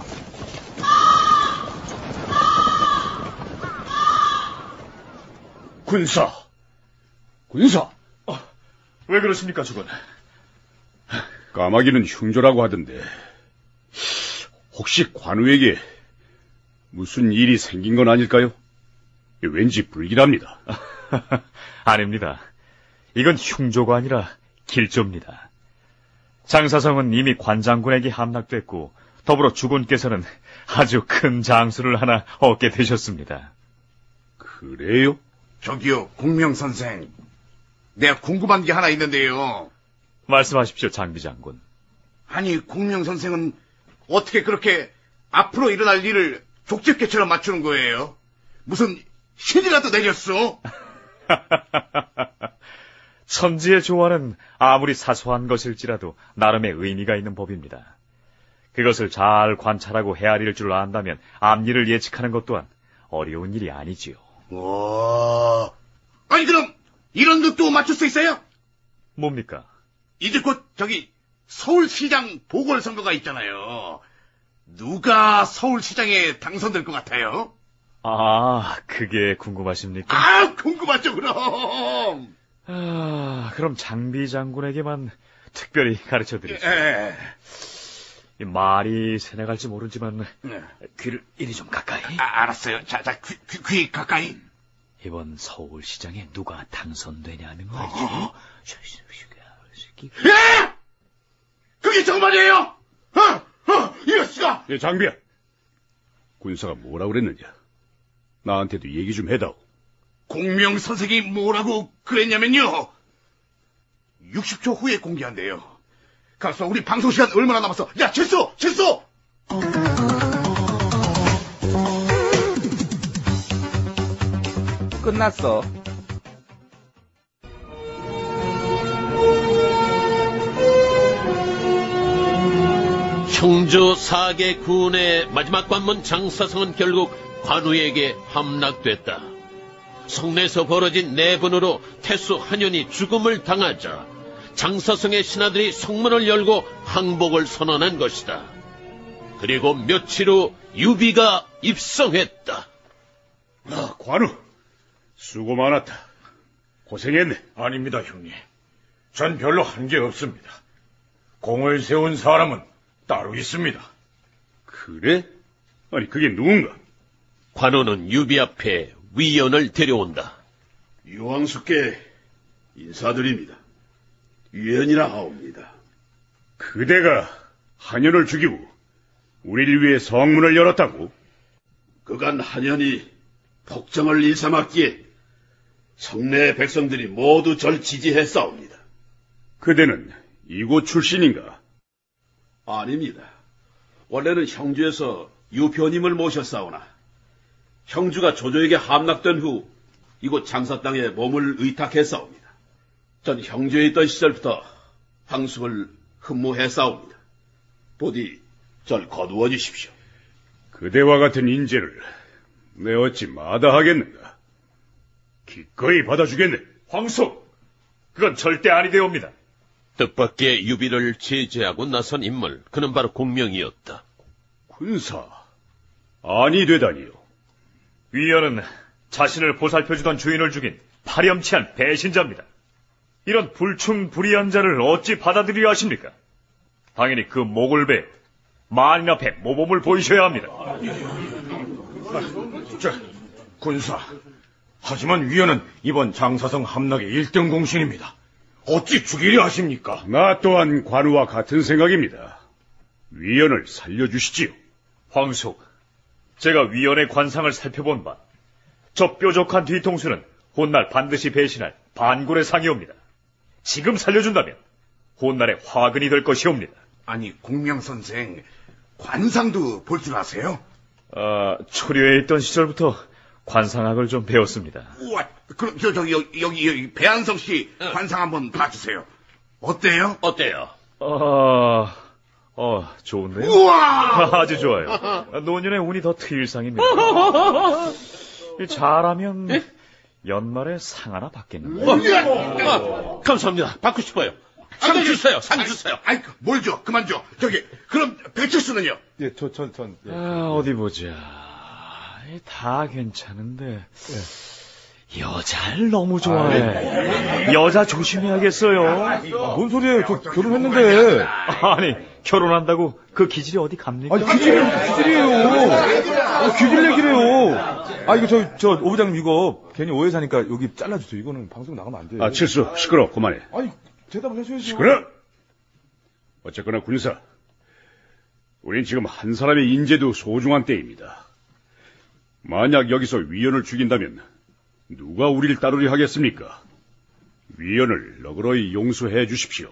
S11: 군사, 군사.
S4: 어, 왜 그러십니까, 주군?
S11: 까마귀는 흉조라고 하던데 혹시 관우에게 무슨 일이 생긴 건 아닐까요? 왠지 불길합니다.
S14: 아닙니다. 이건 흉조가 아니라 길조입니다. 장사성은 이미 관장군에게 함락됐고 더불어 주군께서는 아주 큰 장수를 하나 얻게 되셨습니다.
S11: 그래요?
S15: 저기요, 공명선생. 내가 궁금한 게 하나 있는데요.
S14: 말씀하십시오, 장비장군.
S15: 아니, 공명선생은 어떻게 그렇게 앞으로 일어날 일을 족집게처럼 맞추는 거예요? 무슨 신이라도 내렸어?
S14: 천지의 조화는 아무리 사소한 것일지라도 나름의 의미가 있는 법입니다. 그것을 잘 관찰하고 헤아릴 줄 안다면 앞일을 예측하는 것 또한 어려운 일이 아니지요.
S15: 와, 아니 그럼 이런 것도 맞출 수 있어요?
S14: 뭡니까?
S15: 이제 곧 저기 서울시장 보궐선거가 있잖아요. 누가 서울시장에 당선될 것 같아요?
S14: 아, 그게 궁금하십니까?
S15: 아, 궁금하죠, 그럼.
S14: 아, 그럼 장비 장군에게만 특별히 가르쳐드리죠.
S15: 예.
S14: 이 말이 새나갈지 모르지만
S15: 예.
S14: 귀를 이리 좀 가까이.
S15: 아, 알았어요. 자, 자, 귀, 귀, 귀 가까이.
S14: 이번 서울시장에 누가 당선되냐는 말이지.
S15: 어? 예! 그게 정말이에요? 어? 어? 이럴수가!
S11: 예, 장비야. 군사가 뭐라고 그랬느냐? 나한테도 얘기 좀 해다오.
S15: 공명 선생이 뭐라고 그랬냐면요. 육십 초 후에 공개한대요. 가서 우리 방송 시간 얼마나 남았어? 야, 칠수! 칠수!
S2: 끝났어.
S1: 형주 사계 군의 마지막 관문 장사성은 결국 관우에게 함락됐다. 성내에서 벌어진 내분으로 태수 한연이 죽음을 당하자 장사성의 신하들이 성문을 열고 항복을 선언한 것이다. 그리고 며칠 후 유비가 입성했다.
S11: 아, 관우, 수고 많았다. 고생했네.
S4: 아닙니다, 형님. 전 별로 한 게 없습니다. 공을 세운 사람은 따로 있습니다.
S11: 그래? 아니, 그게 누군가?
S1: 관우는 유비 앞에 위원을 데려온다.
S11: 유황숙께 인사드립니다. 위원이라 하옵니다. 그대가 한연을 죽이고 우리를 위해 성문을 열었다고?
S8: 그간 한연이 폭정을 일삼았기에 성내 백성들이 모두 절 지지했사옵니다.
S11: 그대는 이곳 출신인가?
S8: 아닙니다. 원래는 형주에서 유표님을 모셨사오나 형주가 조조에게 함락된 후 이곳 장사 땅에 몸을 의탁했사옵니다. 전 형주에 있던 시절부터 황숙을 흠모했사옵니다. 부디 절 거두어 주십시오.
S11: 그대와 같은 인재를 내 어찌 마다하겠는가? 기꺼이 받아주겠네.
S14: 황숙, 그건 절대 아니되옵니다.
S1: 뜻밖의 유비를 제재하고 나선 인물, 그는 바로 공명이었다.
S11: 군사, 아니 되다니요.
S14: 위원은 자신을 보살펴주던 주인을 죽인 파렴치한 배신자입니다. 이런 불충불이한 자를 어찌 받아들여야 하십니까? 당연히 그 목을 베 만인 앞에 모범을 보이셔야 합니다.
S4: 자, 군사. 하지만 위원은 이번 장사성 함락의 일 등 공신입니다. 어찌 죽이려 하십니까?
S11: 나 또한 관우와 같은 생각입니다. 위원을 살려주시지요.
S14: 황숙, 제가 위원의 관상을 살펴본 바, 저 뾰족한 뒤통수는 훗날 반드시 배신할 반굴의 상이옵니다. 지금 살려준다면 훗날의 화근이 될 것이옵니다.
S15: 아니, 공명선생, 관상도 볼 줄 아세요?
S14: 아, 초려에 있던 시절부터 관상학을 좀 배웠습니다.
S15: 우와, 그럼 저, 저기, 여기, 여기, 여기 배한성 씨 어. 관상 한번 봐주세요. 어때요?
S1: 어때요?
S14: 어, 어, 좋은데요?
S15: 우와!
S14: 아주 좋아요. 노년의 운이 더 트일상입니다. 잘하면 에? 연말에 상 하나 받겠는데.
S1: 어, 어, 감사합니다. 받고 싶어요. 상 주세요, 상 주세요.
S15: 아이, 뭘 줘, 그만 줘. 저기, 그럼 배칠수는요?
S2: 예, 저, 전, 전. 예.
S14: 아, 어디 보자. 다 괜찮은데 예. 여자를 너무 좋아해. 여자 조심해야겠어요.
S2: 뭔 소리예요? 저 결혼했는데.
S14: 아니, 결혼한다고 그 기질이 어디 갑니까?
S2: 아니, 기질이 기질이에요. 아, 기질 얘기를 해요. 아, 이거 저, 저, 오 부장님 이거 괜히 오해 사니까 여기 잘라주세요. 이거는 방송 나가면 안 돼요.
S11: 아, 칠수, 시끄러, 그만해.
S2: 아니, 대답을 해줘야죠.
S11: 시끄러! 어쨌거나 군사, 우린 지금 한 사람의 인재도 소중한 때입니다. 만약 여기서 위원을 죽인다면 누가 우리를 따르려 하겠습니까? 위원을 너그러이 용서해 주십시오.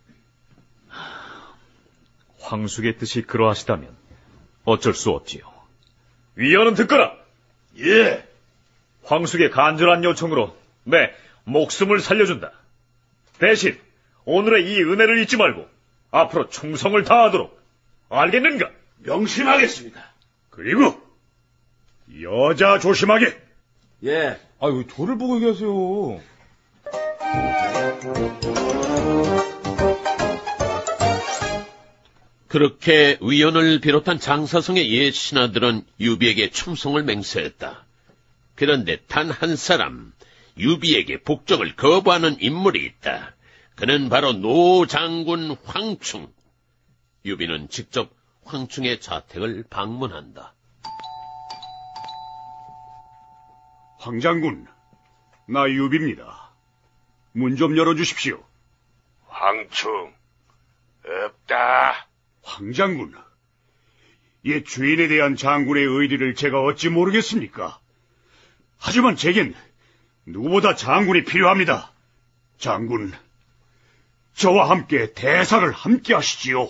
S14: 황숙의 뜻이 그러하시다면 어쩔 수 없지요. 위원은 듣거라.
S8: 예.
S14: 황숙의 간절한 요청으로 내 목숨을 살려준다. 대신 오늘의 이 은혜를 잊지 말고 앞으로 충성을 다하도록. 알겠는가?
S8: 명심하겠습니다.
S11: 그리고 여자 조심하게.
S8: 예.
S2: 아, 왜 저를 보고 얘기하세요?
S1: 그렇게 위원을 비롯한 장사성의 옛 신하들은 유비에게 충성을 맹세했다. 그런데 단 한 사람, 유비에게 복종을 거부하는 인물이 있다. 그는 바로 노 장군 황충. 유비는 직접 황충의 자택을 방문한다.
S11: 황장군, 나 유비입니다. 문 좀 열어주십시오.
S8: 황충, 없다.
S11: 황장군, 옛 주인에 대한 장군의 의리를 제가 어찌 모르겠습니까? 하지만 제겐 누구보다 장군이 필요합니다. 장군, 저와 함께 대사를 함께 하시지요.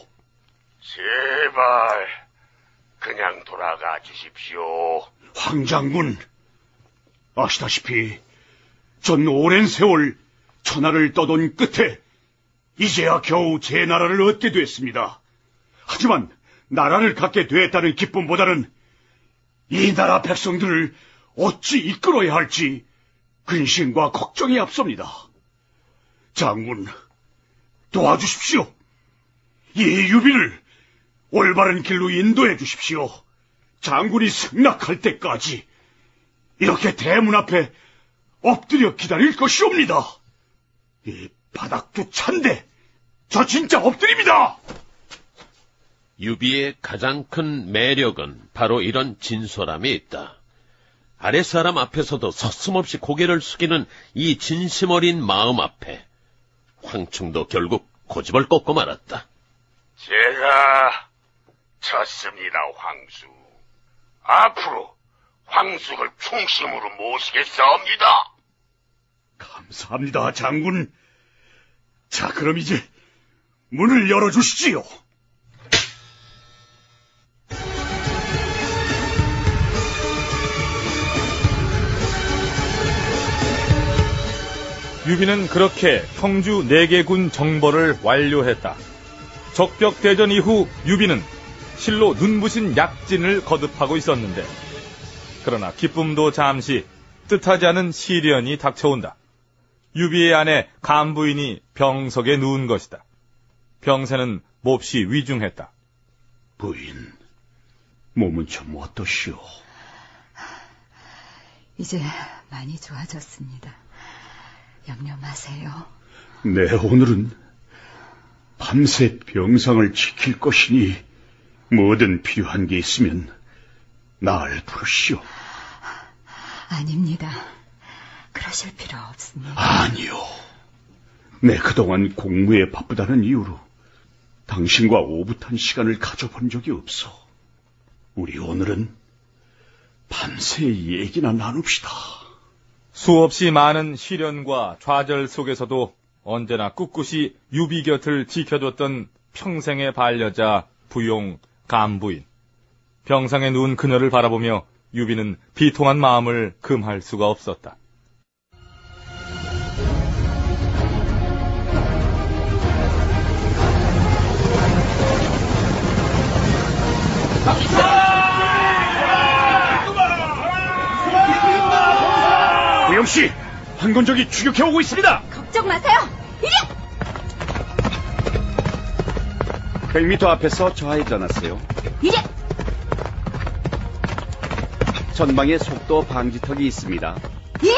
S8: 제발 그냥 돌아가 주십시오.
S11: 황장군, 아시다시피 전 오랜 세월 천하를 떠돈 끝에 이제야 겨우 제 나라를 얻게 됐습니다. 하지만 나라를 갖게 됐다는 기쁨보다는 이 나라 백성들을 어찌 이끌어야 할지 근심과 걱정이 앞섭니다. 장군, 도와주십시오. 이 유비를 올바른 길로 인도해 주십시오. 장군이 승낙할 때까지 이렇게 대문 앞에 엎드려 기다릴 것이옵니다. 이 바닥도 찬데 저 진짜 엎드립니다.
S1: 유비의 가장 큰 매력은 바로 이런 진솔함이 있다. 아랫사람 앞에서도 서슴없이 고개를 숙이는 이 진심 어린 마음 앞에 황충도 결국 고집을 꺾고 말았다.
S8: 제가 졌습니다, 황수. 앞으로 황숙을 충심으로 모시겠사옵니다.
S11: 감사합니다, 장군. 자, 그럼 이제 문을 열어주시지요.
S2: 유비는 그렇게 평주 네 개 군 정벌을 완료했다. 적벽대전 이후 유비는 실로 눈부신 약진을 거듭하고 있었는데, 그러나 기쁨도 잠시 뜻하지 않은 시련이 닥쳐온다. 유비의 아내 간부인이 병석에 누운 것이다. 병세는 몹시 위중했다.
S11: 부인, 몸은 좀 어떠시오?
S21: 이제 많이 좋아졌습니다. 염려 마세요.
S11: 네, 오늘은 밤새 병상을 지킬 것이니 뭐든 필요한 게 있으면 날 부르시오.
S21: 아닙니다. 그러실 필요 없습니다.
S11: 아니요. 내 그동안 공무에 바쁘다는 이유로 당신과 오붓한 시간을 가져본 적이 없어. 우리 오늘은 밤새 얘기나 나눕시다.
S2: 수없이 많은 시련과 좌절 속에서도 언제나 꿋꿋이 유비 곁을 지켜줬던 평생의 반려자 부용 간부인. 병상에 누운 그녀를 바라보며 유비는 비통한 마음을 금할 수가 없었다.
S11: 부용씨, 황건적이 추격해오고 있습니다.
S10: 걱정 마세요. 이리!
S7: 백 미터 앞에서 좌회전하세요.
S10: 이리!
S7: 전방에 속도 방지턱이 있습니다.
S10: 이리!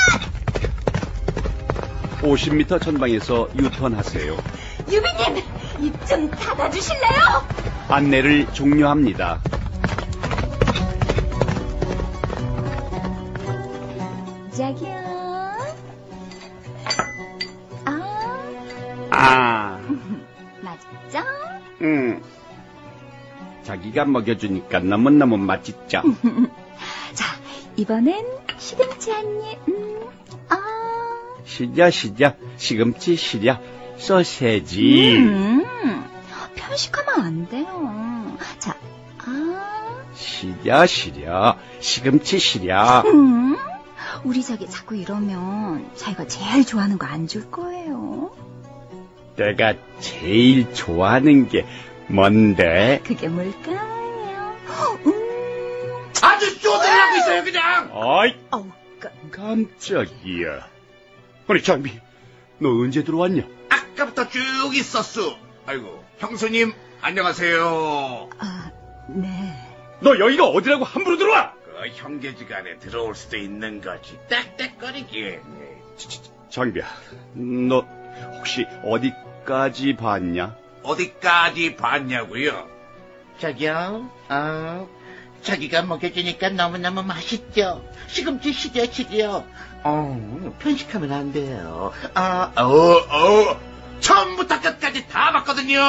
S7: 오십 미터 전방에서 유턴하세요.
S10: 유비님, 입 좀 닫아주실래요?
S7: 안내를 종료합니다.
S10: 자기야. 아.
S7: 아.
S10: 맛있죠?
S7: 응. 자기가 먹여주니까 너무너무 맛있죠?
S10: 자, 이번엔 시금치 한 입. 음. 아.
S7: 시려 시려 시금치 시려 소세지.
S10: 음. 편식하면 안 돼요. 자, 아.
S7: 시려 시려 시금치 시려.
S10: 음. 우리 자기 자꾸 이러면 자기가 제일 좋아하는 거 안 줄 거예요.
S7: 내가 제일 좋아하는 게 뭔데?
S10: 그게 뭘까요? 음.
S15: 아주 쪼들하고 있어요, 그냥.
S7: 어이,
S10: 어우,
S11: 깜짝이야. 아니, 장비, 너 언제 들어왔냐?
S15: 아까부터 쭉 있었어. 아이고, 형수님, 안녕하세요.
S21: 아, 네.
S11: 너 여기가 어디라고 함부로 들어와?
S15: 그 형제지간에 들어올 수도 있는 거지. 땡땡거리기.
S11: 장비야, 너 혹시 어디까지 봤냐?
S15: 어디까지 봤냐고요?
S16: 저기요, 아, 자기가 먹여주니까 너무너무 맛있죠? 시금치 시려 시려. 어, 편식하면 안 돼요.
S15: 아, 어, 어, 처음부터 끝까지 다 봤거든요.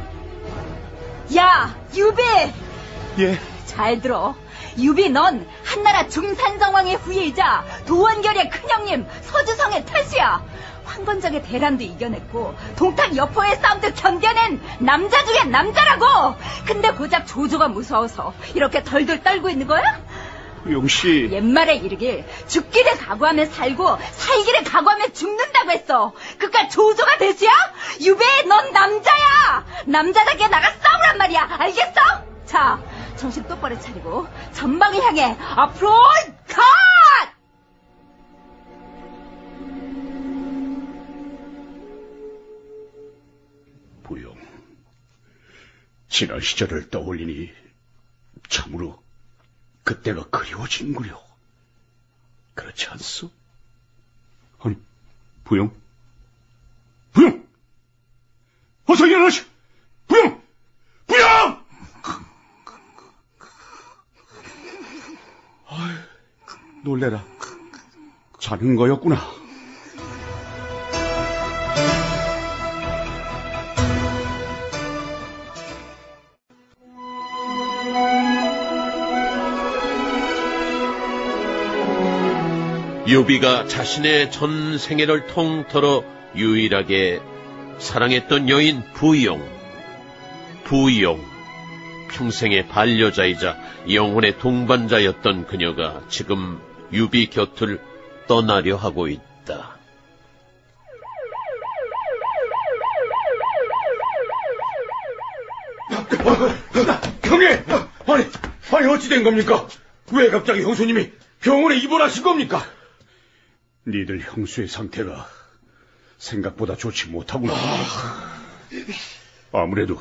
S10: 야, 유비!
S11: 예?
S10: 잘 들어. 유비, 넌
S21: 한나라 중산정왕의 후예이자 도원결의 큰형님 서주성의 태수야. 황건적의 대란도 이겨냈고 동탁 여포의 싸움도 견뎌낸 남자 중에 남자라고. 근데 고작 조조가 무서워서 이렇게 덜덜 떨고 있는 거야?
S11: 용씨,
S21: 옛말에 이르길 죽기를 각오하면 살고 살기를 각오하면 죽는다고 했어. 그깟 조조가 대수야? 유배, 넌 남자야. 남자답게 나가 싸우란 말이야. 알겠어? 자, 정신 똑바로 차리고 전방을 향해 앞으로 컷!
S11: 부용, 지난 시절을 떠올리니 참으로 그때가 그리워지는구려. 그렇지 않소? 아니, 부용? 부용! 어서 일어나시! 부용! 부용! 아유, 놀래라. 자는 거였구나.
S1: 유비가 자신의 전 생애를 통틀어 유일하게 사랑했던 여인 부용. 부용. 평생의 반려자이자 영혼의 동반자였던 그녀가 지금 유비 곁을 떠나려 하고 있다.
S18: 형님! 아니, 아니 어찌 된 겁니까? 왜 갑자기 형수님이 병원에 입원하신 겁니까?
S11: 니들 형수의 상태가 생각보다 좋지 못하구나. 아무래도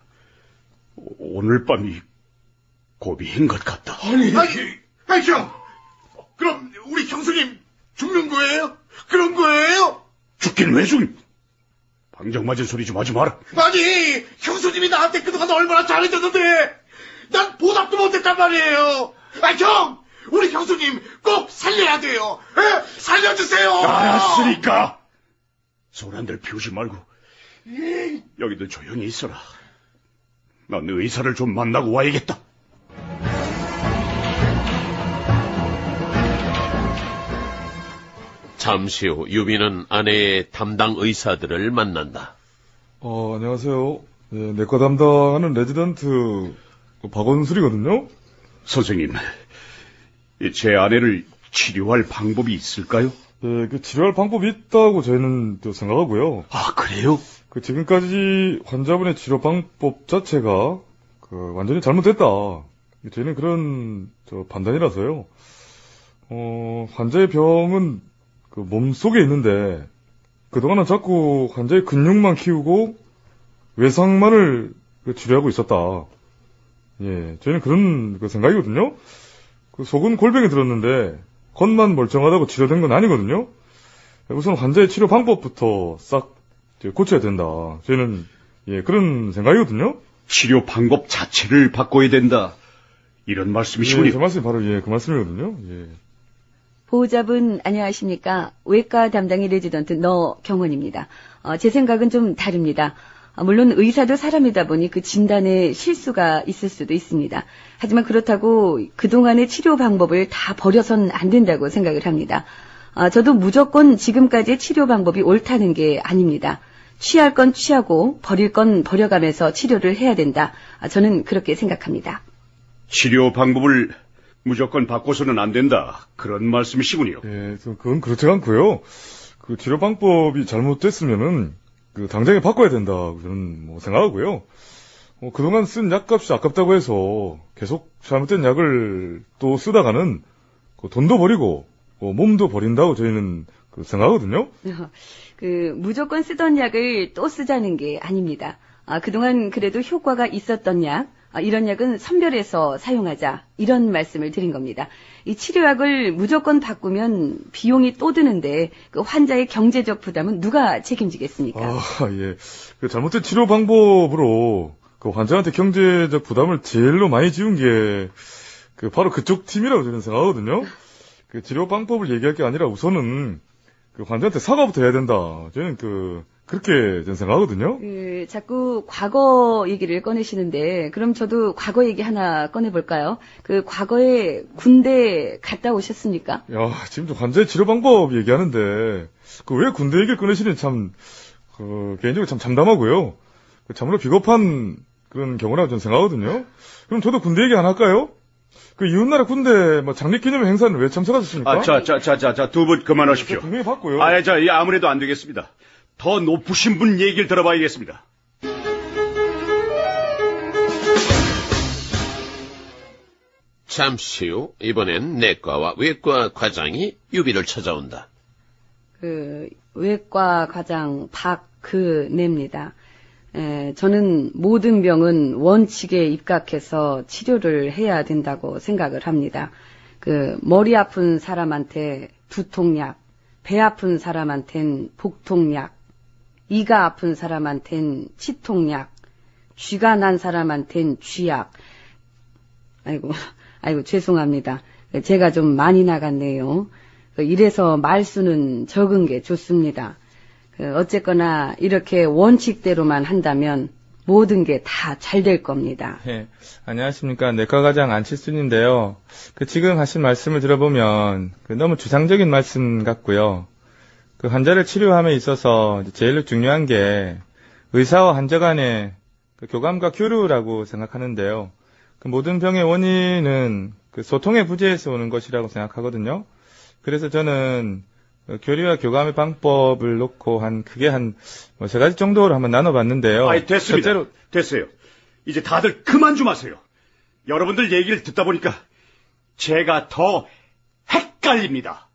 S11: 오늘 밤이 고비인 것 같다.
S15: 아니, 아니, 아니, 형! 그럼 우리 형수님 죽는 거예요? 그런 거예요?
S11: 죽긴 왜 죽니? 방정 맞은 소리 좀 하지 마라.
S15: 아니, 형수님이 나한테 그동안 얼마나 잘해줬는데 난 보답도 못했단 말이에요. 아니, 형! 우리 형수님 꼭 살려야 돼요. 에? 살려주세요.
S11: 알았으니까 소란들 피우지 말고 여기들 조용히 있어라. 난 의사를 좀 만나고 와야겠다.
S1: 잠시 후 유비는 아내의 담당 의사들을 만난다.
S13: 어, 안녕하세요. 네, 내과 담당하는 레지던트 박원술이거든요.
S11: 선생님, 제 아내를 치료할 방법이 있을까요?
S13: 네, 그 치료할 방법이 있다고 저희는 또 생각하고요.
S11: 아, 그래요?
S13: 그 지금까지 환자분의 치료 방법 자체가 그 완전히 잘못됐다. 저희는 그런 저 판단이라서요. 어, 환자의 병은 그 몸속에 있는데 그동안은 자꾸 환자의 근육만 키우고 외상만을 그 치료하고 있었다. 예, 저희는 그런 그 생각이거든요. 그 속은 골병이 들었는데 겉만 멀쩡하다고 치료된 건 아니거든요. 우선 환자의 치료 방법부터 싹 고쳐야 된다. 저희는 예 그런 생각이거든요.
S11: 치료 방법 자체를 바꿔야 된다. 이런 말씀이시군요.
S13: 예, 저 말씀이 바로 예 그 말씀이거든요. 예.
S22: 보호자분 안녕하십니까. 외과 담당의 레지던트 너 경원입니다. 어, 제 생각은 좀 다릅니다. 어, 물론 의사도 사람이다 보니 그 진단에 실수가 있을 수도 있습니다. 하지만 그렇다고 그동안의 치료 방법을 다 버려선 안 된다고 생각을 합니다. 어, 저도 무조건 지금까지의 치료 방법이 옳다는 게 아닙니다. 취할 건 취하고 버릴 건 버려가면서 치료를 해야 된다. 어, 저는 그렇게 생각합니다.
S11: 치료 방법을 무조건 바꿔서는 안 된다. 그런 말씀이시군요.
S13: 예, 그건 그렇지 않고요. 그 치료 방법이 잘못됐으면은 그 당장에 바꿔야 된다. 저는 뭐 생각하고요. 어, 그동안 쓴 약값이 아깝다고 해서 계속 잘못된 약을 또 쓰다가는 그 돈도 버리고 어, 몸도 버린다고 저희는 그 생각하거든요.
S22: 그 무조건 쓰던 약을 또 쓰자는 게 아닙니다. 아, 그동안 그래도 효과가 있었던 약, 아, 이런 약은 선별해서 사용하자, 이런 말씀을 드린 겁니다. 이 치료약을 무조건 바꾸면 비용이 또 드는데 그 환자의 경제적 부담은 누가 책임지겠습니까?
S13: 아, 예. 그 잘못된 치료 방법으로 그 환자한테 경제적 부담을 제일로 많이 지운 게 그 바로 그쪽 팀이라고 저는 생각하거든요. 그 치료 방법을 얘기할 게 아니라 우선은 그 환자한테 사과부터 해야 된다. 저는 그 그렇게 저는 생각하거든요.
S22: 그, 자꾸 과거 얘기를 꺼내시는데, 그럼 저도 과거 얘기 하나 꺼내볼까요? 그, 과거에 군대 갔다 오셨습니까?
S13: 야, 지금 저 환자의 치료 방법 얘기하는데, 그 왜 군대 얘기를 꺼내시는지 참, 그, 개인적으로 참 참담하고요. 그 참으로 비겁한 그런 경우라고 저는 생각하거든요. 그럼 저도 군대 얘기 안 할까요? 그 이웃나라 군대 뭐 장립기념 행사는 왜 참석하셨습니까?
S11: 아, 자, 자, 자, 자, 자, 두 분 그만하십시오.
S13: 분명히 봤고요.
S11: 아, 자, 이 아무래도 안 되겠습니다. 더 높으신 분 얘기를 들어봐야겠습니다.
S1: 잠시 후 이번엔 내과와 외과 과장이 유비를 찾아온다.
S22: 그, 외과 과장 박그네입니다. 에, 저는 모든 병은 원칙에 입각해서 치료를 해야 된다고 생각을 합니다. 그, 머리 아픈 사람한테 두통약, 배 아픈 사람한텐 복통약, 이가 아픈 사람한텐 치통약, 쥐가 난 사람한텐 쥐약. 아이고, 아이고, 죄송합니다. 제가 좀 많이 나갔네요. 이래서 말수는 적은 게 좋습니다. 어쨌거나 이렇게 원칙대로만 한다면 모든 게 다 잘 될 겁니다.
S3: 네, 안녕하십니까. 내과과장 안칠순인데요. 그 지금 하신 말씀을 들어보면 그 너무 주상적인 말씀 같고요. 그 환자를 치료함에 있어서 제일 중요한 게 의사와 환자 간의 그 교감과 교류라고 생각하는데요. 그 모든 병의 원인은 그 소통의 부재에서 오는 것이라고 생각하거든요. 그래서 저는 그 교류와 교감의 방법을 놓고 한 그게 한 뭐 세 가지 정도로 한번 나눠봤는데요.
S11: 아이, 됐습니다.
S3: 첫째로
S11: 됐어요. 이제 다들 그만 좀 하세요. 여러분들 얘기를 듣다 보니까 제가 더 헷갈립니다.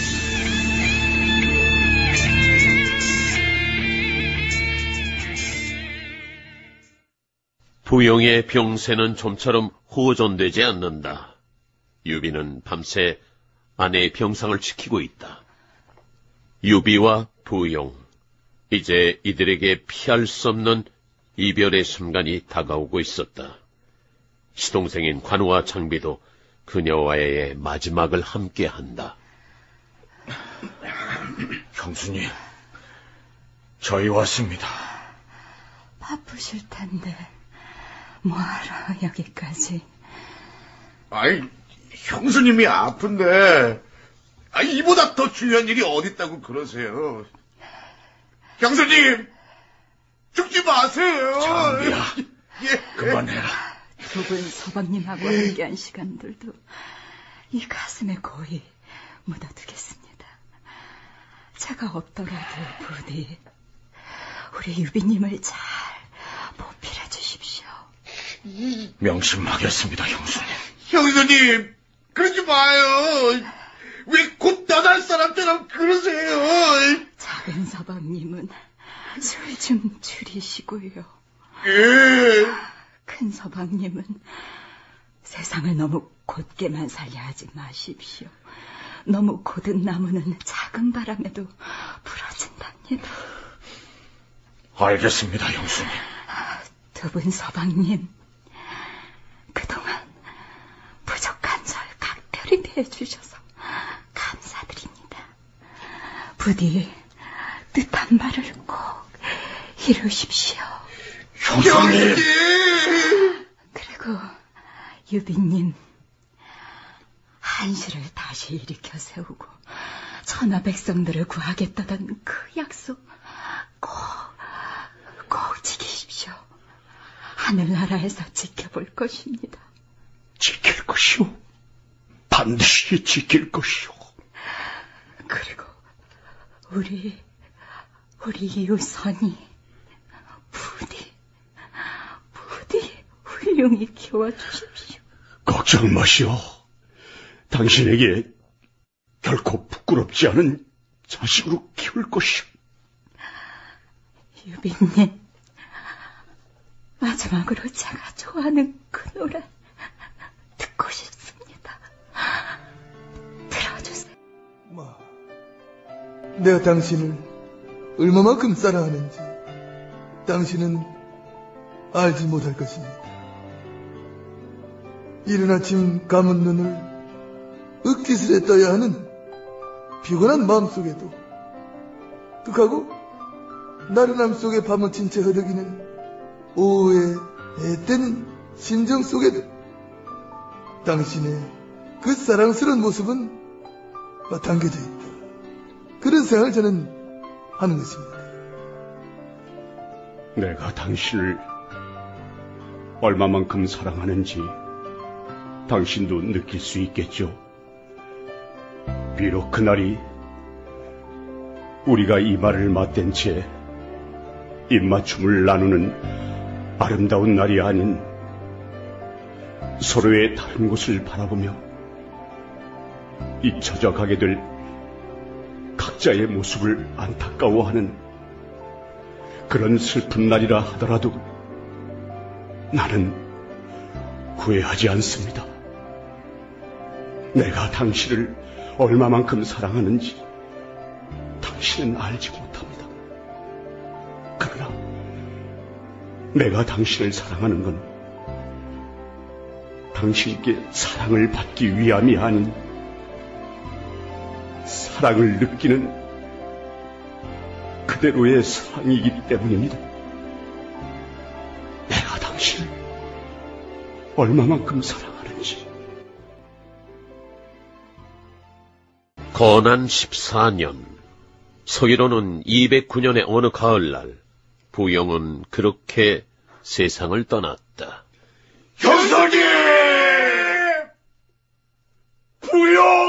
S1: 부용의 병세는 좀처럼 호전되지 않는다. 유비는 밤새 아내의 병상을 지키고 있다. 유비와 부용, 이제 이들에게 피할 수 없는 이별의 순간이 다가오고 있었다. 시동생인 관우와 장비도 그녀와의 마지막을 함께한다.
S18: 형수님, 저희 왔습니다.
S20: 바쁘실 텐데 뭐하러 여기까지?
S15: 아이, 형수님이 아픈데 아, 이보다 더 중요한 일이 어딨다고 그러세요. 형수님, 죽지 마세요.
S18: 장비야,
S15: 예.
S18: 그만해라.
S20: 두 분 서방님하고 함께한 시간들도 이 가슴에 고이 묻어두겠습니다. 제가 없더라도 부디 우리 유비님을 잘 보필해 주십시오.
S18: 명심하겠습니다, 형수님.
S15: 형수님, 그러지 마요. 왜 곧 떠날 사람처럼 그러세요?
S20: 작은 서방님은 술 좀 줄이시고요.
S15: 예.
S20: 큰 서방님은 세상을 너무 곧게만 살려 하지 마십시오. 너무 곧은 나무는 작은 바람에도 부러진답니다.
S18: 알겠습니다, 형수님.
S20: 두 분 서방님, 그동안 부족한 절 각별히 대해주셔서 감사드립니다. 부디 뜻한 바를 꼭 이루십시오.
S18: 형수님!
S20: 그리고 유비님, 한시를 다시 일으켜 세우고 천하 백성들을 구하겠다던 그 약속 꼭, 꼭 지키십시오. 하늘나라에서 지켜볼 것입니다.
S18: 지킬 것이오. 반드시 지킬 것이오.
S20: 그리고 우리 우리 이웃 선이 부디 부디 훌륭히 키워주십시오.
S18: 걱정 마시오. 당신에게 결코 부끄럽지 않은 자식으로 키울 것이오.
S20: 유비님, 마지막으로 제가 좋아하는 그 노래 듣고 싶습니다. 들어주세요.
S5: 마, 내가 당신을 얼마만큼 사랑하는지 당신은 알지 못할 것입니다. 이른 아침 감은 눈을 으기스레 떠야 하는 피곤한 마음속에도 극하고 나른함 속에 파묻힌 채 허덕이는 오후의 앳된 심정 속에도 당신의 그 사랑스러운 모습은 담겨져 있다. 그런 생각을 저는 하는 것입니다.
S11: 내가 당신을 얼마만큼 사랑하는지 당신도 느낄 수 있겠죠. 비록 그날이 우리가 이마를 맞댄 채 입맞춤을 나누는 아름다운 날이 아닌 서로의 다른 곳을 바라보며 잊혀져 가게 될 각자의 모습을 안타까워하는 그런 슬픈 날이라 하더라도 나는 후회하지 않습니다. 내가 당신을 얼마만큼 사랑하는지 당신은 알지 못합니다. 그러나 내가 당신을 사랑하는 건 당신께 사랑을 받기 위함이 아닌 사랑을 느끼는 그대로의 사랑이기 때문입니다. 내가 당신을 얼마만큼 사랑하는지.
S1: 건한 십사 년, 서기로는 이백구 년의 어느 가을날, 부영은 그렇게 세상을 떠났다.
S11: 형사님! 부영!